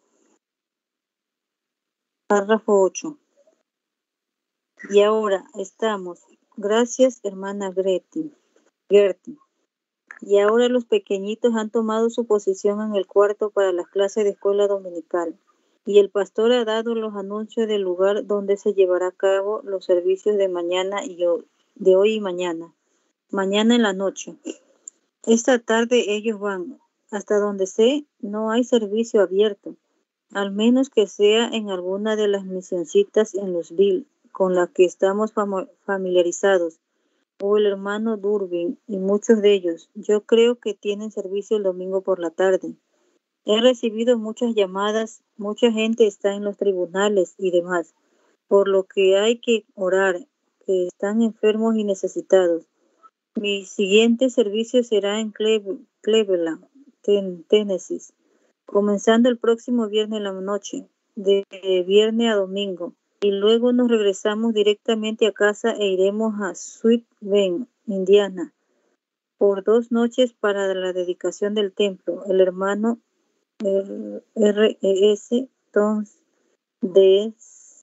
Párrafo ocho. Y ahora estamos. Gracias, hermana Greti. Gertie. Y ahora los pequeñitos han tomado su posición en el cuarto para las clases de escuela dominical. Y el pastor ha dado los anuncios del lugar donde se llevará a cabo los servicios de mañana y hoy, de hoy y mañana. Mañana en la noche. Esta tarde ellos van. Hasta donde sé, no hay servicio abierto, al menos que sea en alguna de las misioncitas en Louisville, con las que estamos fam- familiarizados, o el hermano Durbin y muchos de ellos. Yo creo que tienen servicio el domingo por la tarde. He recibido muchas llamadas, mucha gente está en los tribunales y demás, por lo que hay que orar, que están enfermos y necesitados. Mi siguiente servicio será en Cleve- Cleveland, ten- Tennessee, comenzando el próximo viernes en la noche, de viernes a domingo, y luego nos regresamos directamente a casa e iremos a Sweet Bend, Indiana, por dos noches para la dedicación del templo. El hermano R E S Tons de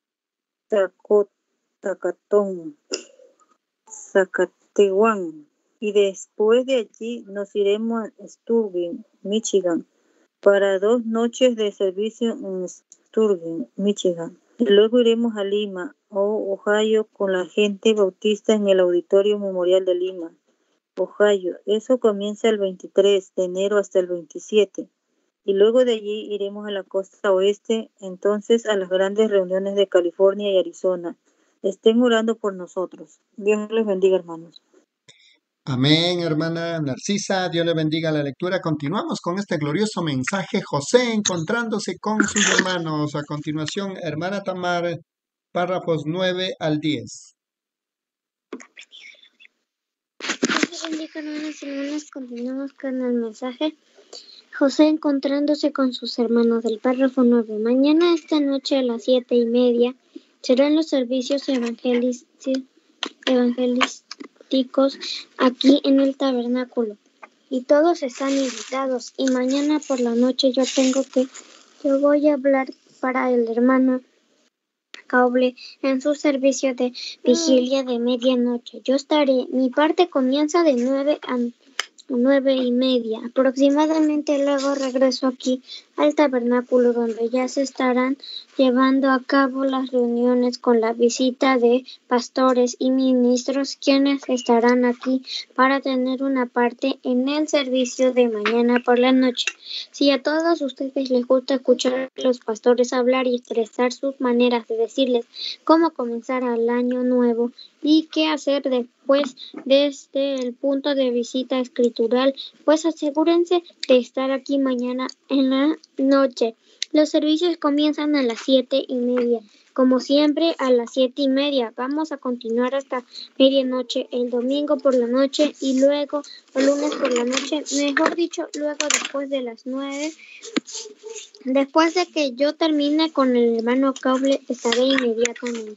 Zacatón, Zacatehuán, y después de allí nos iremos a Sturgeon, Michigan, para dos noches de servicio en Sturgeon, Michigan. Y luego iremos a Lima, o Ohio, con la gente bautista en el Auditorio Memorial de Lima, Ohio. Eso comienza el veintitrés de enero hasta el veintisiete. Y luego de allí iremos a la costa oeste, entonces a las grandes reuniones de California y Arizona. Estén orando por nosotros. Dios les bendiga, hermanos. Amén, hermana Narcisa. Dios le bendiga la lectura. Continuamos con este glorioso mensaje. José encontrándose con sus hermanos. A continuación, hermana Tamar, párrafos nueve al diez. Dios bendiga, hermanas y hermanos. Continuamos con el mensaje. José encontrándose con sus hermanos del párrafo nueve. Mañana esta noche a las siete y media serán los servicios evangelísticos aquí en el tabernáculo. Y todos están invitados. Y mañana por la noche yo tengo que, yo voy a hablar para el hermano Cable en su servicio de vigilia de medianoche. Yo estaré, mi parte comienza de nueve a nueve y media aproximadamente. Luego regreso aquí al tabernáculo, donde ya se estarán llevando a cabo las reuniones con la visita de pastores y ministros, quienes estarán aquí para tener una parte en el servicio de mañana por la noche. Si a todos ustedes les gusta escuchar a los pastores hablar y expresar sus maneras de decirles cómo comenzar el año nuevo y qué hacer después desde el punto de vista escritural, pues asegúrense de estar aquí mañana en la noche. Los servicios comienzan a las siete y media. Como siempre, a las siete y media. Vamos a continuar hasta medianoche, el domingo por la noche y luego el lunes por la noche. Mejor dicho, luego después de las nueve. Después de que yo termine con el hermano Cable, estaré inmediatamente.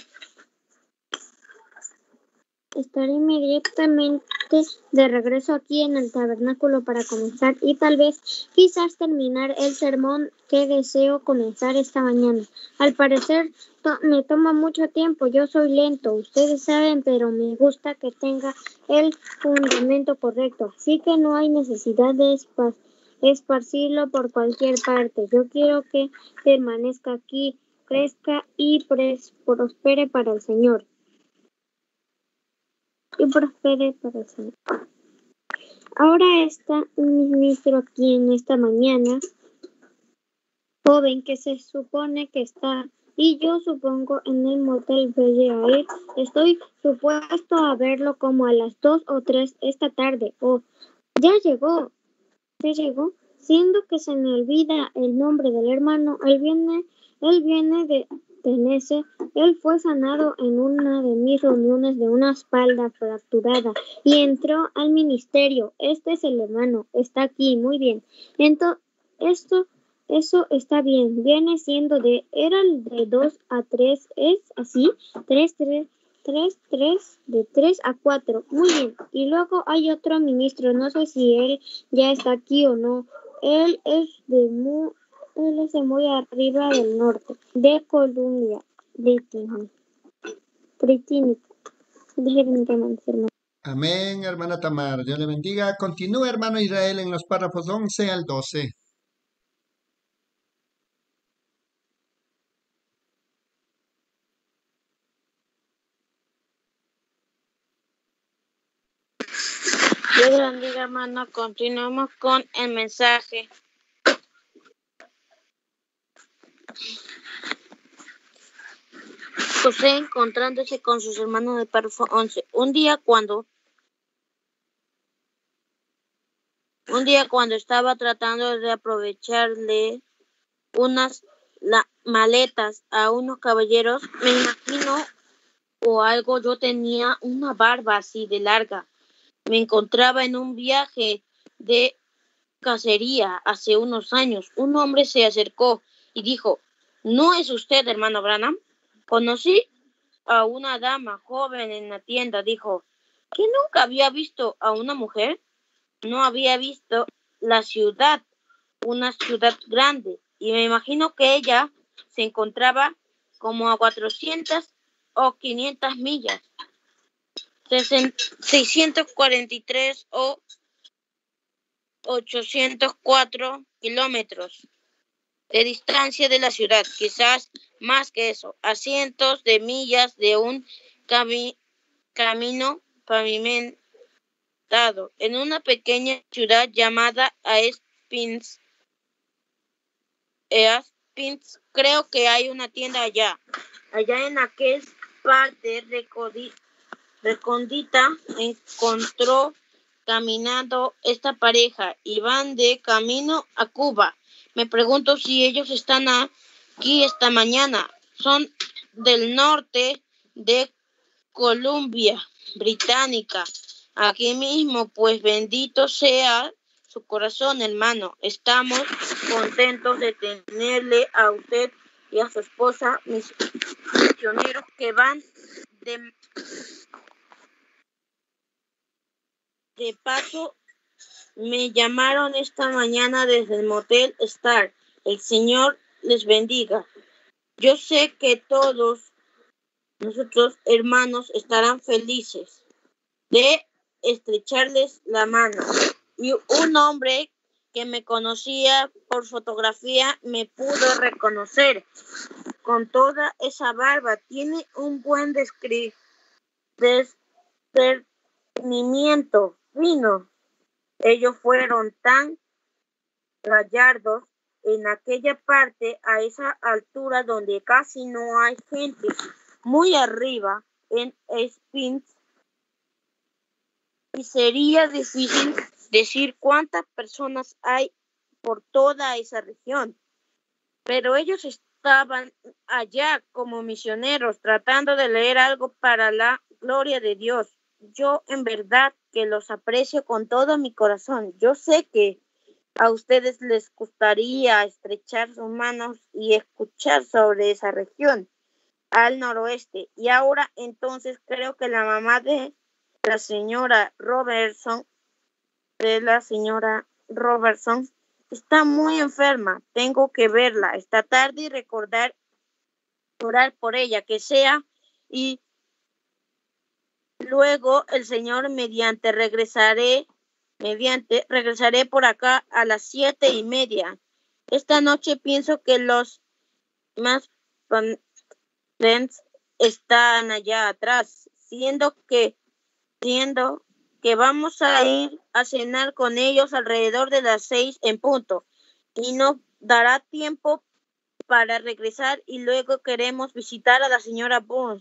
Estaré inmediatamente de regreso aquí en el tabernáculo para comenzar y tal vez, quizás terminar el sermón que deseo comenzar esta mañana. Al parecer to- me toma mucho tiempo, yo soy lento, ustedes saben, pero me gusta que tenga el fundamento correcto, así que no hay necesidad de espa- esparcirlo por cualquier parte. Yo quiero que permanezca aquí, crezca y pres- prospere para el Señor. Y prospere para el Señor. Ahora está un ministro aquí en esta mañana, joven que se supone que está, y yo supongo en el motel Belle Air. Estoy supuesto a verlo como a las dos o tres esta tarde. Oh, ya llegó, ya llegó, siendo que se me olvida el nombre del hermano. Él viene, él viene de Tennessee. Él fue sanado en una de mis reuniones de una espalda fracturada y entró al ministerio. Este es el hermano, está aquí, muy bien. Entonces, esto Eso está bien. Viene siendo de, era de dos a tres, ¿es así? tres, tres, tres, tres, de tres a cuatro. Muy bien. Y luego hay otro ministro, no sé si él ya está aquí o no. Él es de muy, él es de muy arriba del norte, de Columbia, Británica. Británica. Déjenme hermano. Amén, hermana Tamar. Dios le bendiga. Continúa, hermano Israel, en los párrafos once al doce. Dios le bendiga, hermano. Continuamos con el mensaje. José encontrándose con sus hermanos del párrafo once. Un día cuando un día cuando estaba tratando de aprovecharle unas la, maletas a unos caballeros, me imagino o algo, yo tenía una barba así de larga. Me encontraba en un viaje de cacería hace unos años. Un hombre se acercó y dijo: ¿no es usted hermano Branham? Conocí a una dama joven en la tienda. Dijo que nunca había visto a una mujer. No había visto la ciudad, una ciudad grande, y me imagino que ella se encontraba como a cuatrocientas o quinientas millas, seiscientos cuarenta y tres o ochocientos cuatro kilómetros de distancia de la ciudad, quizás más que eso, a cientos de millas de un cami- camino pavimentado en una pequeña ciudad llamada Aspins. Aspins, creo que hay una tienda allá. Allá en aquel parte recodi- recondita encontró caminando esta pareja y van de camino a Cuba. Me pregunto si ellos están aquí esta mañana. Son del norte de Columbia Británica. Aquí mismo, pues bendito sea su corazón, hermano. Estamos contentos de tenerle a usted y a su esposa, mis misioneros que van de, de paso. Me llamaron esta mañana desde el Motel Star. El Señor les bendiga. Yo sé que todos nosotros, hermanos, estarán felices de estrecharles la mano. Y un hombre que me conocía por fotografía me pudo reconocer con toda esa barba. Tiene un buen descri- discernimiento fino. Ellos fueron tan gallardos en aquella parte, a esa altura donde casi no hay gente, muy arriba en Spins, y sería difícil decir cuántas personas hay por toda esa región. Pero ellos estaban allá como misioneros tratando de leer algo para la gloria de Dios. Yo en verdad que los aprecio con todo mi corazón. Yo sé que a ustedes les gustaría estrechar sus manos y escuchar sobre esa región al noroeste. Y ahora entonces creo que la mamá de la señora Robertson, de la señora Robertson, está muy enferma. Tengo que verla esta tarde y recordar, orar por ella, que sea, y luego el Señor mediante regresaré, mediante regresaré por acá a las siete y media. Esta noche pienso que los más friends están allá atrás, siendo que, siendo que vamos a ir a cenar con ellos alrededor de las seis en punto, y nos dará tiempo para regresar, y luego queremos visitar a la señora Burns.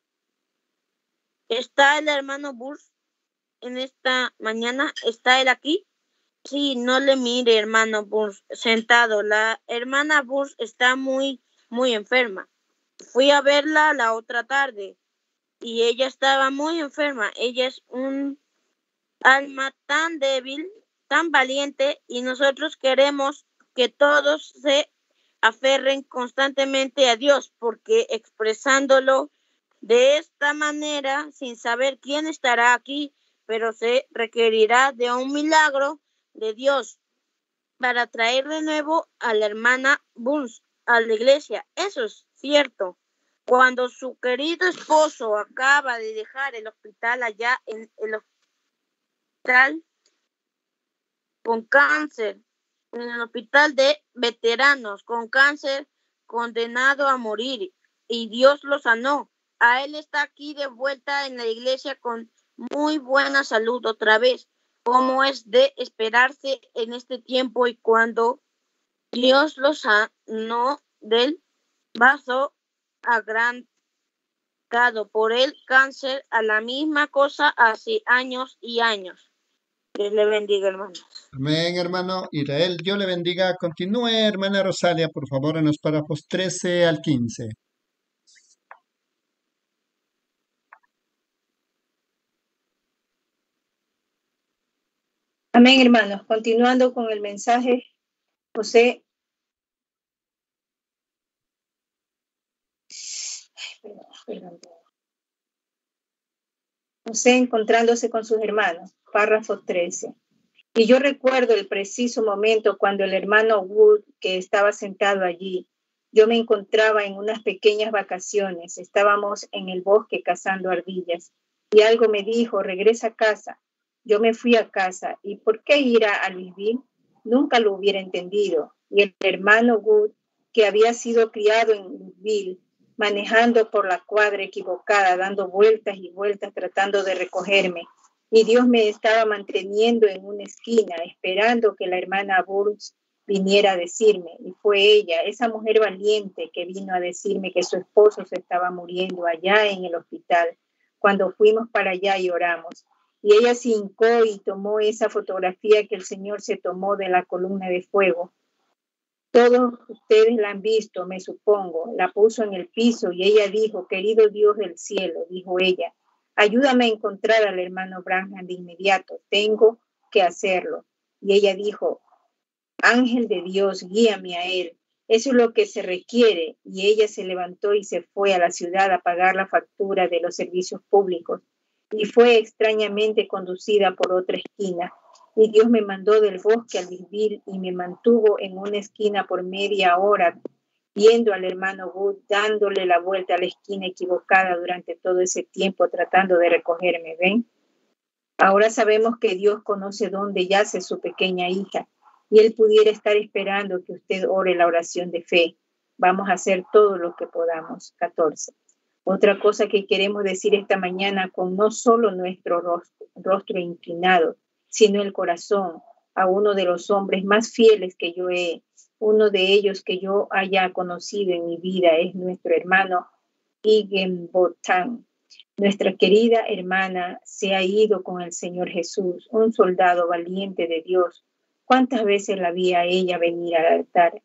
¿Está el hermano Burns en esta mañana? ¿Está él aquí? Sí, no le mire, hermano Burns, sentado. La hermana Burns está muy, muy enferma. Fui a verla la otra tarde y ella estaba muy enferma. Ella es un alma tan débil, tan valiente, y nosotros queremos que todos se aferren constantemente a Dios, porque expresándolo de esta manera, sin saber quién estará aquí, pero se requerirá de un milagro de Dios para traer de nuevo a la hermana Burns a la iglesia. Eso es cierto. Cuando su querido esposo acaba de dejar el hospital allá en el hospital con cáncer, en el hospital de veteranos con cáncer, condenado a morir, y Dios lo sanó. A él está aquí de vuelta en la iglesia con muy buena salud otra vez, como es de esperarse en este tiempo, y cuando Dios lo sanó del vaso agrandado por el cáncer, a la misma cosa hace años y años. Dios le bendiga, hermanos. Amén, hermano Israel. Dios le bendiga. Continúe, hermana Rosalia, por favor, en los párrafos trece al quince. Amén, hermanos. Continuando con el mensaje, José, ay, perdón, perdón. José encontrándose con sus hermanos, párrafo trece. Y yo recuerdo el preciso momento cuando el hermano Wood, que estaba sentado allí, yo me encontraba en unas pequeñas vacaciones, estábamos en el bosque cazando ardillas, y algo me dijo, regresa a casa. Yo me fui a casa, ¿y por qué ir a Louisville? Nunca lo hubiera entendido. Y el hermano Wood, que había sido criado en Louisville, manejando por la cuadra equivocada, dando vueltas y vueltas tratando de recogerme. Y Dios me estaba manteniendo en una esquina, esperando que la hermana Burns viniera a decirme. Y fue ella, esa mujer valiente, que vino a decirme que su esposo se estaba muriendo allá en el hospital, cuando fuimos para allá y oramos. Y ella se hincó y tomó esa fotografía que el Señor se tomó de la columna de fuego. Todos ustedes la han visto, me supongo. La puso en el piso y ella dijo, querido Dios del cielo, dijo ella, ayúdame a encontrar al hermano Branham de inmediato. Tengo que hacerlo. Y ella dijo, ángel de Dios, guíame a él. Eso es lo que se requiere. Y ella se levantó y se fue a la ciudad a pagar la factura de los servicios públicos. Y fue extrañamente conducida por otra esquina. Y Dios me mandó del bosque a Louisville y me mantuvo en una esquina por media hora, viendo al hermano Wood dándole la vuelta a la esquina equivocada durante todo ese tiempo, tratando de recogerme. ¿Ven? Ahora sabemos que Dios conoce dónde yace su pequeña hija y Él pudiera estar esperando que usted ore la oración de fe. Vamos a hacer todo lo que podamos. catorce. Otra cosa que queremos decir esta mañana con no solo nuestro rostro, rostro inclinado, sino el corazón, a uno de los hombres más fieles que yo he, uno de ellos que yo haya conocido en mi vida, es nuestro hermano Higginbotham. Nuestra querida hermana se ha ido con el Señor Jesús, un soldado valiente de Dios. ¿Cuántas veces la vi a ella venir al altar?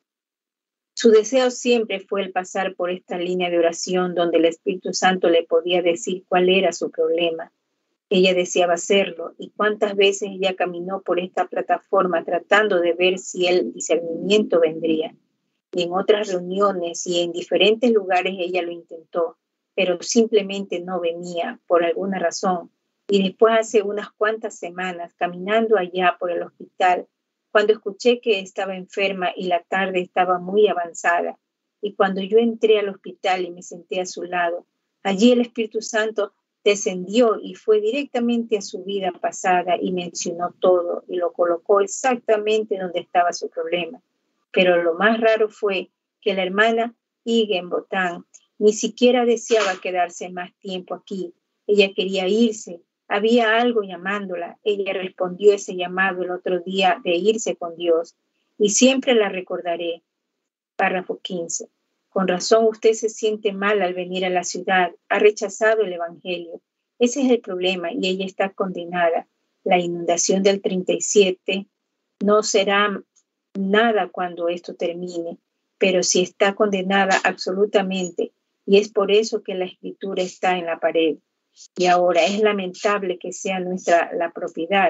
Su deseo siempre fue el pasar por esta línea de oración donde el Espíritu Santo le podía decir cuál era su problema. Ella deseaba hacerlo, y cuántas veces ella caminó por esta plataforma tratando de ver si el discernimiento vendría. Y en otras reuniones y en diferentes lugares ella lo intentó, pero simplemente no venía por alguna razón. Y después, hace unas cuantas semanas, caminando allá por el hospital, cuando escuché que estaba enferma y la tarde estaba muy avanzada, y cuando yo entré al hospital y me senté a su lado, allí el Espíritu Santo descendió y fue directamente a su vida pasada y mencionó todo y lo colocó exactamente donde estaba su problema. Pero lo más raro fue que la hermana Higginbotham ni siquiera deseaba quedarse más tiempo aquí. Ella quería irse. Había algo llamándola. Ella respondió ese llamado el otro día de irse con Dios. Y siempre la recordaré. Párrafo quince. Con razón usted se siente mal al venir a la ciudad. Ha rechazado el evangelio. Ese es el problema y ella está condenada. La inundación del treinta y siete no será nada cuando esto termine, pero sí está condenada absolutamente, y es por eso que la escritura está en la pared. Y ahora es lamentable que sea nuestra la propiedad,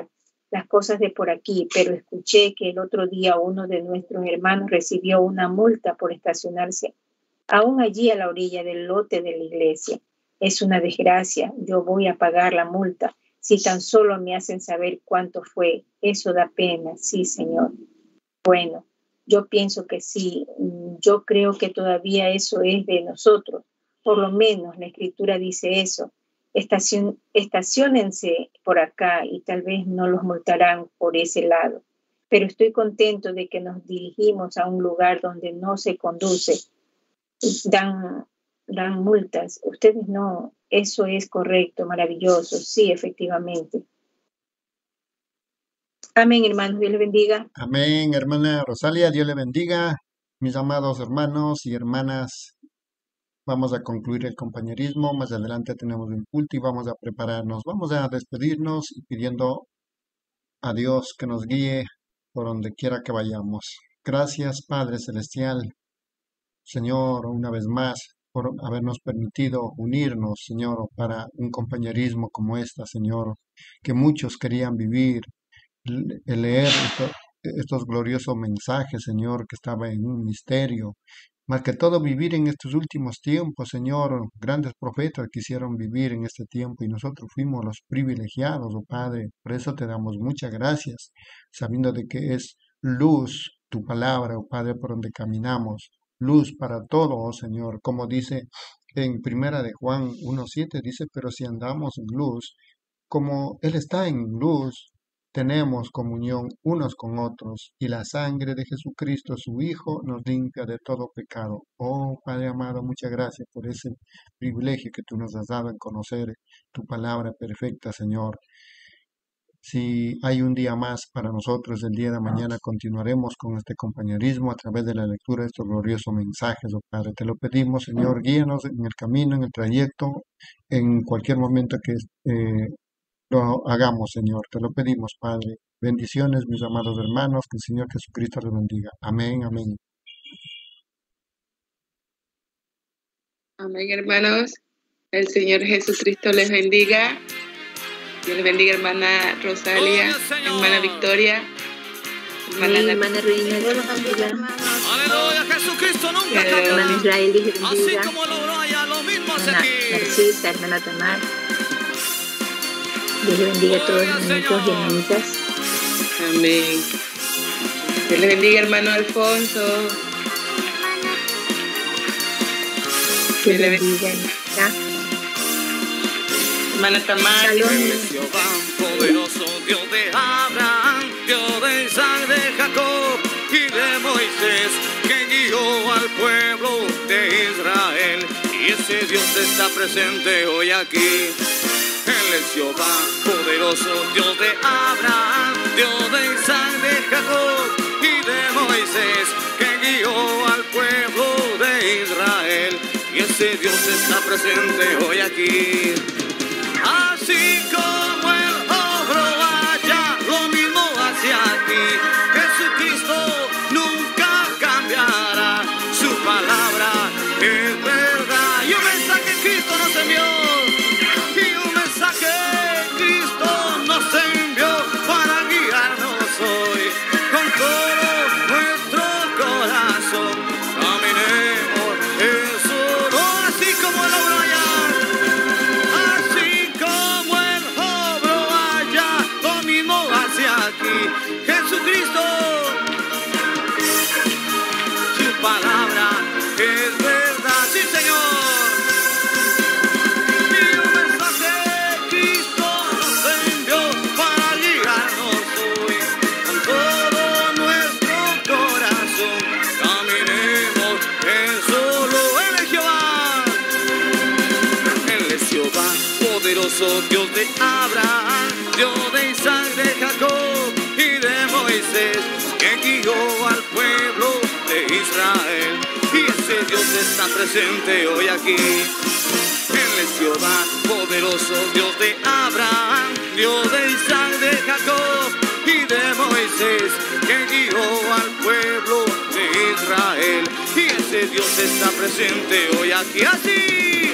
las cosas de por aquí, pero escuché que el otro día uno de nuestros hermanos recibió una multa por estacionarse aún allí a la orilla del lote de la iglesia. Es una desgracia. Yo voy a pagar la multa. Si tan solo me hacen saber cuánto fue, eso da pena. Sí, Señor. Bueno, yo pienso que sí. Yo creo que todavía eso es de nosotros. Por lo menos la Escritura dice eso. Estacion, estaciónense por acá y tal vez no los multarán por ese lado. Pero estoy contento de que nos dirigimos a un lugar donde no se conduce. Dan, dan multas. Ustedes no. Eso es correcto, maravilloso. Sí, efectivamente. Amén, hermanos. Dios les bendiga. Amén, hermana Rosalia, Dios le bendiga. Mis amados hermanos y hermanas, vamos a concluir el compañerismo. Más adelante tenemos un culto y vamos a prepararnos. Vamos a despedirnos y pidiendo a Dios que nos guíe por donde quiera que vayamos. Gracias, Padre Celestial. Señor, una vez más, por habernos permitido unirnos, Señor, para un compañerismo como esta, Señor, que muchos querían vivir, el leer esto- estos gloriosos mensajes, Señor, que estaba en un misterio. Más que todo vivir en estos últimos tiempos, Señor, grandes profetas quisieron vivir en este tiempo y nosotros fuimos los privilegiados, oh Padre. Por eso te damos muchas gracias, sabiendo de que es luz tu palabra, oh Padre, por donde caminamos. Luz para todo, oh Señor, como dice en Primera de Juan uno siete, dice, pero si andamos en luz, como Él está en luz, tenemos comunión unos con otros, y la sangre de Jesucristo, su Hijo, nos limpia de todo pecado. Oh Padre amado, muchas gracias por ese privilegio que tú nos has dado en conocer tu palabra perfecta, Señor. Si hay un día más para nosotros, el día de mañana continuaremos con este compañerismo a través de la lectura de estos gloriosos mensajes, oh Padre. Te lo pedimos, Señor, guíanos en el camino, en el trayecto, en cualquier momento que eh, lo hagamos, Señor. Te lo pedimos, Padre. Bendiciones, mis amados hermanos, que el Señor Jesucristo les bendiga. Amén, amén. Amén, hermanos. El Señor Jesucristo les bendiga. Dios les bendiga, hermana Rosalia, hermana Victoria, hermana Amén, Ana- hermana Reina, Dios los bendiga. Aleluya, Jesucristo nunca Eh, Hermana cambiará. Israel, Dios les Así bendiga. como lo logró allá, lo mismo hace Hermana aquí. Narcisa, hermana Tamar. Dios les bendiga a todos los hermanitos y hermanitas. Amén. Dios les bendiga, hermano Alfonso. Dios le les bendiga, hermanita. Hermana Tamar. Shalom. Jehová poderoso, Dios de Abraham, Dios de Isaac, de Jacob y de Moisés, que guió al pueblo de Israel. Y ese Dios está presente hoy aquí. Él es Jehová poderoso, Dios de Abraham, Dios de Isaac, de Jacob y de Moisés, que guió al pueblo de Israel. Y ese Dios está presente hoy aquí. Así como el obro allá, lo mismo hacia aquí. Jesucristo nunca cambiará, su palabra es verdad. Y un mensaje Cristo nos envió, y un mensaje Cristo nos envió para guiarnos hoy con todo nuestro corazón. Caminemos en su honor, así como el obro allá. Así como el obro allá, lo mismo hacia aquí. Jesucristo, su palabra es verdad, sí Señor. Y un mensaje Cristo nos envió para guiarnos hoy con todo nuestro corazón. Caminemos en solo Él es Jehová. Él es Jehová, poderoso Dios de Abraham, Dios de Isaac, de Jacob y de Moisés, que guió al pueblo de Israel. Y ese Dios está presente hoy aquí. Él es Jehová, poderoso Dios de Abraham, Dios de Isaac, de Jacob y de Moisés, que guió al pueblo de Israel. Y ese Dios está presente hoy aquí. Así